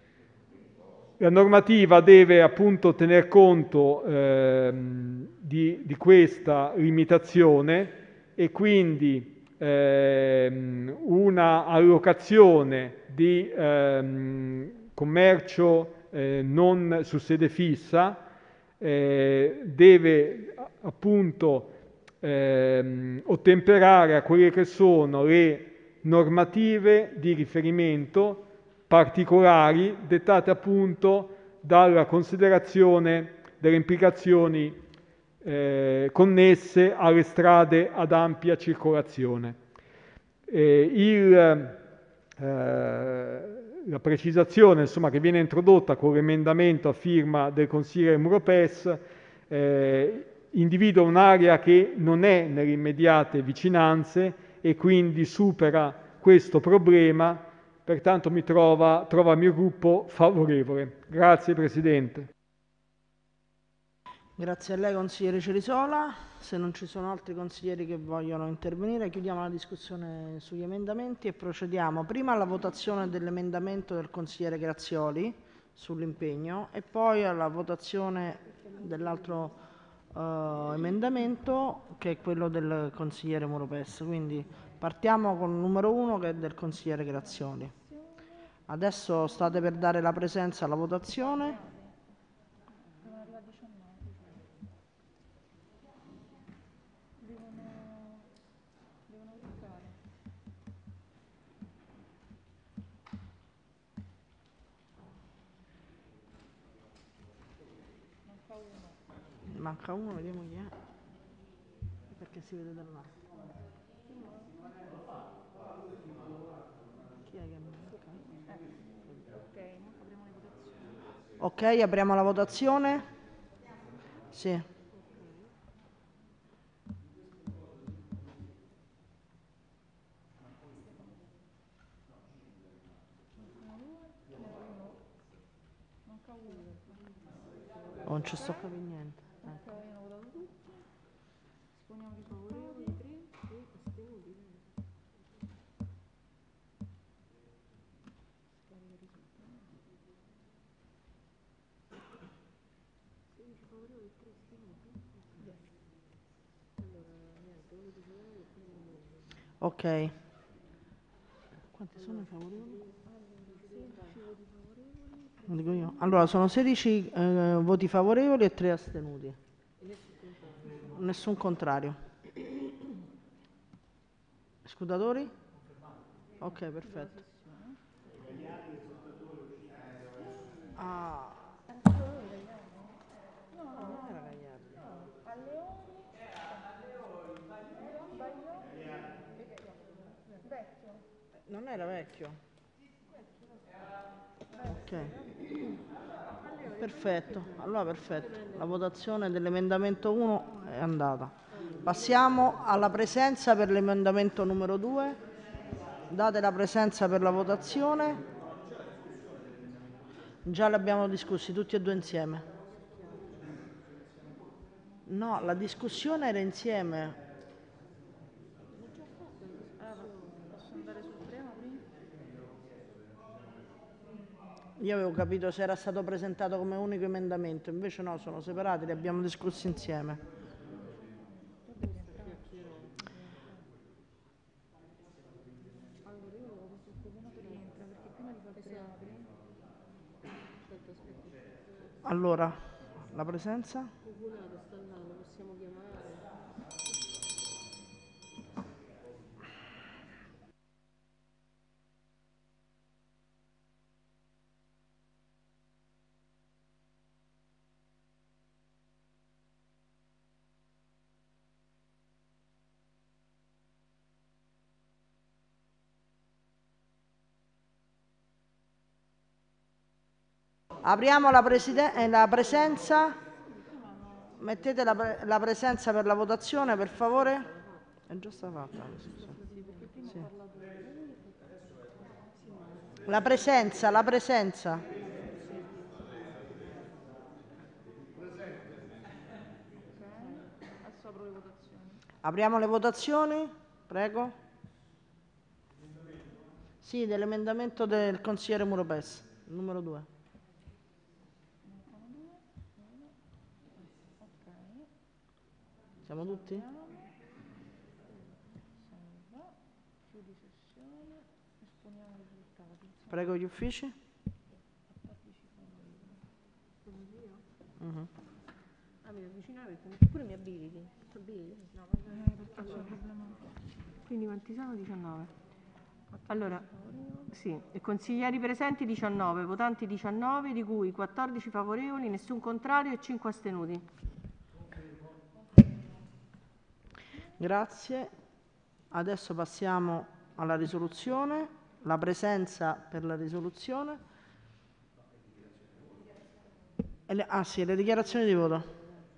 La normativa deve appunto tener conto ehm, di, di questa limitazione e quindi ehm, una allocazione di ehm, commercio eh, non su sede fissa eh, deve appunto ehm, ottemperare a quelle che sono le normative di riferimento particolari dettate appunto dalla considerazione delle implicazioni eh, connesse alle strade ad ampia circolazione. Eh, il, eh, la precisazione insomma, che viene introdotta con l'emendamento a firma del consigliere Muropes eh, individua un'area che non è nelle immediate vicinanze e quindi supera questo problema. Pertanto mi trova, trova il mio gruppo favorevole. Grazie Presidente. Grazie a lei consigliere Cerisola. Se non ci sono altri consiglieri che vogliono intervenire, chiudiamo la discussione sugli emendamenti e procediamo prima alla votazione dell'emendamento del consigliere Grazioli sull'impegno e poi alla votazione dell'altro uh, emendamento che è quello del consigliere Muropes. Quindi partiamo con il numero uno che è del consigliere Grazioli. Adesso state per dare la presenza alla votazione. Devono arrivare a diciannove. Devono, devono cliccare. Manca uno. Manca uno, vediamo chi è. Perché si vede da là. Chi è che manca? Ok, apriamo le votazioni. Ok, apriamo la votazione. Sì. Manca uno. Oh, non ci sto capendo niente. Ok, hanno votato tutti. Esponiamo i favorevoli, tre, e astenuti. Scarica i risultati. sedici favorevoli e tre astenuti. Allora, niente, voti favorevoli e quindi nulla. Ok. Quanti sono i favorevoli? sedici voti favorevoli. Lo dico io. Allora, sono sedici eh, voti favorevoli e tre astenuti. Nessun contrario. Scrutatori? Ok, perfetto. Ah. No, no, no. Era Gagliardi. A Leoni. Bagliò. Vecchio. Non era vecchio? Ok. Perfetto, allora perfetto. La votazione dell'emendamento uno è andata. Passiamo alla presenza per l'emendamento numero due. Date la presenza per la votazione. Già li abbiamo discussi tutti e due insieme. No, la discussione era insieme. Posso andare sul primo prima? Io avevo capito se era stato presentato come unico emendamento, invece no, sono separati, li abbiamo discussi insieme. Allora io avevo questo coordinato rientra perché prima di fare tre apri. Aspetta, aspetta. Allora, la presenza? Coordinato sta là, lo possiamo chiamare. Apriamo la, preside- la presenza. Mettete la, pre- la presenza per la votazione, per favore. È già stata fatta. Scusa. Sì. La presenza, la presenza. Adesso apro le votazioni. Apriamo le votazioni, prego. Sì, dell'emendamento del consigliere Muropes, numero due. Ok. Siamo tutti? Salva. Chiudi sessione. Esponiamo i risultati. Prego gli uffici. quattordici favorevoli. Io? Mhm. Ah, mi devo avvicinare perché pure mi abiliti. Abiliti? No, perché c'è un problema. Quindi quanti sono? diciannove. Allora, sì, i consiglieri presenti diciannove, votanti diciannove, di cui quattordici favorevoli, nessun contrario e cinque astenuti. Grazie. Adesso passiamo alla risoluzione. La presenza per la risoluzione. E le, ah sì, le dichiarazioni di voto.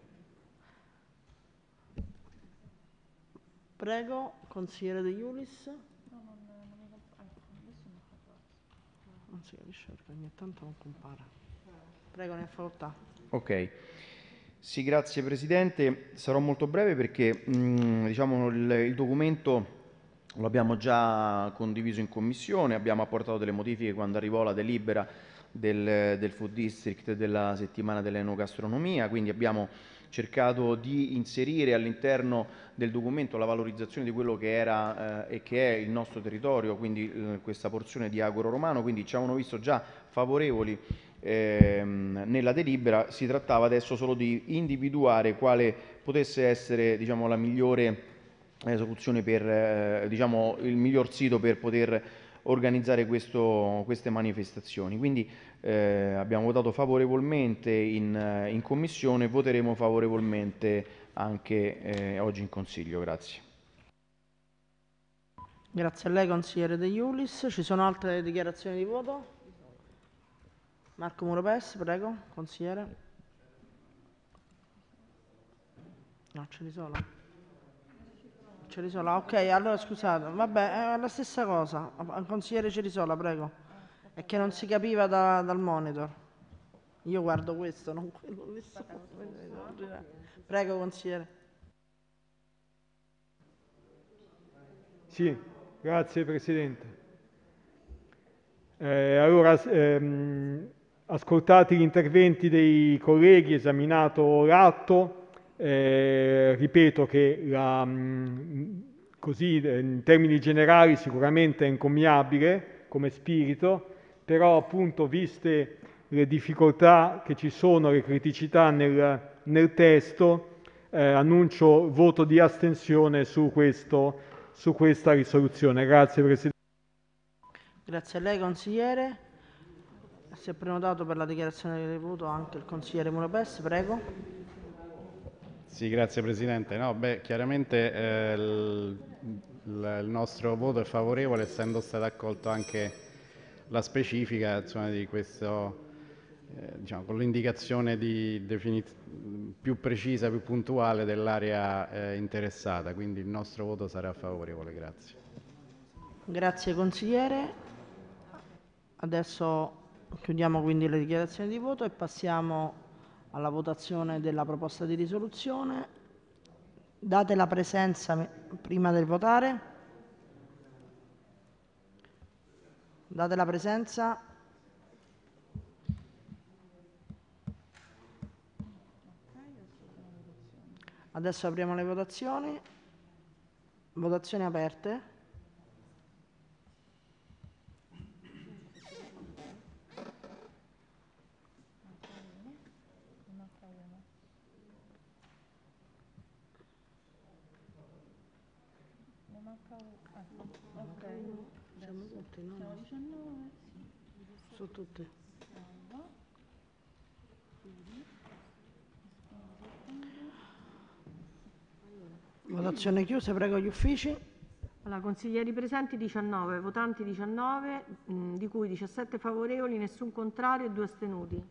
Prego, consigliere De Iulis. No, non, non mi compare. Adesso mi fa forza. Non si capisce perché ogni tanto non compare. Prego, ne ha facoltà. Ok. Sì, grazie Presidente. Sarò molto breve perché mh, diciamo, il, il documento lo abbiamo già condiviso in Commissione, abbiamo apportato delle modifiche quando arrivò la delibera del, del Food District della settimana dell'enogastronomia, quindi abbiamo cercato di inserire all'interno del documento la valorizzazione di quello che era eh, e che è il nostro territorio, quindi eh, questa porzione di Agoro Romano, quindi ci avevano visto già favorevoli ehm, nella delibera. Si trattava adesso solo di individuare quale potesse essere, diciamo, la migliore eh, soluzione per, eh, diciamo, il miglior sito per poter organizzare questo, queste manifestazioni. Quindi eh, abbiamo votato favorevolmente in, in commissione, voteremo favorevolmente anche eh, oggi in Consiglio. Grazie. Grazie a lei, consigliere De Iulis. Ci sono altre dichiarazioni di voto? Marco Muropes, prego, consigliere. No, Cerisola. Cerisola, ok, allora scusate, vabbè, è la stessa cosa. Consigliere Cerisola, prego. È che non si capiva da, dal monitor. Io guardo questo, non quello lì. Prego, consigliere. Sì, grazie Presidente. Eh, allora, ehm, ascoltati gli interventi dei colleghi, esaminato l'atto, eh, ripeto che la, mh, così in termini generali sicuramente è encomiabile come spirito, però appunto viste le difficoltà che ci sono, le criticità nel, nel testo, eh, annuncio voto di astensione su, questo, su questa risoluzione. Grazie Presidente. Grazie a lei, consigliere. Si è prenotato per la dichiarazione di voto anche il consigliere Muropes, prego. Sì, grazie Presidente. No, beh, chiaramente eh, il, il nostro voto è favorevole, essendo stata accolta anche la specifica, insomma, di questo, eh, diciamo, con l'indicazione di definiz- più precisa, più puntuale dell'area eh, interessata, quindi il nostro voto sarà favorevole. Grazie. Grazie consigliere. Adesso chiudiamo quindi le dichiarazioni di voto e passiamo alla votazione della proposta di risoluzione. Date la presenza prima del votare. Date la presenza. Adesso apriamo le votazioni. Votazioni aperte. Ok, siamo tutti, no? Siamo diciannove, sì. Su tutti. Votazione chiusa, prego gli uffici. Allora, consiglieri presenti diciannove, votanti diciannove, mh, di cui diciassette favorevoli, nessun contrario e due astenuti.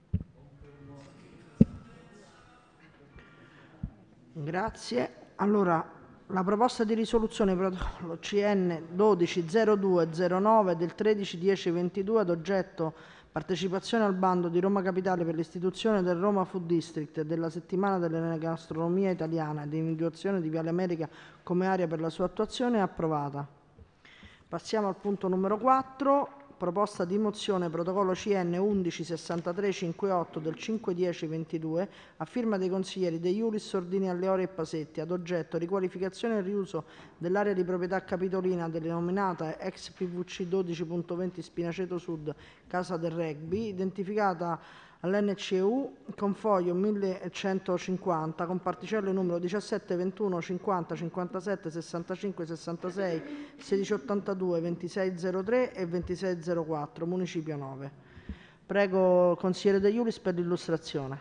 Grazie. Allora, la proposta di risoluzione protocollo C N dodici zero due zero nove del tredici dieci ventidue ad oggetto partecipazione al bando di Roma Capitale per l'istituzione del Roma Food District e della settimana dell'enogastronomia italiana e di individuazione di Viale America come area per la sua attuazione è approvata. Passiamo al punto numero quattro. Proposta di mozione protocollo C N undici sessantatré cinquantotto del cinque dieci ventidue a firma dei consiglieri De Iulis, Sordini, Alleori e Pasetti ad oggetto riqualificazione e riuso dell'area di proprietà capitolina denominata ex P V C dodici punto venti Spinaceto Sud Casa del Rugby, identificata all'N C E U con foglio millecentocinquanta con particelle numero diciassette, ventuno, cinquanta, cinquantasette, sessantacinque, sessantasei, sedici ottantadue, ventisei zero tre e ventisei zero quattro, Municipio nove. Prego consigliere De Iulis per l'illustrazione.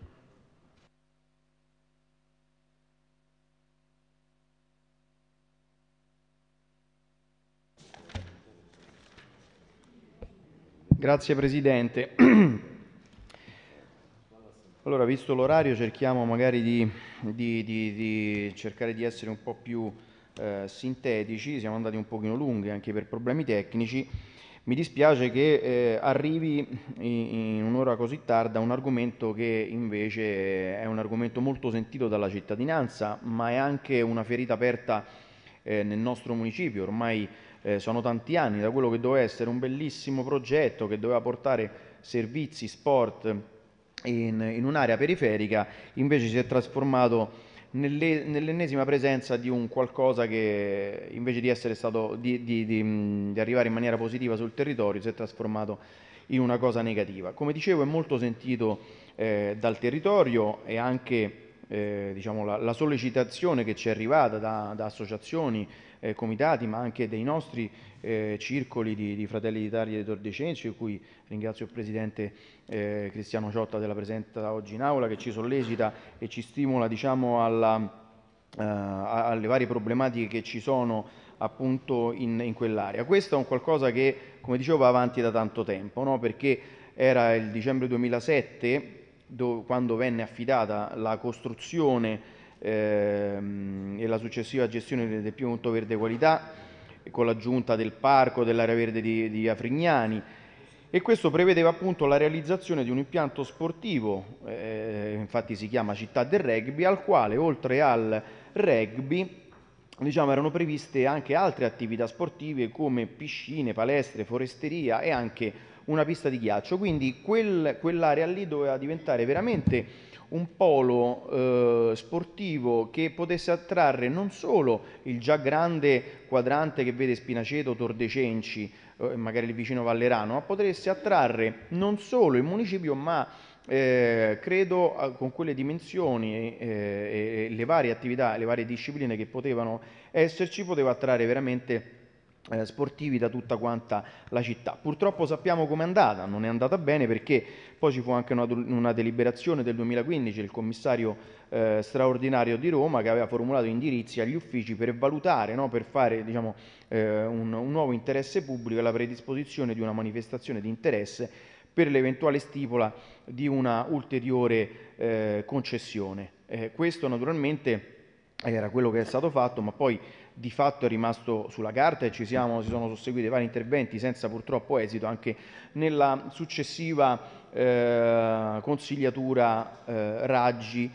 Grazie Presidente. Allora, visto l'orario, cerchiamo magari di, di, di, di cercare di essere un po' più eh, sintetici. Siamo andati un pochino lunghi anche per problemi tecnici. Mi dispiace che eh, arrivi in, in un'ora così tarda un argomento che invece è un argomento molto sentito dalla cittadinanza, ma è anche una ferita aperta eh, nel nostro municipio. Ormai Eh, sono tanti anni da quello che doveva essere un bellissimo progetto che doveva portare servizi, sport in, in un'area periferica, invece si è trasformato nelle, nell'ennesima presenza di un qualcosa che invece di essere stato di, di, di, di arrivare in maniera positiva sul territorio si è trasformato in una cosa negativa. Come dicevo, è molto sentito eh, dal territorio e anche eh, diciamo, la, la sollecitazione che ci è arrivata da, da associazioni, eh, comitati, ma anche dei nostri eh, circoli di, di Fratelli d'Italia e dei Tordecenci, di cui ringrazio il Presidente eh, Cristiano Ciotta della presenza oggi in aula, che ci sollecita e ci stimola diciamo, alla, uh, alle varie problematiche che ci sono appunto in, in quell'area. Questo è un qualcosa che, come dicevo, va avanti da tanto tempo, no? Perché era il dicembre duemilasette do, quando venne affidata la costruzione ehm, e la successiva gestione del primo punto verde qualità con l'aggiunta del parco dell'area verde di, di Afrignani, e questo prevedeva appunto la realizzazione di un impianto sportivo, eh, infatti si chiama Città del Rugby, al quale oltre al rugby diciamo, erano previste anche altre attività sportive come piscine, palestre, foresteria e anche una pista di ghiaccio. Quindi quel, quell'area lì doveva diventare veramente un polo eh, sportivo che potesse attrarre non solo il già grande quadrante che vede Spinaceto, Tordecenci, eh, magari il vicino Vallerano, ma potesse attrarre non solo il municipio, ma eh, credo eh, con quelle dimensioni eh, e le varie attività, le varie discipline che potevano esserci, poteva attrarre veramente Eh, sportivi da tutta quanta la città. Purtroppo sappiamo com'è andata, non è andata bene, perché poi ci fu anche una, una deliberazione del duemilaquindici del commissario eh, straordinario di Roma che aveva formulato indirizzi agli uffici per valutare, no, per fare diciamo, eh, un, un nuovo interesse pubblico e la predisposizione di una manifestazione di interesse per l'eventuale stipula di una ulteriore eh, concessione. Eh, questo naturalmente era quello che è stato fatto, ma poi di fatto è rimasto sulla carta e ci siamo, si sono susseguiti vari interventi senza purtroppo esito anche nella successiva eh, consigliatura eh, Raggi.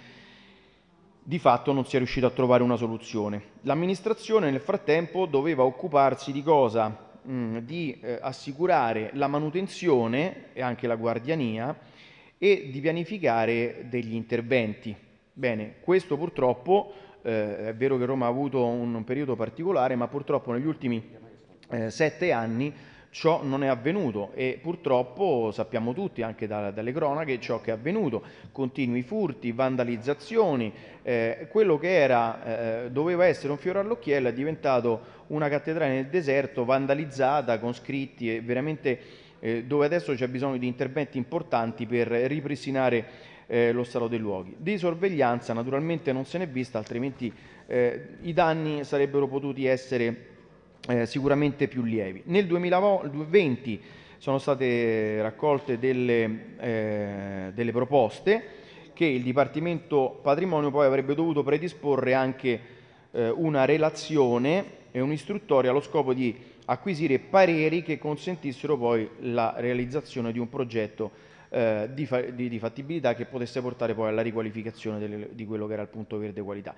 Di fatto non si è riuscito a trovare una soluzione. L'amministrazione nel frattempo doveva occuparsi di cosa? Mh, di eh, assicurare la manutenzione e anche la guardiania e di pianificare degli interventi. Bene, questo purtroppo Eh, è vero che Roma ha avuto un, un periodo particolare, ma purtroppo negli ultimi eh, sette anni ciò non è avvenuto e purtroppo sappiamo tutti anche da, dalle cronache ciò che è avvenuto: continui furti, vandalizzazioni, eh, quello che era, eh, doveva essere un fiore all'occhiello è diventato una cattedrale nel deserto vandalizzata con scritti e veramente eh, dove adesso c'è bisogno di interventi importanti per ripristinare Eh, lo stato dei luoghi. Di sorveglianza naturalmente non se n'è vista, altrimenti eh, i danni sarebbero potuti essere eh, sicuramente più lievi. Nel duemilaventi sono state raccolte delle, eh, delle proposte che il Dipartimento Patrimonio poi avrebbe dovuto predisporre anche eh, una relazione e un'istruttoria allo scopo di acquisire pareri che consentissero poi la realizzazione di un progetto Eh, di, fa- di, di fattibilità che potesse portare poi alla riqualificazione delle, di quello che era il punto verde qualità.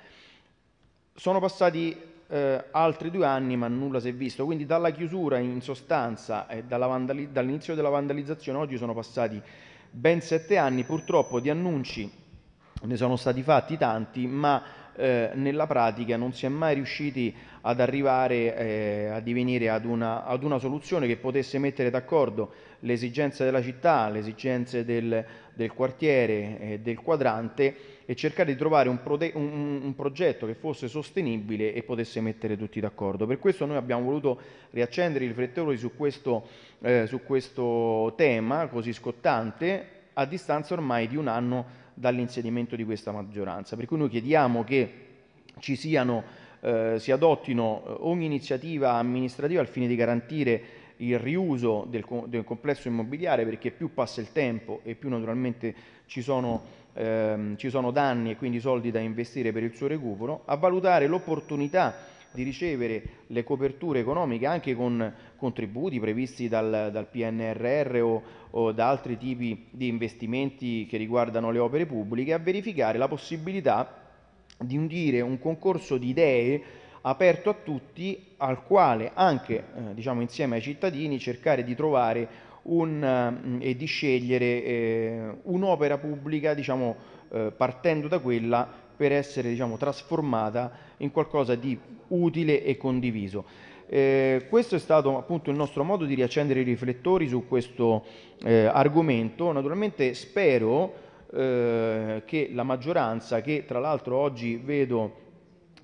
Sono passati eh, altri due anni ma nulla si è visto, quindi dalla chiusura in sostanza e dalla vandali- dall'inizio della vandalizzazione oggi sono passati ben sette anni, purtroppo di annunci ne sono stati fatti tanti, ma eh, nella pratica non si è mai riusciti ad arrivare eh, a divenire ad una, ad una soluzione che potesse mettere d'accordo le esigenze della città, le esigenze del, del quartiere e eh, del quadrante e cercare di trovare un, prode- un, un progetto che fosse sostenibile e potesse mettere tutti d'accordo. Per questo noi abbiamo voluto riaccendere i riflettori su questo, eh, su questo tema così scottante a distanza ormai di un anno dall'insediamento di questa maggioranza, per cui noi chiediamo che ci siano, eh, si adottino ogni iniziativa amministrativa al fine di garantire il riuso del, del complesso immobiliare, perché più passa il tempo e più naturalmente ci sono, ehm, ci sono danni e quindi soldi da investire per il suo recupero, a valutare l'opportunità di ricevere le coperture economiche anche con contributi previsti dal, dal P N R R o, o da altri tipi di investimenti che riguardano le opere pubbliche, a verificare la possibilità di indire un concorso di idee aperto a tutti, al quale anche eh, diciamo, insieme ai cittadini cercare di trovare un, eh, e di scegliere eh, un'opera pubblica diciamo, eh, partendo da quella per essere diciamo, trasformata in qualcosa di utile e condiviso. Eh, questo è stato appunto il nostro modo di riaccendere i riflettori su questo eh, argomento. Naturalmente spero eh, che la maggioranza, che tra l'altro oggi vedo eh,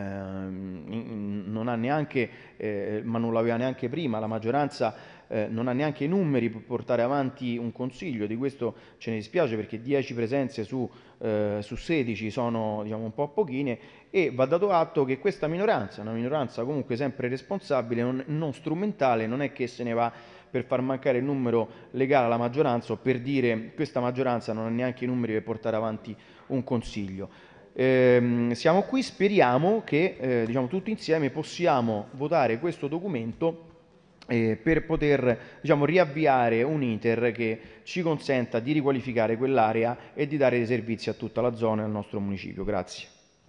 non ha neanche, eh, ma non l'aveva neanche prima, la maggioranza eh, non ha neanche i numeri per portare avanti un consiglio, di questo ce ne dispiace perché dieci presenze su, eh, su sedici sono diciamo, un po' pochine, e va dato atto che questa minoranza, una minoranza comunque sempre responsabile, non, non strumentale, non è che se ne va per far mancare il numero legale alla maggioranza o per dire questa maggioranza non ha neanche i numeri per portare avanti un consiglio. Eh, siamo qui, speriamo che eh, diciamo, tutti insieme possiamo votare questo documento eh, per poter diciamo, riavviare un iter che ci consenta di riqualificare quell'area e di dare dei servizi a tutta la zona e al nostro municipio. Grazie.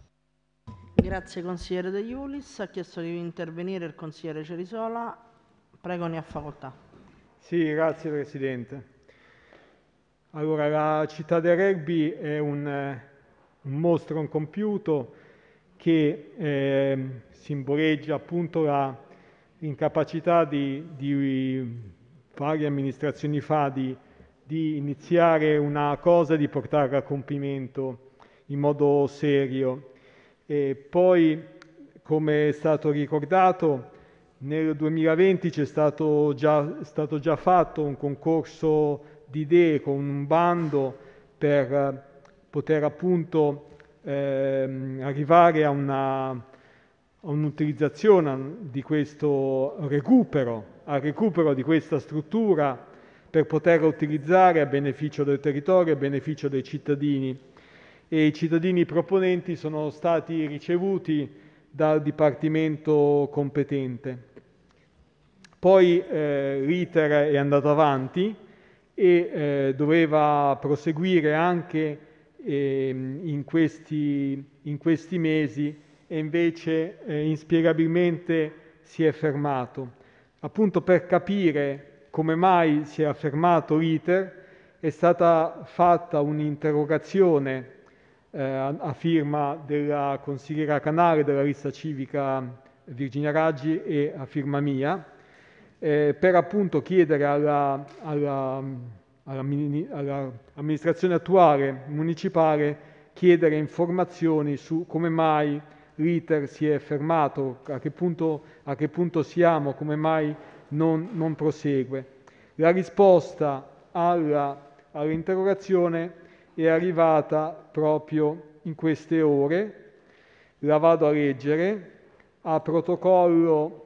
Grazie consigliere De Iulis. Ha chiesto di intervenire il consigliere Cerisola. Prego, ne ha facoltà. Sì, grazie Presidente. Allora, la città del rugby è un, un mostro incompiuto che eh, simboleggia appunto la, l'incapacità di, di varie amministrazioni fa di, di iniziare una cosa e di portarla a compimento in modo serio. E poi, come è stato ricordato, nel duemilaventi c'è stato già, stato già fatto un concorso di idee con un bando per poter appunto eh, arrivare a, una, a un'utilizzazione di questo recupero, al recupero di questa struttura per poterla utilizzare a beneficio del territorio, a beneficio dei cittadini. E i cittadini proponenti sono stati ricevuti dal Dipartimento competente. Poi eh, l'iter è andato avanti e eh, doveva proseguire anche eh, in, questi, in questi mesi e invece eh, inspiegabilmente si è fermato. Appunto per capire come mai si è fermato l'iter è stata fatta un'interrogazione eh, a, a firma della consigliera Canale della lista civica Virginia Raggi e a firma mia, Eh, per appunto chiedere alla, alla, alla, all'amministrazione attuale municipale, chiedere informazioni su come mai l'iter si è fermato, a che punto, a che punto siamo, come mai non, non prosegue. La risposta alla, all'interrogazione è arrivata proprio in queste ore, la vado a leggere, a protocollo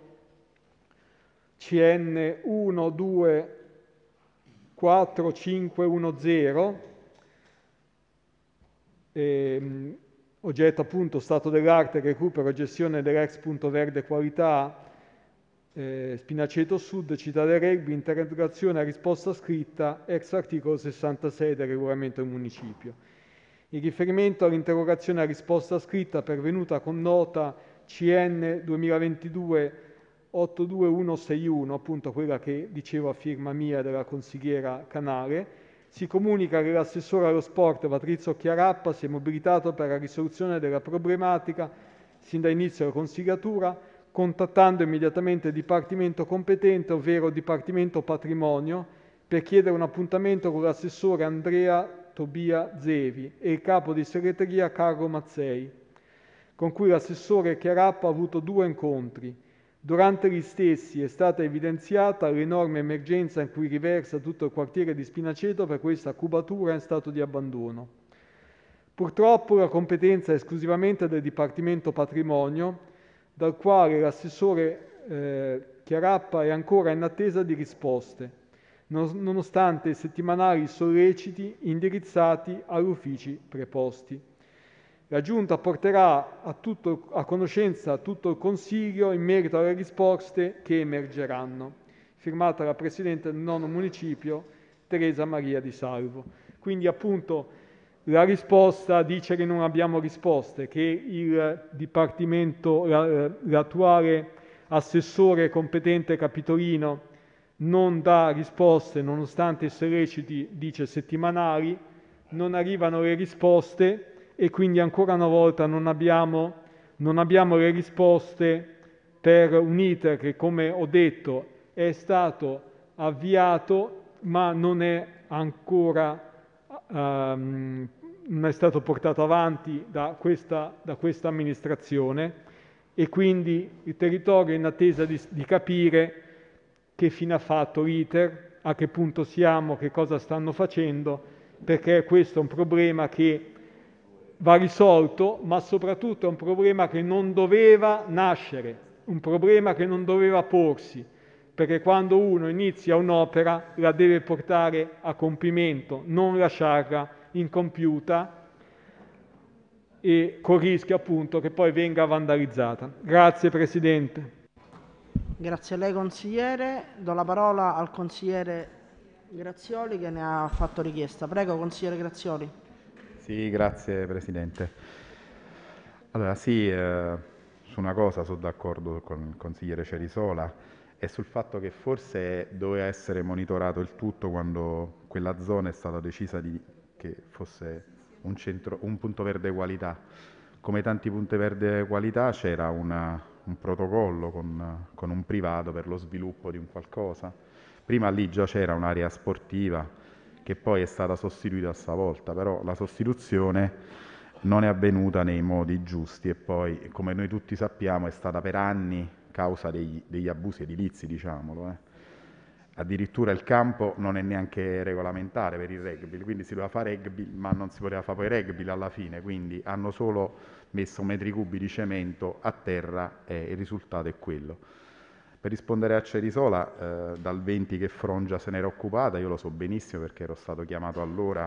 C N uno due quattro cinque uno zero, ehm, oggetto appunto stato dell'arte, recupero e gestione dell'ex punto verde qualità, eh, Spinaceto Sud, città del rugby, interrogazione a risposta scritta ex articolo sessantasei del regolamento del municipio. In riferimento all'interrogazione a risposta scritta pervenuta con nota C N duemilaventidue otto due uno sei uno, appunto quella che dicevo a firma mia della consigliera Canale, si comunica che l'assessore allo sport Patrizio Chiarappa si è mobilitato per la risoluzione della problematica sin da inizio della consigliatura, contattando immediatamente il Dipartimento competente, ovvero il Dipartimento Patrimonio, per chiedere un appuntamento con l'assessore Andrea Tobia Zevi e il capo di segreteria Carlo Mazzei, con cui l'assessore Chiarappa ha avuto due incontri. Durante gli stessi è stata evidenziata l'enorme emergenza in cui riversa tutto il quartiere di Spinaceto per questa cubatura in stato di abbandono. Purtroppo la competenza è esclusivamente del Dipartimento Patrimonio, dal quale l'assessore eh, Chiarappa è ancora in attesa di risposte, nonostante i settimanali solleciti indirizzati agli uffici preposti. La Giunta porterà a, tutto, a conoscenza tutto il Consiglio in merito alle risposte che emergeranno. Firmata la Presidente del nono Municipio, Teresa Maria Di Salvo. Quindi appunto la risposta dice che non abbiamo risposte, che il Dipartimento, la- l'attuale assessore competente capitolino non dà risposte nonostante i solleciti, dice, settimanali, non arrivano le risposte e quindi ancora una volta non abbiamo, non abbiamo le risposte per un iter che, come ho detto, è stato avviato ma non è ancora ehm, non è stato portato avanti da questa, da questa amministrazione, e quindi il territorio è in attesa di, di capire che fine ha fatto l'iter, a che punto siamo, che cosa stanno facendo, perché questo è un problema che va risolto, ma soprattutto è un problema che non doveva nascere, un problema che non doveva porsi, perché quando uno inizia un'opera la deve portare a compimento, non lasciarla incompiuta e col rischio appunto che poi venga vandalizzata. Grazie Presidente. Grazie a lei consigliere. Do la parola al consigliere Grazioli che ne ha fatto richiesta. Prego consigliere Grazioli. Sì, grazie Presidente. Allora sì, eh, su una cosa sono d'accordo con il consigliere Cerisola, e sul fatto che forse doveva essere monitorato il tutto quando quella zona è stata decisa di, che fosse un, centro, un punto verde qualità. Come tanti punti verde qualità c'era una, un protocollo con, con un privato per lo sviluppo di un qualcosa. Prima lì già c'era un'area sportiva che poi è stata sostituita a sua volta, però la sostituzione non è avvenuta nei modi giusti e poi, come noi tutti sappiamo, è stata per anni causa degli, degli abusi edilizi, diciamolo. Eh. Addirittura il campo non è neanche regolamentare per il rugby, quindi si doveva fare rugby, ma non si poteva fare poi rugby alla fine, quindi hanno solo messo metri cubi di cemento a terra e il risultato è quello. Per rispondere a Cerisola, eh, dal venti che Frongia se n'era occupata, io lo so benissimo perché ero stato chiamato allora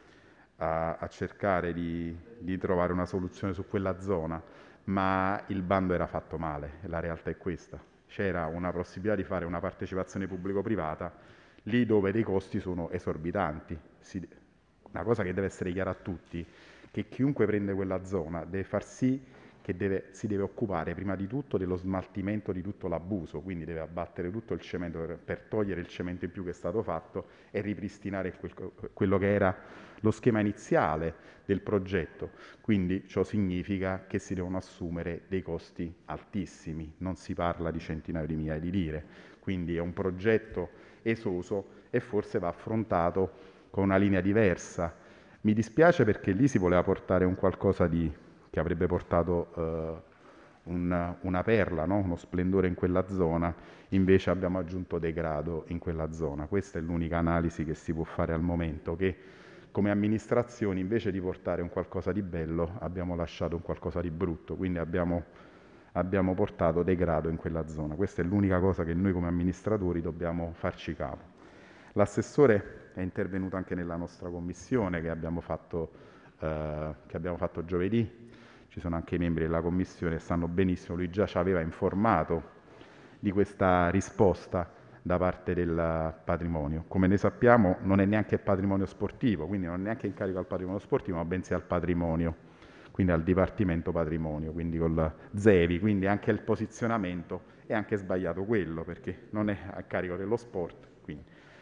a, a cercare di, di trovare una soluzione su quella zona, ma il bando era fatto male, la realtà è questa. C'era una possibilità di fare una partecipazione pubblico-privata lì dove dei costi sono esorbitanti. Si, una cosa che deve essere chiara a tutti, che chiunque prende quella zona deve far sì che deve, si deve occupare prima di tutto dello smaltimento di tutto l'abuso, quindi deve abbattere tutto il cemento per, per togliere il cemento in più che è stato fatto e ripristinare quel, quello che era lo schema iniziale del progetto. Quindi ciò significa che si devono assumere dei costi altissimi, non si parla di centinaia di migliaia di lire, quindi è un progetto esoso e forse va affrontato con una linea diversa. Mi dispiace perché lì si voleva portare un qualcosa di che avrebbe portato eh, una, una perla, no? Uno splendore in quella zona, invece abbiamo aggiunto degrado in quella zona. Questa è l'unica analisi che si può fare al momento, che come amministrazioni invece di portare un qualcosa di bello abbiamo lasciato un qualcosa di brutto, quindi abbiamo, abbiamo portato degrado in quella zona. Questa è l'unica cosa che noi come amministratori dobbiamo farci capo. L'assessore è intervenuto anche nella nostra commissione che abbiamo fatto, eh, che abbiamo fatto giovedì. Ci sono anche i membri della commissione, sanno benissimo, lui già ci aveva informato di questa risposta da parte del patrimonio. Come ne sappiamo non è neanche il patrimonio sportivo, quindi non è neanche in carico al patrimonio sportivo, ma bensì al patrimonio, quindi al Dipartimento Patrimonio, quindi col Zevi, quindi anche il posizionamento è anche sbagliato quello, perché non è a carico dello sport. Quindi.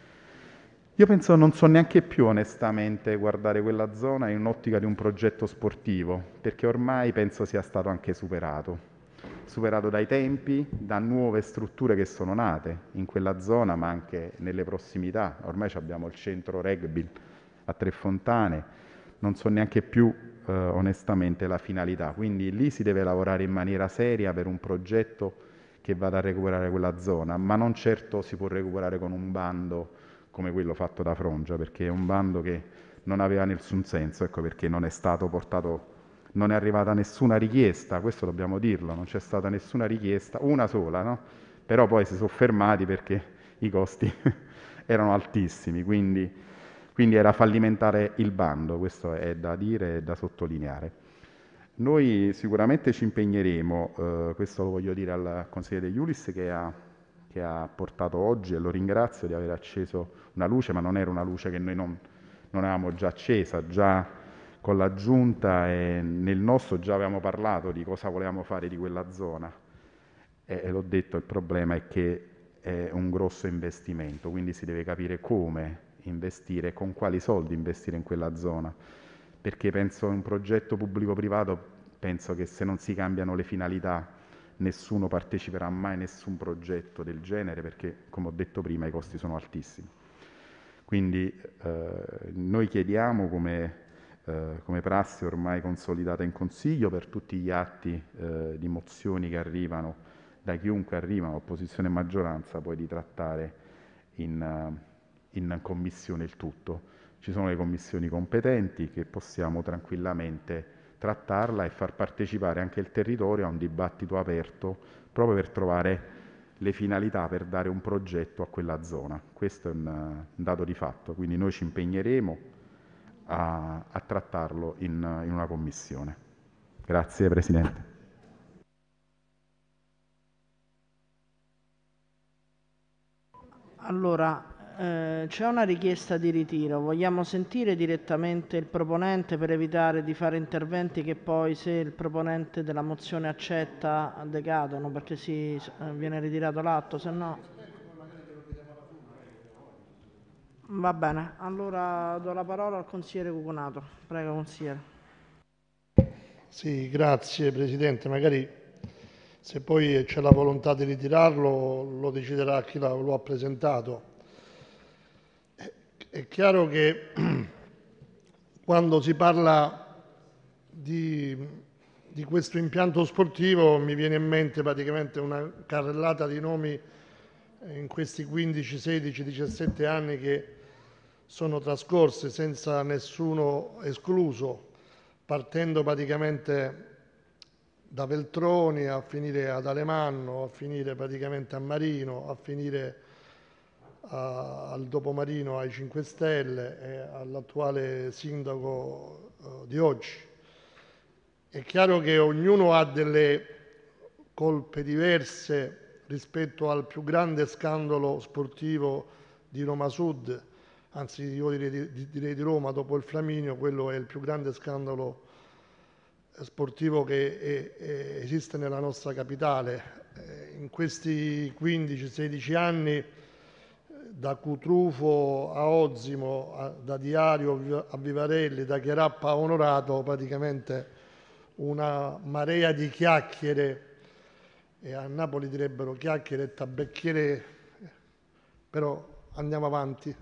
Io penso non so neanche più onestamente guardare quella zona in un'ottica di un progetto sportivo, perché ormai penso sia stato anche superato, superato dai tempi, da nuove strutture che sono nate in quella zona, ma anche nelle prossimità. Ormai abbiamo il centro rugby a Tre Fontane, non so neanche più eh, onestamente la finalità, quindi lì si deve lavorare in maniera seria per un progetto che vada a recuperare quella zona, ma non certo si può recuperare con un bando come quello fatto da Frongia, perché è un bando che non aveva nessun senso, ecco perché non è stato portato, non è arrivata nessuna richiesta, questo dobbiamo dirlo, non c'è stata nessuna richiesta, una sola, no? Però poi si sono fermati perché i costi erano altissimi, quindi, quindi era fallimentare il bando, questo è da dire e da sottolineare. Noi sicuramente ci impegneremo, eh, questo lo voglio dire al consigliere De Iulis che ha che ha portato oggi, e lo ringrazio di aver acceso una luce, ma non era una luce che noi non, non avevamo già accesa, già con la Giunta e nel nostro già avevamo parlato di cosa volevamo fare di quella zona e, e l'ho detto, il problema è che è un grosso investimento, quindi si deve capire come investire e con quali soldi investire in quella zona, perché penso in un progetto pubblico-privato, penso che se non si cambiano le finalità nessuno parteciperà mai a nessun progetto del genere, perché come ho detto prima i costi sono altissimi. Quindi eh, noi chiediamo come, eh, come prassi ormai consolidata in Consiglio per tutti gli atti eh, di mozioni che arrivano da chiunque arrivano, opposizione e maggioranza, poi di trattare in, in commissione il tutto. Ci sono le commissioni competenti che possiamo tranquillamente trattarla e far partecipare anche il territorio a un dibattito aperto proprio per trovare le finalità per dare un progetto a quella zona. Questo è un, un dato di fatto, quindi noi ci impegneremo a, a trattarlo in, in una commissione. Grazie Presidente. Allora, eh, c'è una richiesta di ritiro. Vogliamo sentire direttamente il proponente per evitare di fare interventi che poi, se il proponente della mozione accetta, decadono perché si, eh, viene ritirato l'atto, se no... Va bene, allora do la parola al consigliere Cucunato. Prego, consigliere. Sì, grazie Presidente. Magari se poi c'è la volontà di ritirarlo lo deciderà chi lo ha presentato. È chiaro che quando si parla di, di questo impianto sportivo mi viene in mente praticamente una carrellata di nomi in questi quindici, sedici, diciassette anni che sono trascorsi senza nessuno escluso, partendo praticamente da Veltroni a finire ad Alemanno, a finire praticamente a Marino, a finire a, al dopomarino ai cinque Stelle e all'attuale sindaco uh, di oggi. È chiaro che ognuno ha delle colpe diverse rispetto al più grande scandalo sportivo di Roma Sud, anzi io direi, direi di Roma dopo il Flaminio, quello è il più grande scandalo sportivo che è, è, esiste nella nostra capitale. Eh, in questi quindici sedici anni, da Cutrufo a Ozzimo, a, da Diario a Vivarelli, da Chiarappa a Onorato, praticamente una marea di chiacchiere, e a Napoli direbbero chiacchiere e tabacchiere, però andiamo avanti.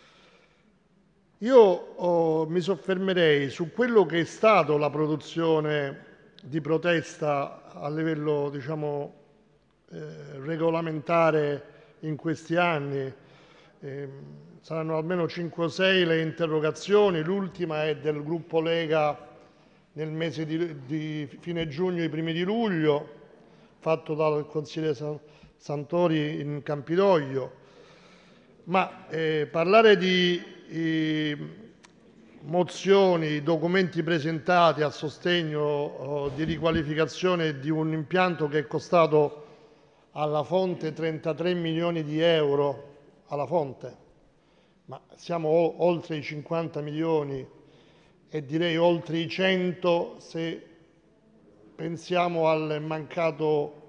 Io oh, mi soffermerei su quello che è stato la produzione di protesta a livello, diciamo, eh, regolamentare in questi anni. Eh, saranno almeno cinque o sei le interrogazioni, l'ultima è del gruppo Lega nel mese di, di fine giugno, i primi di luglio, fatto dal consigliere Santori in Campidoglio. Ma eh, parlare di i mozioni, documenti presentati a sostegno oh, di riqualificazione di un impianto che è costato alla fonte trentatré milioni di euro, alla fonte, ma siamo o- oltre i cinquanta milioni e direi oltre i cento se pensiamo al mancato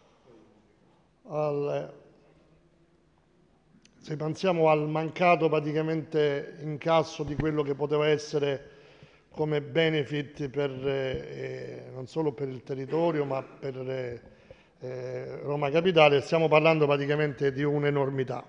al Se pensiamo al mancato praticamente incasso di quello che poteva essere come benefit per, eh, non solo per il territorio ma per eh, Roma Capitale, stiamo parlando praticamente di un'enormità.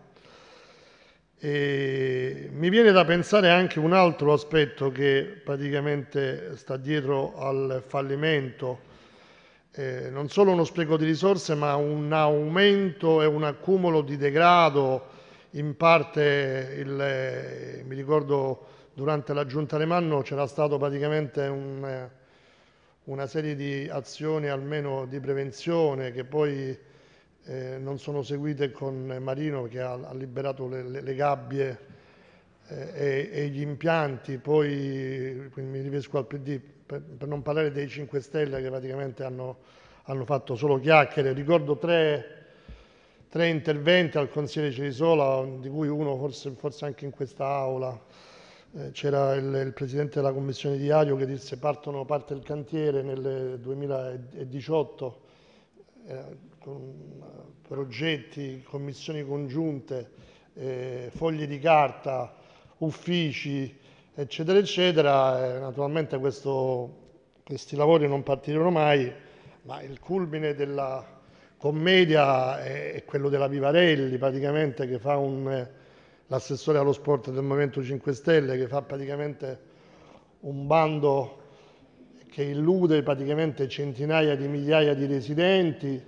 E mi viene da pensare anche un altro aspetto che praticamente sta dietro al fallimento, eh, non solo uno spreco di risorse ma un aumento e un accumulo di degrado. In parte, il, mi ricordo durante la Giunta Alemanno c'era stato praticamente un, una serie di azioni almeno di prevenzione che poi eh, non sono seguite con Marino che ha, ha liberato le, le, le gabbie eh, e, e gli impianti, poi mi riferisco al P D, per, per non parlare dei cinque Stelle che praticamente hanno, hanno fatto solo chiacchiere. Ricordo tre... tre interventi al consigliere Cerisola, di cui uno forse, forse anche in questa aula, eh, c'era il, il presidente della commissione di Ario che disse partono, parte il cantiere nel duemiladiciotto eh, con progetti, commissioni congiunte, eh, fogli di carta, uffici, eccetera, eccetera. Eh, naturalmente questo, questi lavori non partirono mai, ma il culmine della commedia è, è quello della Vivarelli, praticamente, che fa un, eh, l'assessore allo sport del Movimento cinque Stelle, che fa praticamente un bando che illude praticamente centinaia di migliaia di residenti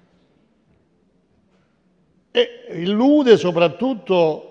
e illude soprattutto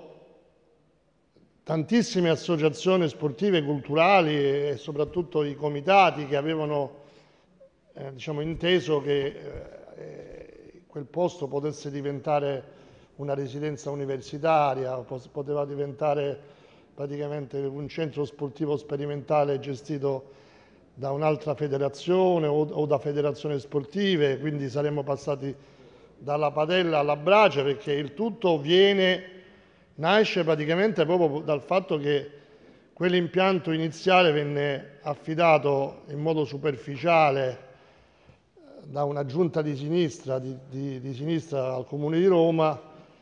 tantissime associazioni sportive e culturali e soprattutto i comitati che avevano eh, diciamo, inteso che eh, quel posto potesse diventare una residenza universitaria, poteva diventare praticamente un centro sportivo sperimentale gestito da un'altra federazione o, o da federazioni sportive, quindi saremmo passati dalla padella alla brace, perché il tutto viene, nasce praticamente proprio dal fatto che quell'impianto iniziale venne affidato in modo superficiale da una giunta di sinistra, di, di, di sinistra al Comune di Roma,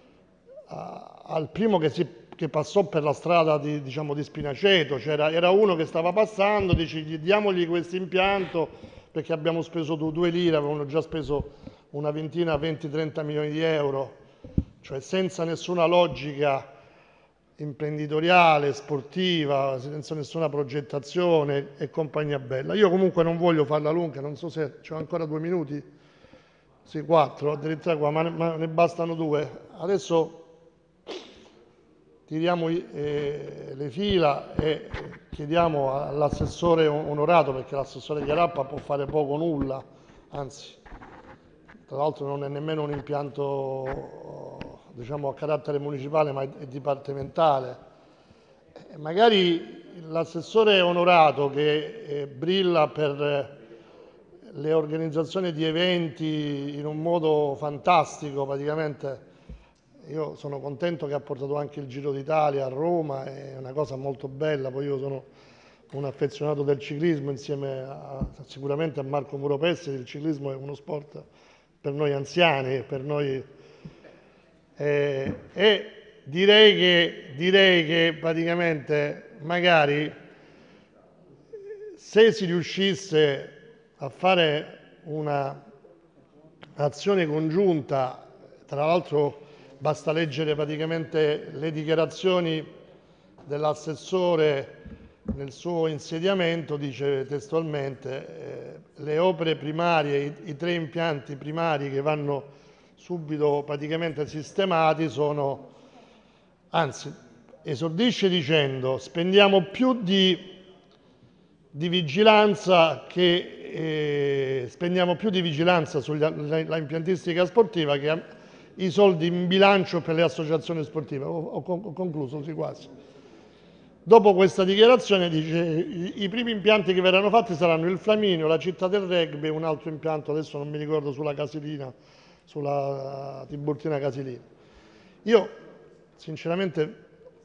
a, al primo che, si, che passò per la strada di, diciamo, di Spinaceto. C'era, era uno che stava passando, dice diamogli questo impianto perché abbiamo speso due lire, avevano già speso una ventina, venti trenta milioni di euro, cioè senza nessuna logica imprenditoriale, sportiva, senza nessuna progettazione e compagnia bella. Io comunque non voglio farla lunga, non so se c'ho ancora due minuti, sì, quattro, addirittura qua, ma ne, ma ne bastano due. Adesso tiriamo eh, le fila e chiediamo all'assessore onorato, perché l'assessore Chiarappa può fare poco o nulla, anzi, tra l'altro non è nemmeno un impianto diciamo a carattere municipale, ma è dipartimentale. E magari l'assessore onorato che eh, brilla per le organizzazioni di eventi in un modo fantastico, praticamente io sono contento che ha portato anche il Giro d'Italia a Roma, è una cosa molto bella. Poi io sono un affezionato del ciclismo insieme a, sicuramente a Marco Muropessi. Il ciclismo è uno sport per noi anziani, per noi eh, e direi che, direi che praticamente magari se si riuscisse a fare un'azione congiunta, tra l'altro basta leggere praticamente le dichiarazioni dell'assessore nel suo insediamento, dice testualmente eh, le opere primarie, i, i tre impianti primari che vanno subito praticamente sistemati sono, anzi esordisce dicendo spendiamo più di, di vigilanza che eh, spendiamo più di vigilanza sull'impiantistica sportiva che i soldi in bilancio per le associazioni sportive. Ho, ho, ho concluso, sì, quasi. Dopo questa dichiarazione dice i, i primi impianti che verranno fatti saranno il Flaminio, la Città del Rugby e un altro impianto, adesso non mi ricordo, sulla Casilina, sulla Tiburtina Casilina. Io sinceramente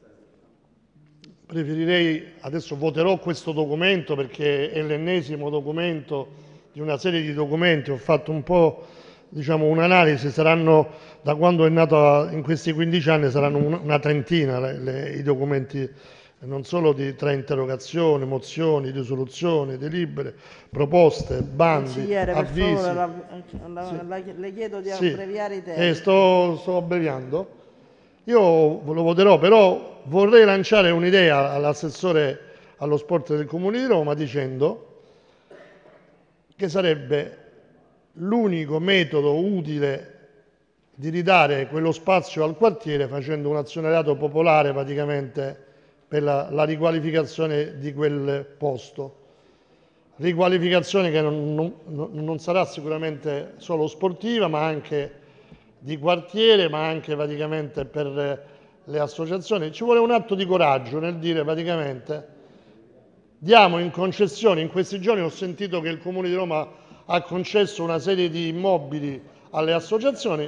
preferirei, adesso voterò questo documento perché è l'ennesimo documento di una serie di documenti, ho fatto un po' diciamo un'analisi, saranno da quando è nato in questi quindici anni saranno una trentina le, le, i documenti, non solo di tre interrogazioni, mozioni, risoluzioni, delibere, proposte, bandi, Consigliere, per avvisi. favore, la, la, Sì. la, le chiedo di Sì. abbreviare i tempi. Eh, sto, sto abbreviando. Io lo voterò, però vorrei lanciare un'idea all'assessore allo sport del Comune di Roma dicendo che sarebbe l'unico metodo utile di ridare quello spazio al quartiere facendo un azionariato popolare praticamente per la, la riqualificazione di quel posto. Riqualificazione che non, non, non sarà sicuramente solo sportiva, ma anche di quartiere, ma anche praticamente per le associazioni. Ci vuole un atto di coraggio nel dire praticamente diamo in concessione, in questi giorni ho sentito che il Comune di Roma ha concesso una serie di immobili alle associazioni,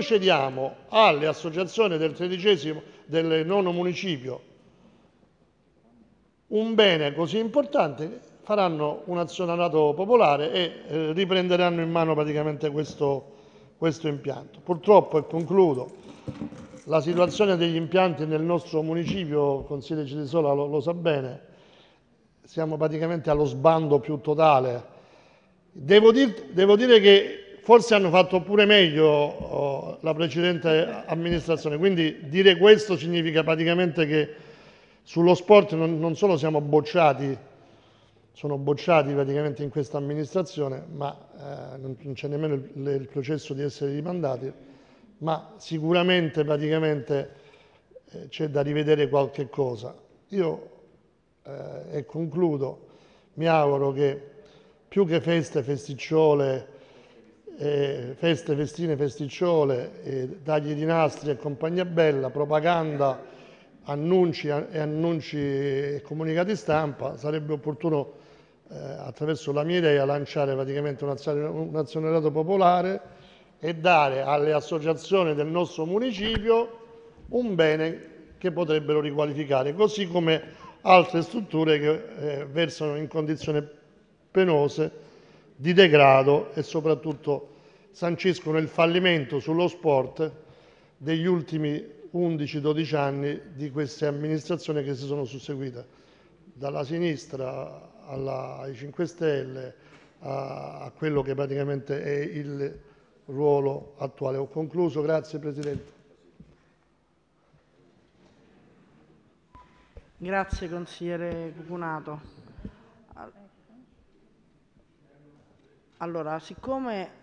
concediamo alle associazioni del tredicesimo, del nono municipio un bene così importante, faranno un azionariato popolare e eh, riprenderanno in mano praticamente questo, questo impianto. Purtroppo, e concludo, la situazione degli impianti nel nostro municipio, il consigliere Citisola lo, lo sa bene, siamo praticamente allo sbando più totale. Devo, dir, devo dire che forse hanno fatto pure meglio oh, la precedente amministrazione, quindi dire questo significa praticamente che sullo sport non, non solo siamo bocciati, sono bocciati praticamente in questa amministrazione, ma eh, non, non c'è nemmeno il, il processo di essere rimandati, ma sicuramente praticamente eh, c'è da rivedere qualche cosa. Io eh, e concludo, mi auguro che più che feste, festicciole, eh, feste, festine, festicciole, eh, tagli di nastri e compagnia bella, propaganda, annunci e annunci e comunicati stampa, sarebbe opportuno eh, attraverso la mia idea lanciare praticamente un azionariato popolare e dare alle associazioni del nostro municipio un bene che potrebbero riqualificare, così come altre strutture che eh, versano in condizioni penose di degrado e soprattutto sanciscono il fallimento sullo sport degli ultimi undici dodici anni di queste amministrazioni che si sono susseguite, dalla sinistra alla, ai cinque Stelle a, a quello che praticamente è il ruolo attuale. Ho concluso, grazie Presidente. Grazie consigliere Cucunato. Allora, siccome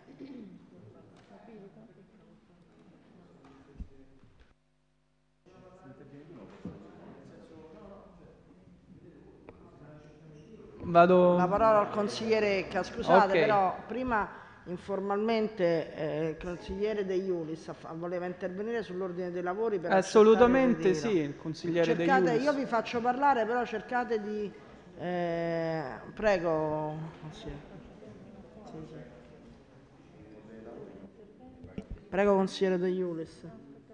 Vado... la parola al consigliere Ecca, scusate, Okay. però prima informalmente eh, il consigliere De Iulis voleva intervenire sull'ordine dei lavori per Assolutamente accettare il sì, ritiro. il consigliere De Cercate, Iulis. io vi faccio parlare, però cercate di eh, prego consigliere. Sì, sì. Prego consigliere De Iulis.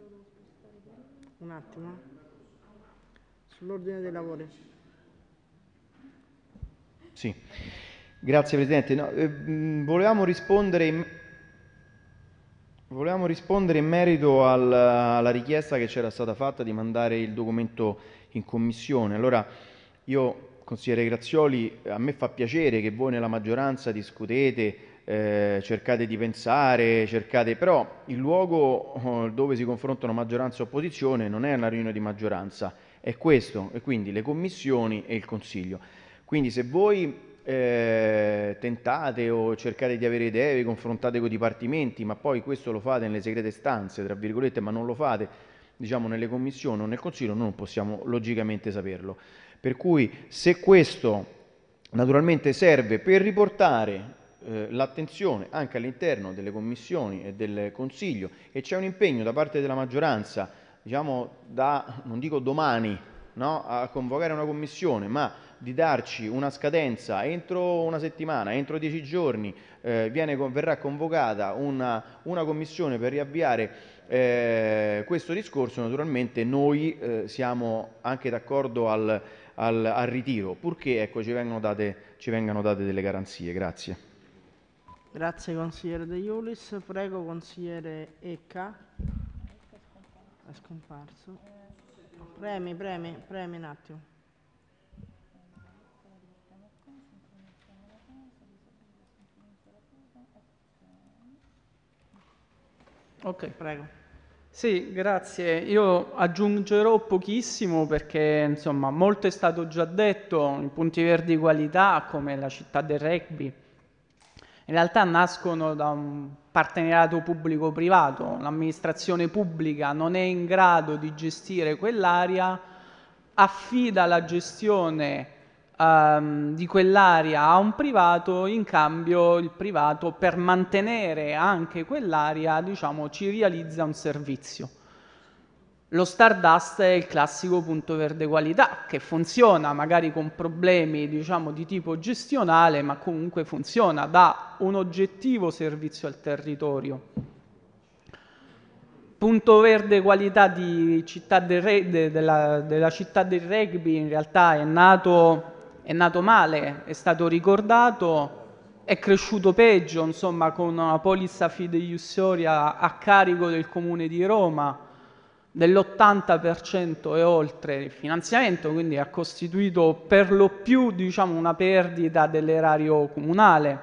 Un attimo. Sull'ordine dei lavori. Sì, grazie Presidente. No, eh, mh, volevamo rispondere in, volevamo rispondere in merito al- alla richiesta che c'era stata fatta di mandare il documento in commissione. Allora, io, consigliere Grazioli, a me fa piacere che voi nella maggioranza discutete, eh, cercate di pensare, cercate, però il luogo oh, dove si confrontano maggioranza e opposizione non è una riunione di maggioranza, è questo, e quindi le commissioni e il Consiglio. Quindi se voi eh, tentate o cercate di avere idee, vi confrontate con i dipartimenti, ma poi questo lo fate nelle segrete stanze, tra virgolette, ma non lo fate, diciamo, nelle commissioni o nel Consiglio, noi non possiamo logicamente saperlo. Per cui se questo naturalmente serve per riportare eh, l'attenzione anche all'interno delle commissioni e del Consiglio e c'è un impegno da parte della maggioranza, diciamo, da, non dico domani, no, a convocare una commissione, ma di darci una scadenza entro una settimana, entro dieci giorni, eh, viene, verrà convocata una, una commissione per riavviare eh, questo discorso, naturalmente noi eh, siamo anche d'accordo al, al, al ritiro, purché ecco, ci, vengano date, ci vengano date delle garanzie. Grazie. Grazie consigliere De Iulis. Prego consigliere Ecca. È scomparso. Premi, premi, premi un attimo. Ok, prego. Sì, grazie. Io aggiungerò pochissimo perché insomma molto è stato già detto. I punti verdi qualità, come la città del rugby, in realtà nascono da un partenariato pubblico-privato. L'amministrazione pubblica non è in grado di gestire quell'area, affida la gestione ehm, di quell'area a un privato, in cambio il privato, per mantenere anche quell'area, diciamo, ci realizza un servizio. Lo Stardust è il classico punto verde qualità, che funziona magari con problemi, diciamo, di tipo gestionale, ma comunque funziona, dà un oggettivo servizio al territorio. punto verde qualità di città del re, de, della, della città del rugby in realtà è nato, è nato male, è stato ricordato, è cresciuto peggio, insomma, con una polizza fideiussoria a carico del Comune di Roma dell'ottanta per cento e oltre il finanziamento, quindi ha costituito per lo più, diciamo, una perdita dell'erario comunale.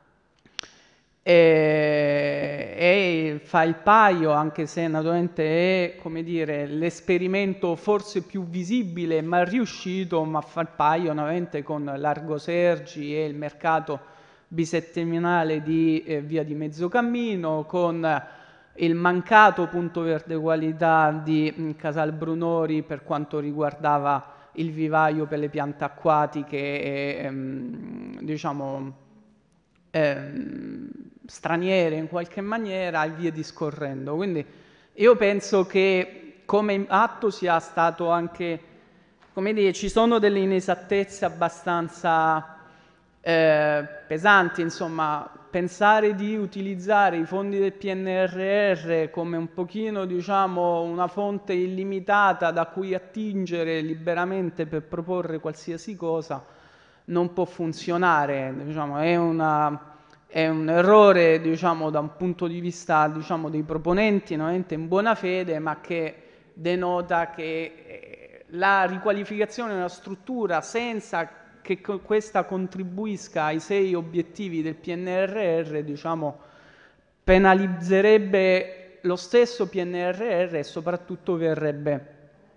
E, e fa il paio, anche se naturalmente è, come dire, l'esperimento forse più visibile ma riuscito, ma fa il paio naturalmente con Largo Sergi e il mercato bisettimanale di eh, Via di Mezzocammino, con il mancato punto verde qualità di mh, Casal Brunori per quanto riguardava il vivaio per le piante acquatiche e ehm, diciamo ehm, straniere in qualche maniera e via discorrendo. Quindi io penso che come atto sia stato anche, come dire, ci sono delle inesattezze abbastanza eh, pesanti, insomma, pensare di utilizzare i fondi del P N R R come un pochino, diciamo, una fonte illimitata da cui attingere liberamente per proporre qualsiasi cosa non può funzionare, diciamo, è una È un errore, diciamo, da un punto di vista, diciamo, dei proponenti, normalmente in buona fede, ma che denota che la riqualificazione della struttura senza che questa contribuisca ai sei obiettivi del P N R R, diciamo, penalizzerebbe lo stesso P N R R e soprattutto verrebbe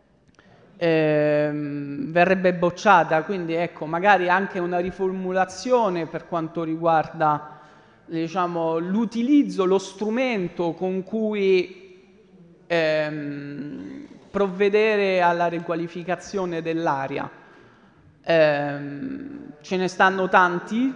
ehm, verrebbe bocciata. Quindi ecco, magari anche una riformulazione per quanto riguarda, diciamo, l'utilizzo, lo strumento con cui ehm, provvedere alla riqualificazione dell'area. Ehm, ce ne stanno tanti,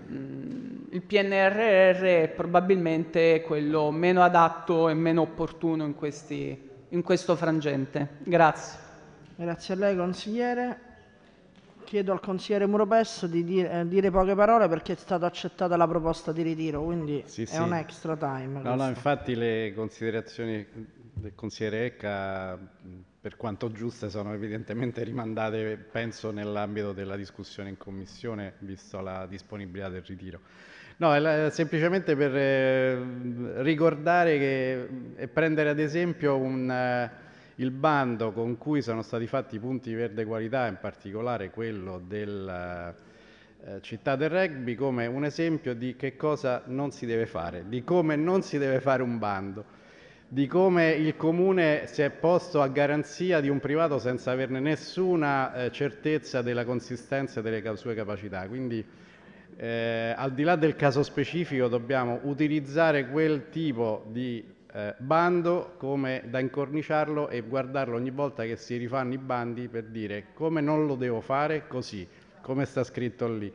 il P N R R è probabilmente quello meno adatto e meno opportuno in, questi, in questo frangente. Grazie. Grazie a lei, consigliere. Chiedo al consigliere Muropes di dire, eh, dire poche parole perché è stata accettata la proposta di ritiro, quindi Sì, è sì. un extra time. No, questo. no, infatti le considerazioni del consigliere Ecca, per quanto giuste, sono evidentemente rimandate, penso, nell'ambito della discussione in commissione, visto la disponibilità del ritiro. No, è la- semplicemente per eh, ricordare che, e prendere ad esempio un, eh, il bando con cui sono stati fatti i punti verde qualità, in particolare quello del eh, Città del Rugby, come un esempio di che cosa non si deve fare, di come non si deve fare un bando, di come il comune si è posto a garanzia di un privato senza averne nessuna eh, certezza della consistenza delle ca- sue capacità. Quindi eh, al di là del caso specifico dobbiamo utilizzare quel tipo di eh, bando come da incorniciarlo e guardarlo ogni volta che si rifanno i bandi per dire come non lo devo fare così, come sta scritto lì.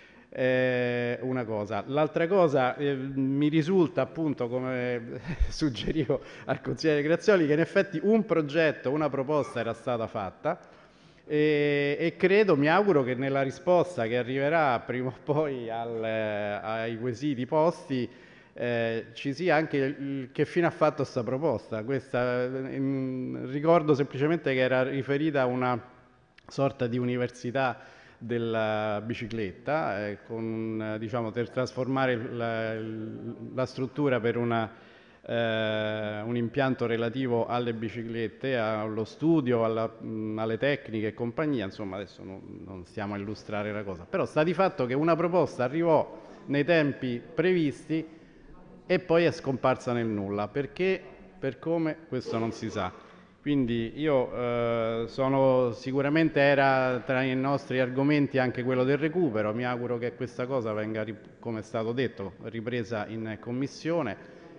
Eh, una cosa. L'altra cosa, eh, mi risulta appunto, come suggerivo al consigliere Grazioli, che in effetti un progetto, una proposta era stata fatta e, e credo, mi auguro che nella risposta che arriverà prima o poi al, eh, ai quesiti posti eh, ci sia anche il, che fine ha fatto questa proposta. Questa, in, ricordo semplicemente che era riferita a una sorta di università della bicicletta, eh, con, diciamo, per trasformare la, la struttura per una, eh, un impianto relativo alle biciclette, allo studio, alla, mh, alle tecniche e compagnia. Insomma, adesso non, non stiamo a illustrare la cosa, però sta di fatto che una proposta arrivò nei tempi previsti e poi è scomparsa nel nulla. Perché? Per come? Questo non si sa. Quindi io eh, sono, sicuramente era tra i nostri argomenti anche quello del recupero, mi auguro che questa cosa venga, come è stato detto, ripresa in commissione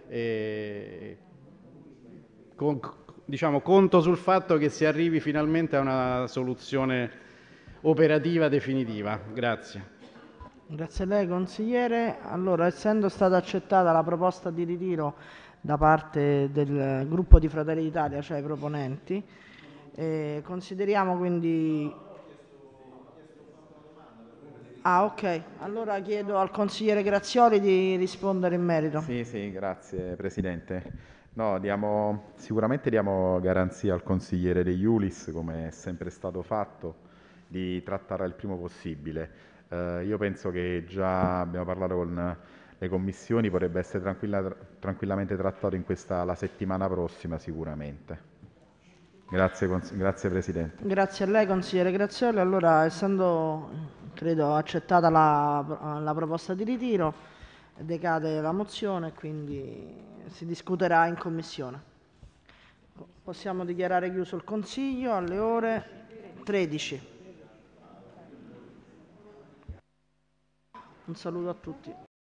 e con, diciamo, conto sul fatto che si arrivi finalmente a una soluzione operativa definitiva. Grazie. Grazie a lei, consigliere. Allora, essendo stata accettata la proposta di ritiro da parte del gruppo di Fratelli d'Italia, cioè i proponenti, eh, consideriamo quindi... Ah, ok. Allora chiedo al consigliere Grazioli di rispondere in merito. Sì, sì, grazie Presidente. No, diamo, sicuramente diamo garanzia al consigliere De Iulis, come è sempre stato fatto, di trattare il primo possibile. Eh, io penso che già abbiamo parlato con le commissioni, potrebbe essere tranquilla- tranquillamente trattato in questa, la settimana prossima sicuramente. Grazie, cons- grazie Presidente. Grazie a lei, consigliere Grazioli. Allora, essendo, credo, accettata la, la proposta di ritiro, decade la mozione, quindi si discuterà in commissione. Possiamo dichiarare chiuso il Consiglio alle ore tredici. Un saluto a tutti.